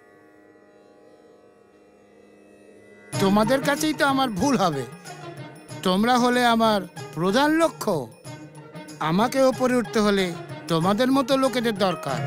তোমাদের কাছেই তো আমার ভুল হবে। তোমরা হলে আমার প্রধান লক্ষ্য। আমাকে ওপরে উঠতে হলে তোমাদের মতো লোকেদের দরকার।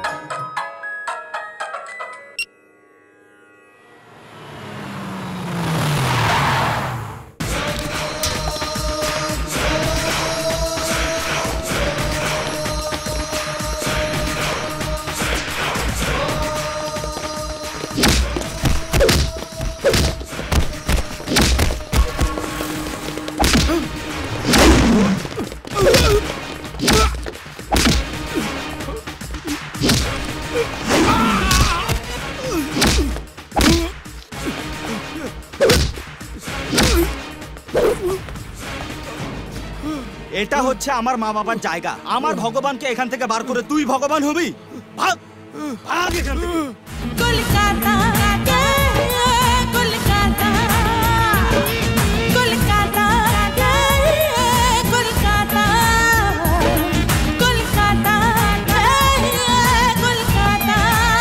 এটা হচ্ছে আমার মা বাবার জায়গা। আমার ভগবানকে এখান থেকে বার করে তুই ভগবান হবি? ভাগ ভাগ এখান থেকে। কলকাতা কলকাতা কলকাতা কলকাতা কলকাতা কলকাতা।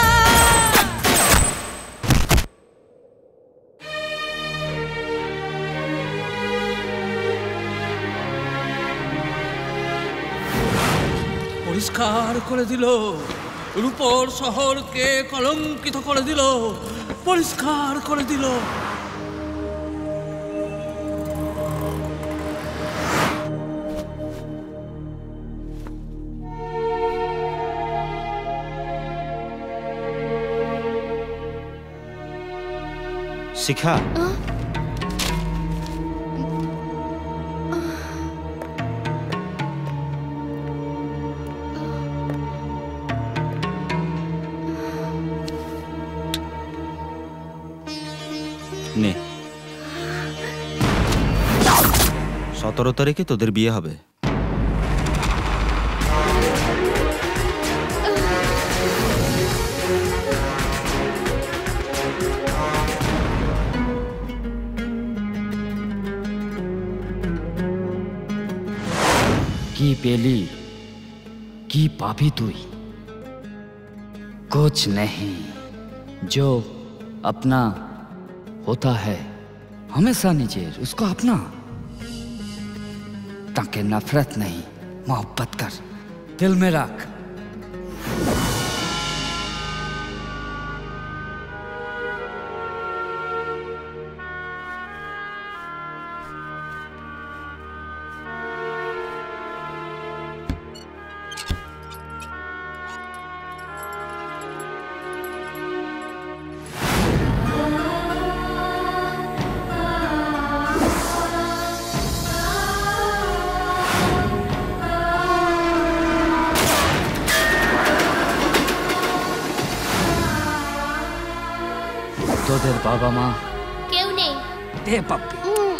পরিষ্কার করে দিল, রূপর শহরকে কলঙ্কিত করে দিল, পরিষ্কার করে দিল। শিখা, নে, সতেরো তারিখে তোদের বিয়ে হবে। की पेली की पापी तुई कुछ नहीं, जो अपना होता है हमेशा निजेर उसको अपना, ताकि नफरत नहीं मोहब्बत कर दिल में रख। তোদের বাবা মা কেউ নেই। দে পাপ্পি।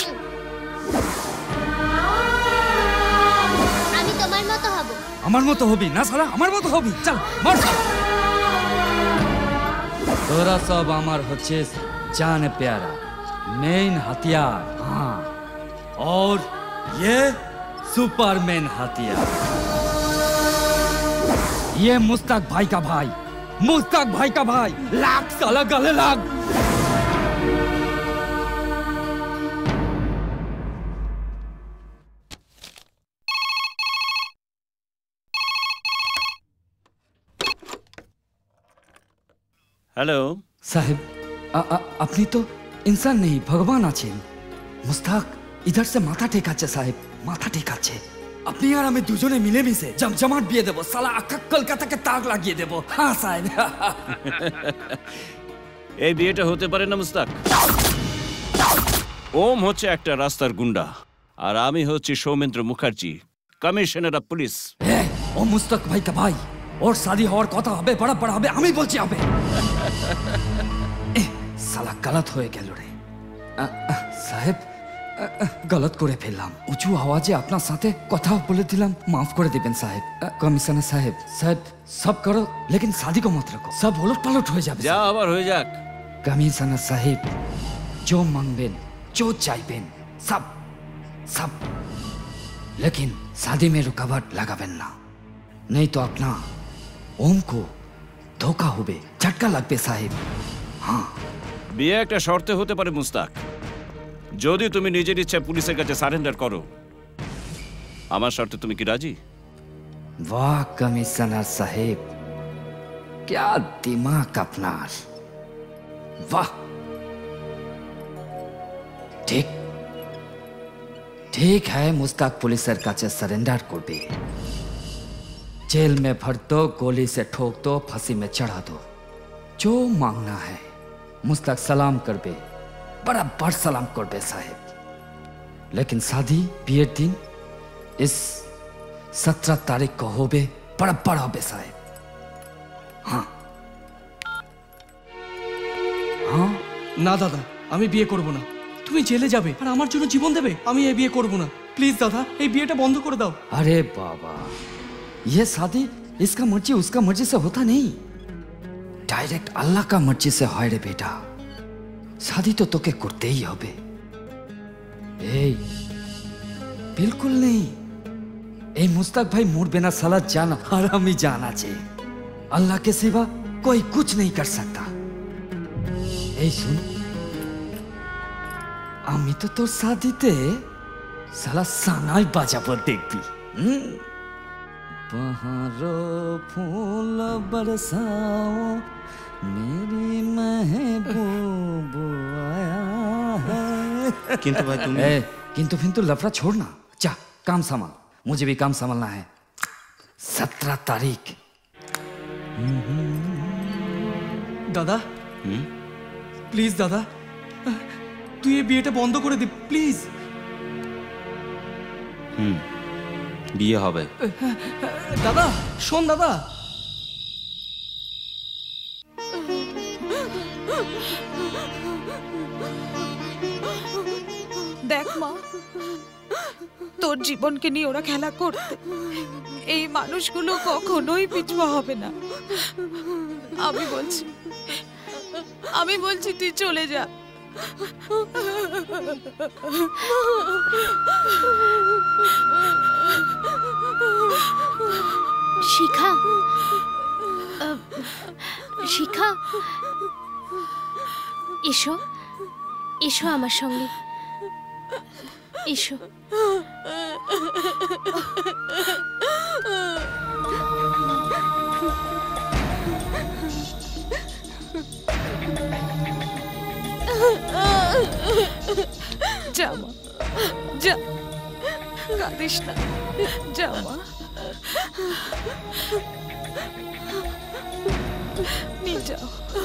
আমি তোমার মতো হব। আমার মতো হবি না সালা, আমার মতো হবি। চল মার। তোরা সব আমার হচ্ছে जान प्यारा मेन हथियार। हाँ, और ये सुपरमैन हथियार। ये मुस्ताक भाई का भाई, मुस्ताक भाई का भाई। लाग साला गले लाग। हेलो साहब, अपनी तो इंसान नहीं भगवान आছেন। মুস্তাক इधर से माथा टेकाচ্ছে साहब, माथा टेकाচ্ছে। আপনি আর আমি দুজনে মিলে মিশে জমজমাট বিয়ে দেব, সালা আকা কলকাতাকে তাক লাগিয়ে দেব। হ্যাঁ সাহেব। এই বিয়েটা হতে পারে না মুস্তাক। ওম হচ্ছে একটা রাস্তার গুন্ডা আর আমি হচ্ছি Soumendra Mukherjee, commissioner of police. ও মুস্তাক ভাই কা ভাই, ওর শাদি হওয়ার কথা হবে, বড় বড় হবে, আমি বলছি হবে। সালা গলত হয়ে গেল রে। সাহেব গলত করে ফেললাম। উঁচু আওয়াজে আপনার সাথে কথা বলে দিলাম, মাফ করে দিবেন সাহেব। কমিশনার সাহেব, সাহেব সব করো लेकिन शादी को मत रखो, सब उलट पलट हो जाए। যা আবার হয়ে যাক। कमिश्नर साहिब जो मांगबेन जो चाहबेन सब सब, लेकिन शादी में रुकावट लगाबेन ना, नहीं तो अपना ओम को धोखा होबे, झटका लगबे साहिब। हाँ, বিয়ে একটা শর্তে হতে পারে মুস্তাক, যদি তুমি নিজের ইচ্ছা পুলিশের কাছে সারেন্ডার করো। আমার শর্তে তুমি কি রাজি? वाह कमिश्नर साहिब, क्या दिमाग अपनार, वाह। ठीक ठीक है, मुस्ताक पुलिसर काचे सरेंडर करबे। जेल में भर दो, गोली से ठोक दो, फांसी में चढ़ा दो, जो मांगना है। मुस्ताक सलाम करबे, बराबर सलाम करबे साहिब, लेकिन शादी बियर दिन इस सत्रह तारीख को होबे, बराबर होबे साहिब। हाँ हाँ না দাদা, আমি বিয়ে করব না। তুমি জেলে যাবে আর আমার জন্য জীবন দেবে, আমি এই বিয়ে করব না। প্লিজ দাদা, এই বিয়েটা বন্ধ করে দাও। अरे बाबा, ये शादी इसका मर्जी उसका मर्जी से होता नहीं, डायरेक्ट अल्लाह का मर्जी से হয় রে बेटा। शादी तो তোকে করতেই হবে। এই बिल्कुल नहीं, এই मुस्ताक भाई मरबे ना साला, जान और আমি জান আছে, अल्लाह के सिवा कोई कुछ नहीं कर सकता। এই শুন, আমি তো তোর শাদিতে সালা সানাই বাজাবো, দেখবি। बहारो फूल बरसाओ मेरी महबूब आया है। किंतु भाई तुम ए, किंतु फिंतु लफड़ा छोड़ना, जा काम संभाल, मुझे भी काम संभालना है। सत्रह तारीख। দাদা প্লিজ দাদা, তুই এই বিয়েটা বন্ধ করে দে প্লিজ। হুম, বিয়ে হবে। দাদা শোন দাদা, দেখ মা, তোর জীবনকে নিয়ে ওরা খেলা করতে, এই মানুষগুলো কখনোই পিছুয়া হবে না। আমি বলছি আমি বলছি তুই চলে যা। শিখা, শিখা এসো, এসো আমার সঙ্গে, এসো। যা মা, যা, কাঁদিস না, যা মা, নিয়ে যাও।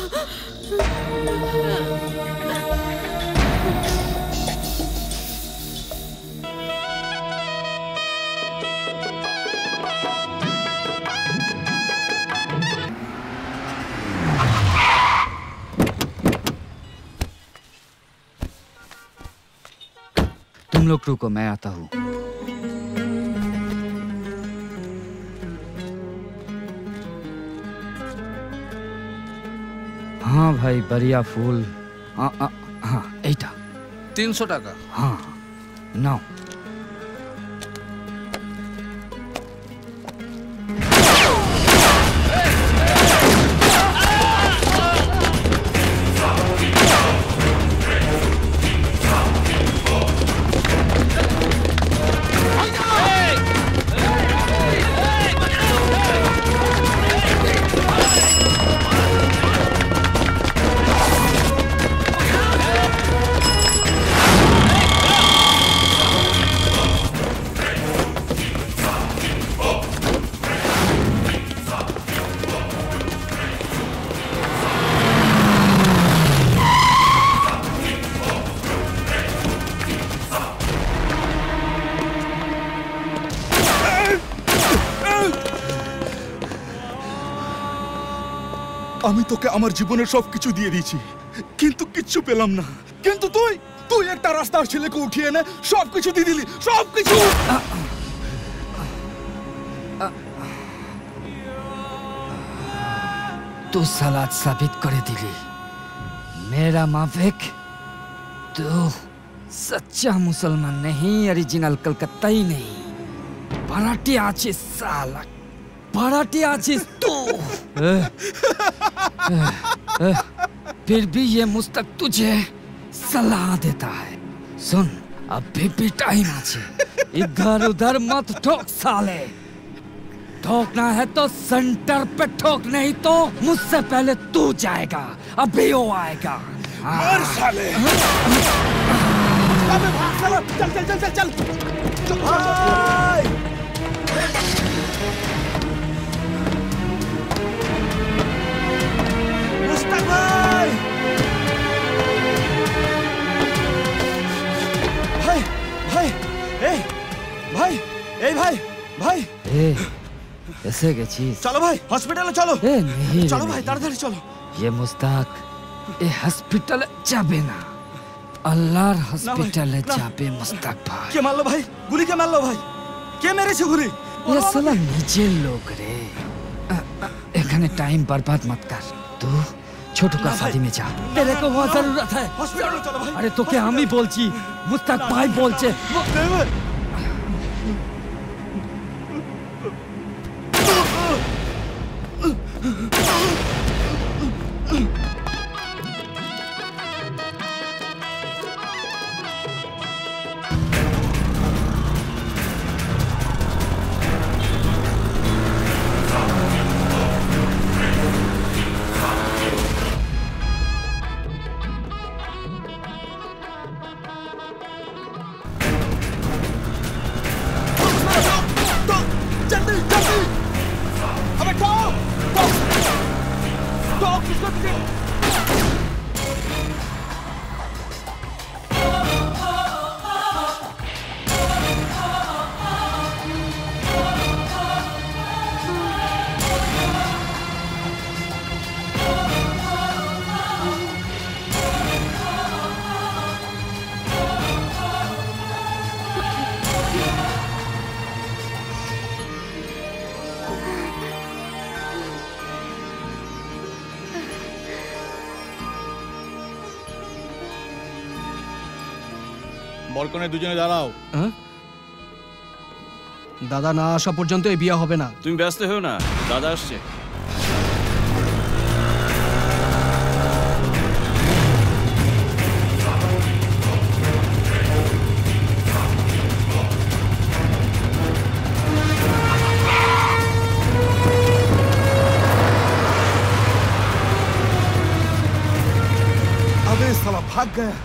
तुम लोग रुको, मैं आता हूँ। हाँ भाई, बढ़िया फूल। हाँ हाँ, এইটা তিনশো টাকা। हाँ নাও। আমি তোকে আমার জীবনের সবকিছু দিয়ে দিয়েছি, কিন্তু কিচ্ছু পেলাম না। কিন্তু তুই তুই একটা রাস্তার ছেলেকে উঠিয়ে এনে সব কিছু দিয়ে দিলি, সব কিছু। तू सलाद साबित कर दिली मेरा माफिक तू सच्चा मुसलमान नहीं, ओरिजिनल कलकत्ताई नहीं, पराठी आचिस साला, पराठी आचिस तू। फिर भी ये मुस्तक तुझे सलाह देता है, सुन अभी भी टाइम आचे, इधर उधर मत ठोक साले, ठोकना है तो सेंटर पे ठोक, नहीं तो मुझसे पहले तू जाएगा, अभी वो आएगा। मर साले। अबे भाग साला, चल चल चल चल चल चल भाई। मुस्तक भाई, भाई भाई ए भाई ए भाई भाई ए ऐसे क्या चीज? चलो भाई हॉस्पिटल चलो। ए नहीं चलो भाई ताड़ाताड़ी चलो। ये मुस्ताक ए हॉस्पिटल जाबे ना, अल्लाहर हॉस्पिटल जाबे मुस्ताक भाई। के मार लो भाई, गुली के मार लो भाई, के मेरे से गुली? ये साला नीचे लोग रे, एखाने टाइम बर्बाद मत कर, तू छोटू का शादी में जा, तेरे को वहाँ जरूरत है। हॉस्पिटल चलो भाई। अरे तो क्या हम ही बोलची, मुस्ताक भाई बोलचे। जल्दी जल्दी, अबे ठोक ठोक ठोक इसको। বলকনে দুজনে দাঁড়াও। দাদা না আসা পর্যন্ত এই বিয়ে হবে না। তুমি ব্যস্ত হও না, দাদা আসছে। अबे साला भाग गया।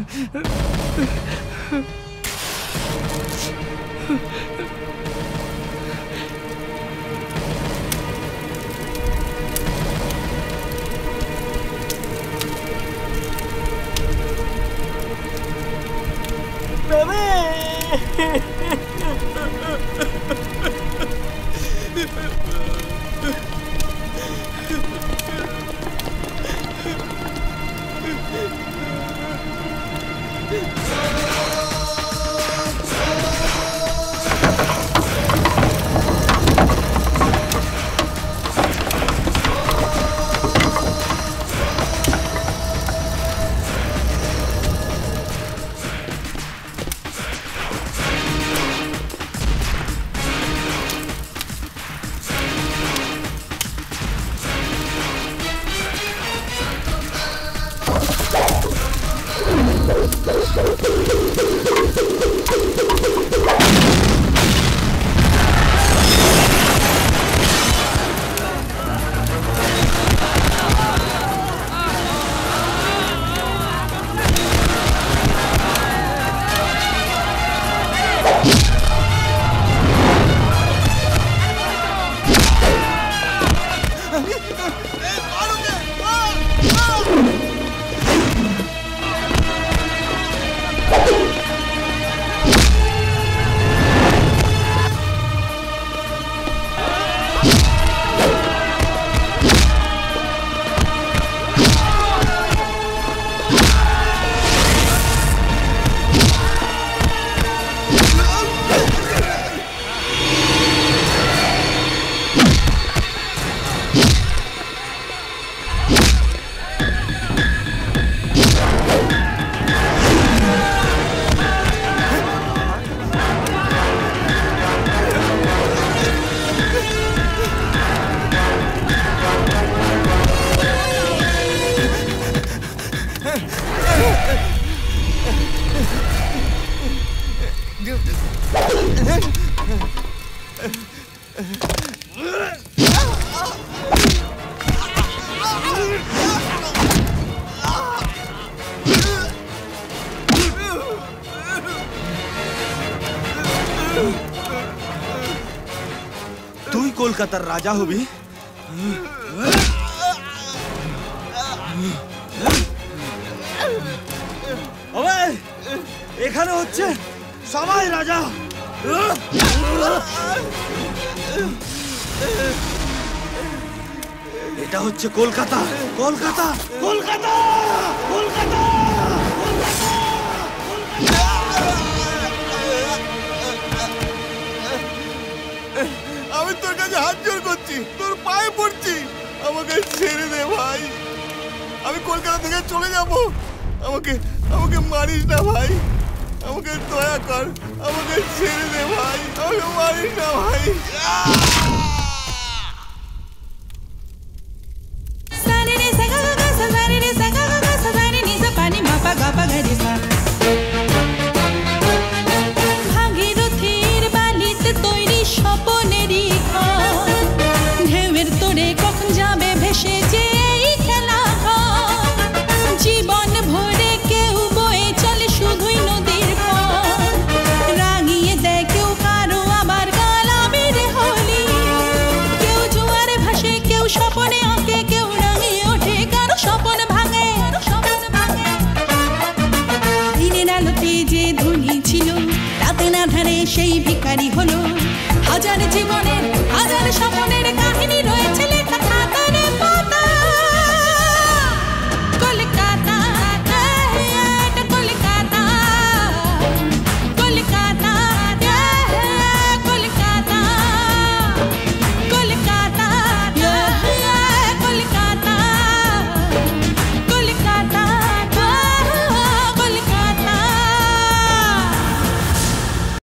তুই কলকাতার রাজা হবি? এখানে হচ্ছে সবাই রাজা। এটা হচ্ছে কলকাতা, কলকাতা, কলকাতা, কলকাতা। আমি তোর কাছে হাত জোর করছি, তোর পায়ে পড়ছি, আমাকে ছেড়ে দে ভাই। আমি কলকাতা থেকে চলে যাব, আমাকে আমাকে মারিস না ভাই, আমাকে দয়া কর, আমাকে ছেড়ে দে ভাই, আমাকে মারিস না ভাই। ভাগীরথীর বালিতে তৈরি স্বপনেরই ঘর, ঢেউয়ের তোড়ে কখন যাবে ভেসে যে এই খেলা ঘর। জীবন ভরে কেউ বয়ে চলে শুধুই নদীর পর, রাঙিয়ে দেয় কেউ কারো আবার গালাবির হোলি। কেউ জোয়ারে ভাসে, কেউ স্বপনে আঁকে, কেউ রাঙিয়ে ওঠে, কারো স্বপন ভাঙে। দিনের আলোতে যে ধনী ছিল, রাতে না ধারে সেই ভিখারি হলো। হাজার জীবনের হাজার স্বপনের কাহিনী